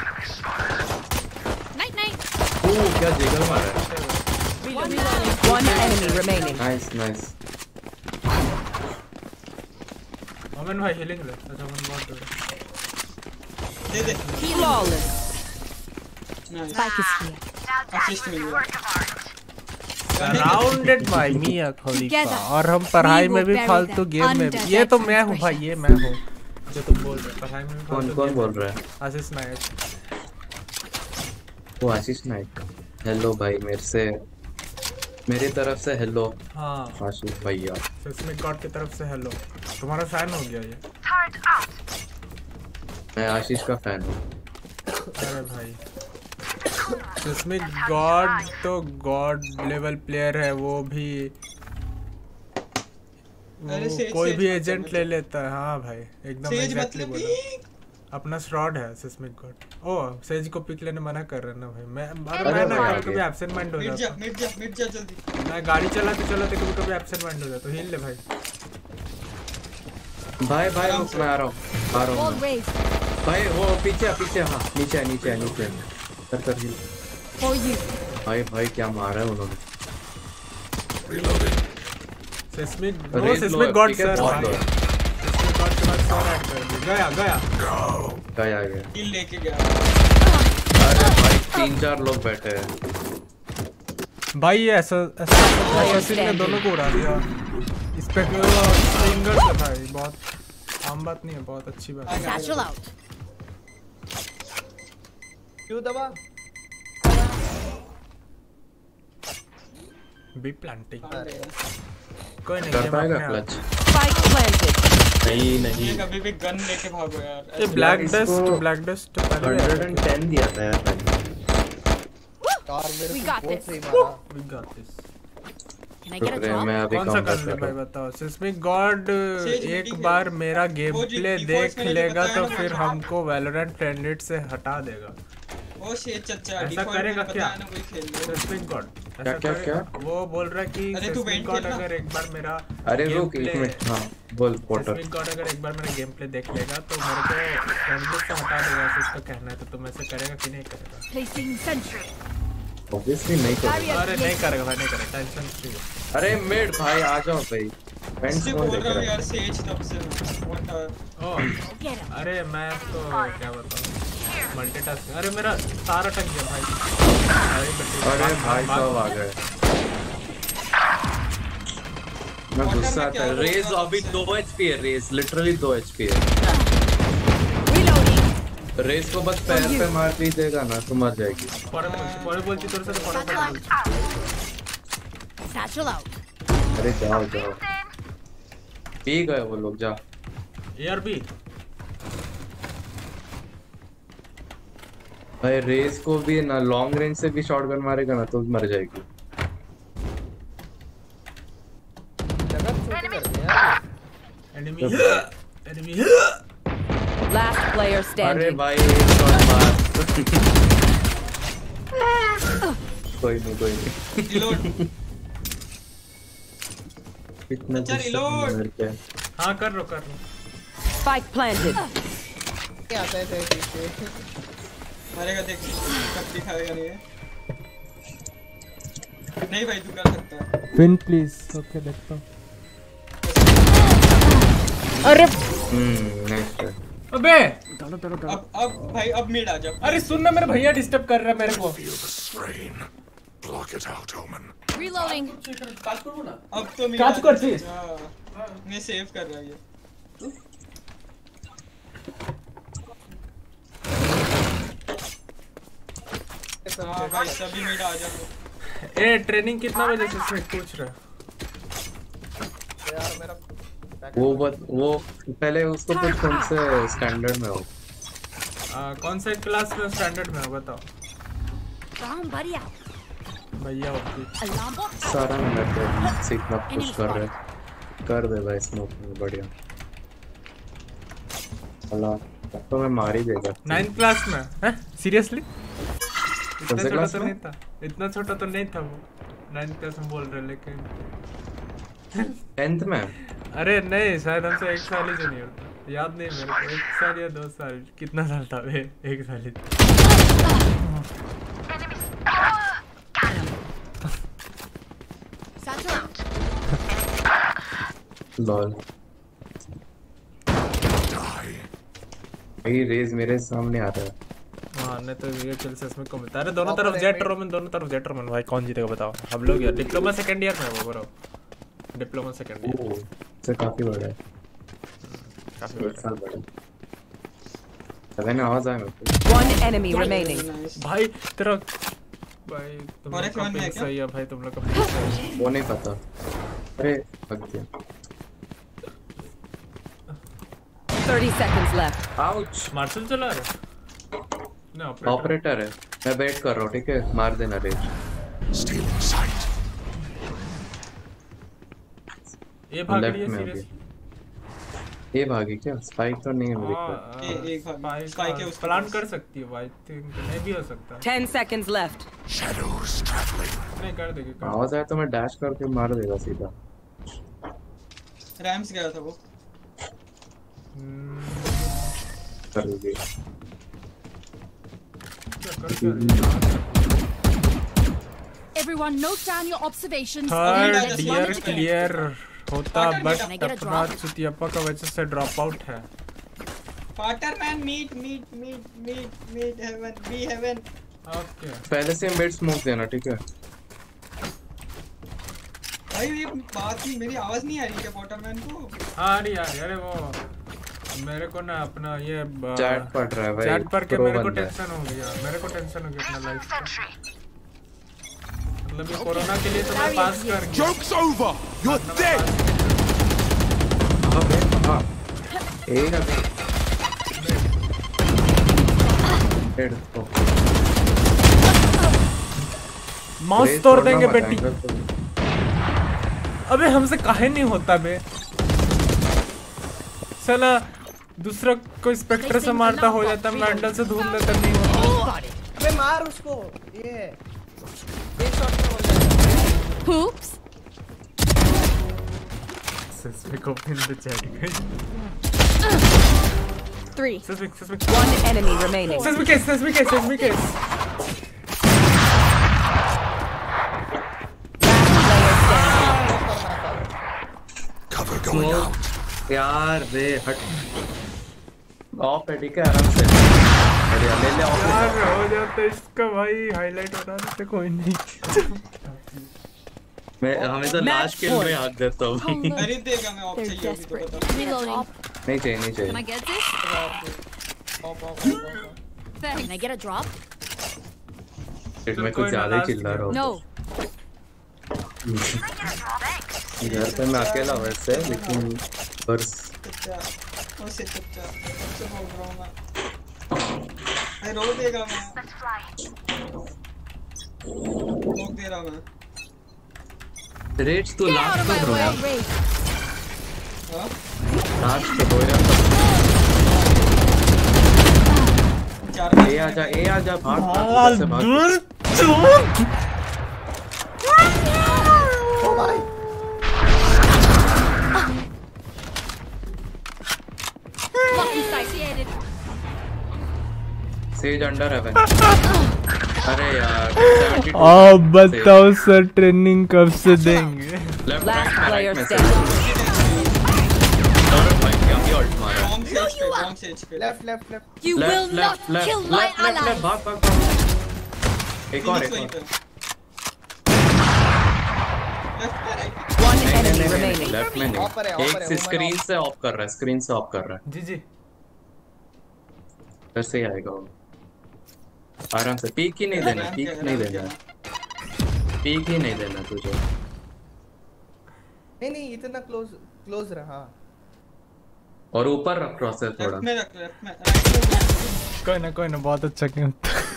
Night night. क्या जिगल मारा है One enemy remaining. Nice moment भाई हीलिंग ले अच्छा मन बहुत दूर है दे Flawless. Spike is here. Assist मिल गया surrounded by Mia Khalifa Together, और हम पढ़ाई we में will भी bury फालतू them गेम में भी under ये तो that मैं हूँ भाई ये मैं हूँ जो तुम बोल रहे हो पढ़ाई में भी फालतू कौन game बोल में। रहा है आशीष नायक वो आशीष नाइक हेलो भाई मेरी तरफ से हेलो हाँ आशीष भैया सिस्मिक गॉड की तरफ से हेलो तुम्हारा फैन हो गया ये मैं आशीष का फैन हूँ अरे भाई सिस्मिक गॉड तो गॉड लेवल प्लेयर है वो भी अरे सेज कोई भी सेज एजेंट मतलब ले लेता है हाँ भाई एकदम सेज एग्जैक्टली मतलब बोला अपना श्रॉड है सिस्मिक गॉड ओ सेज को पिक लेने मना कर रहा ना भाई मैं मैं ना भाई, कभी एब्सेंट माइंड हो जाता मिड जा जल्दी मैं गाड़ी चलाते कभी एब्सेंट माइंड हो जाता हिल ले भाई भाई रुक मैं आ रहा हूँ All raised. भाई वो पीछे हाँ नीचे कर हिल For you. भाई क्या मारा है उन्होंने seismic Raise seismic lower, god pick up sir बहुत भाई lower। सिस्मिक गॉड के बाद सर ऐड कर दिया गया गया किल लेके गया अरे भाई 3-4 लोग बैठे हैं भाई ये ऐसा assassin ने दोनों को उड़ा दिया इस पे सिंगल से भाई बहुत आम बात नहीं है बहुत अच्छी बात है Satchel out. क्यों दबा बी प्लांटिंग अरे कोई नहीं कर गेम पाएगा अपने आप। Clutch Spike planted. नहीं ये कभी भी गन लेके भागो यार ये ब्लैक इसको डस्ट पहले 110 दिया था यार मैंने यार मेरे We को got बहुत this. सही मारा We got this। Can I get a रुक रे, drop? मैं अभी कौन सा काउंटर कर ले कर भाई रहा बताओ सिस्मिक गॉड Sage एक meeting बार है। मेरा गेम वो प्ले default देख मैंने जो लेगा बताया तो ना, फिर वो हमको वैलोरेंट फ्रेंडेड से हटा देगा ओ शेट चच्चा ऐसा डिफॉल्ट करेगा में क्या? पता है ना कोई खेल लो सिस्मिक गॉड क्या? वो बोल रहा है कि अरे तू सिस्मिक वेंट गॉड खेलना। अगर एक बार मेरा अरे रुक gameplay- एक मिनट हाँ बोल पोर्टर सिस्मिक गॉड अगर एक बार मेरा गेम प्ले देख लेगा तो मेरे को फ्रेंड लिस्ट से हटा देगा ऐसा इसका कहना है तो तुम ऐसे करेगा कि नहीं करेगा Placing sentry. ऑब्वियसली नहीं करेगा। अरे नहीं करेगा भाई, नहीं करेगा, टेंशन फ्री। अरे मिड भाई आ जाओ भाई, इससे बोल रहा हूँ यार सेज तब से अरे मैं तो क्या बताऊँ, मल्टीटास्किंग। अरे मेरा तार अटक गया भाई। अरे भाई साहब आ गए, मैं गुस्सा था। रेज अभी 2 HP है, रेज लिटरली 2 HP है। रेस को बस पैर पे मार भी देगा ना तो मर जाएगी। अरे जाओ जाओ, पी गए वो लोग, जा ARB। भाई रेस को भी ना लॉन्ग रेंज से भी शॉटगन मारेगा ना तो मर जाएगी। Enemy Last player standing. अरे भाई शॉट मार। कोई नहीं कोई नहीं। कितना रिलोड। हाँ कर लो। Spike planted. क्या आता है पीछे? मारेगा देख, कब दिखाएगा नहीं है। नहीं भाई तू कर सकता है। Win please. ओके देखता हूँ। अरे नेक्स्ट अबे अब भाई अब मिड आ जा। अरे सुन ना, मेरे भैया डिस्टर्ब कर रहा है मेरे को। Block it out, Omen. Reloading. अब तो मिड काज कर चीज। मैं सेव कर रहा है ये। हाँ भाई सभी मिड आ जा। ए ट्रेनिंग कितना बजे से पूछ रहा है यार मेरा वो पहले उसको कुछ कौन से स्टैंडर्ड में हो। कौन से क्लास में स्टैंडर्ड में हो बताओ। भैया सारा मिनट सीखना पुश कर रहे, कर दे भाई स्मोक में बढ़िया। अल्लाह तो मैं मार ही देगा। 9th क्लास में हैं सीरियसली? कौन से क्लास में? इतना छोटा तो नहीं था वो। 9th क्लास में बोल रहे लेकिन 10th में। अरे नहीं शायद हमसे 1 साल ही से नहीं होता, याद नहीं मेरे को। 1 साल या 2 साल, कितना साल था वे? 1 साल ही। लॉल भाई रेज मेरे सामने आ रहा है। हाँ नहीं तो ये किल से इसमें कम मिलता है। अरे दोनों तरफ जेट रोमन, दोनों तरफ जेट रोमन। भाई कौन जीतेगा बताओ? हम लोग यार डिप्लोमा सेकंड ईयर में वो ब्रो, डिप्लोमा सेकंड ईयर से काफी बड़ा है, काफी बड़ा है। आवाज आया मेरे को। 1 enemy remaining. भाई तेरा भाई तुम लोग का पिंग सही है भाई, तुम लोग का पिंग सही है। वो नहीं पता। अरे भाग गया। 30 seconds left. आउच। मार्शल चला रहा है ना? ऑपरेटर है। मैं वेट कर रहा हूँ, ठीक है? मार देना रेज। Stealing sight. ये भाग रही है सीरियसली। ये भागी क्या? स्पाइक तो नहीं है मेरे को। स्पाइक है, उसका प्लान कर सकती है भाई, थिंक नहीं भी हो सकता है। 10 seconds left. Shadows traveling. नहीं कर देगी। आवाज आया तो मैं डैश करके मार देगा सीधा। रैम्स गया था वो। कर दी। Everyone note down your observations. Third year clear होता बट अपना चुतियापा का वजह से ड्रॉप आउट है। Partner meet heaven be heaven. Okay पहले से मिड स्मोक देना, ठीक है? भाई ये बात नहीं, मेरी आवाज नहीं आ रही क्या पॉटरमैन को? हाँ आ रही अरे वो मेरे को ना अपना ये चैट पढ़ रहा है भाई। चैट पढ़ के मेरे को टेंशन हो गया, अपना लाइफ का। मतलब ये कोरोना के लिए तो मैं पास कर गया। Joke's over. You're dead. हाँ एक माउस तोड़ देंगे बेटी। अबे हमसे काहे नहीं होता बे? साला दूसरा कोई स्पेक्टर से मारता हो जाता, मैंडल से धूम लेता नहीं होता। अबे मार उसको। ये एक शॉट में हो जाएगा। Oops. Sesmic open the chat. 3. Sesmic. 1 enemy remaining. Sesmic case. Smoke यार रे हट ऑफ है ठीक है आराम से बढ़िया ले ले ऑफ यार हो जाता है इसका भाई हाईलाइट हो रहा है कोई नहीं मैं हमें तो लास्ट किल में हाथ देता हूँ भाई अरे देगा मैं ऑफ चाहिए होगी तो बता Reloading. नहीं चाहिए नहीं Can I चाहिए get this? Can I get a drop? फिर मैं कुछ ज्यादा ही चिल्ला रहा हूँ No. घर पे मैं अकेला वैसे लेकिन बस उसे चुपचाप बोल रहा हूँ मैं अरे रोक देगा मैं रोक दे रहा मैं रेट्स तो Get out last of my तो way, यार Wraith. हाँ लास्ट तो यार चार ए आजा भाग भाग से भाग ओ भाई Lucky sight. Sage under heaven अरे यार 72 अब बताओ सर ट्रेनिंग कब से देंगे लेफ्ट Last player में standing. भाई क्या ही अल्ट मारा रॉन्ग सेज पे left left left You will not kill my ally. भाग भाग भाग एक और One enemy remaining. लेफ्ट में ऑफ है, नहीं ऑफ है, एक स्क्रीन से ऑफ कर रहा है स्क्रीन से ऑफ कर रहा है जी जी कैसे ही आएगा वो आराम से पीक ही नहीं देना पीक नहीं देना पीक ही नहीं देना तुझे नहीं इतना क्लोज रहा और ऊपर रख प्रोसेस थोड़ा लेफ्ट में कोई ना बहुत अच्छा क्यों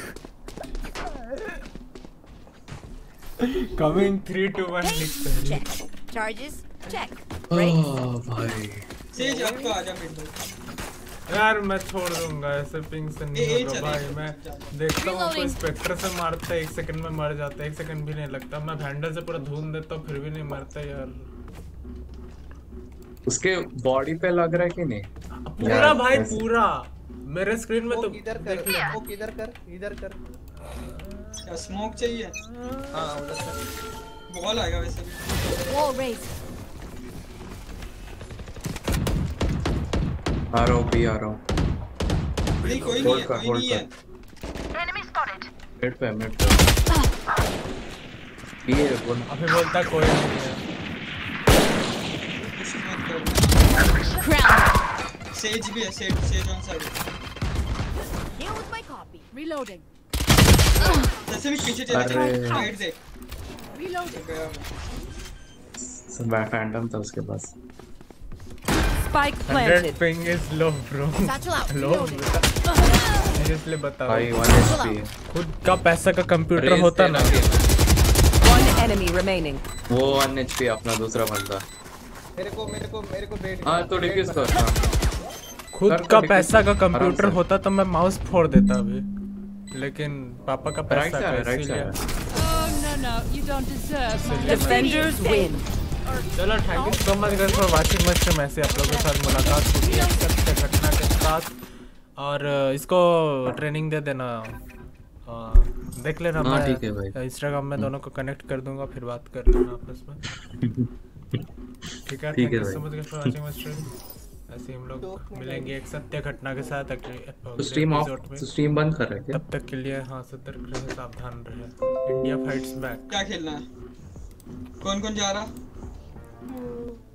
कमिंग 3 2 1 लिखते हैं Check. Charges? Check. भाई सेज अब तो आजा मिड यार मैं छोड़ दूंगा ऐसे पिंग से नहीं ए, होगा चले, भाई मैं देखता हूँ कोई Reloading. स्पेक्टर से मारता है 1 सेकंड में मर जाता है 1 सेकंड भी नहीं लगता मैं वैंडल से पूरा धून देता हूँ फिर भी नहीं मरता यार उसके बॉडी पे लग रहा है कि नहीं पूरा यार, भाई ऐसे- पूरा मेरे स्क्रीन में तो इधर कर वो इधर कर क्या स्मोक चाहिए हां उधर कर बॉल आएगा वैसे भी Wall raised. आ रहा हूँ भी आ रहा हूँ नहीं कोई नहीं है कोई नहीं है मिड पे ये बोल अभी बोलता कोई नहीं है कुछ मत कर Crown. सेज भी है Sage on side Here with my copy. Reloading. जैसे भी पीछे चले अरे। साइड देख Reloading. गया मैं फैंटम था उसके पास Spike 100 planted. Ping is low bro Satchel out. Low Reloading. Seriously बताओ भाई 1 HP खुद का पैसा का कंप्यूटर होता ना One enemy remaining. वो 1 HP अपना दूसरा बंदा मेरे को बेट हाँ तो डिफ्यूज कर हाँ। खुद कर का कर पैसा का आराम कंप्यूटर से। होता तो मैं माउस फोड़ देता अभी लेकिन पापा का राइट पैसा से आ का रहा है राइट से आ इसीलिए रहा है No, you don't deserve my Defenders win. चलो thank you so much guys for watching my stream ऐसे आप लोगों के साथ मुलाकात होगी है सत्य घटना के साथ और इसको ट्रेनिंग दे देना देख लेना हाँ, मैं ठीक है भाई। इंस्टाग्राम में दोनों को कनेक्ट कर दूंगा फिर बात कर लेना आपस में ठीक है थैंक यू भाई। So much guys for watching my stream ऐसे हम लोग मिलेंगे एक सत्य घटना के साथ तो स्ट्रीम ऑफ एपिसोड में तो स्ट्रीम बंद कर रहे क्या तब तक के लिए हाँ सतर्क रहे सावधान रहे इंडिया फाइट्स बैक क्या खेलना है कौन कौन जा रहा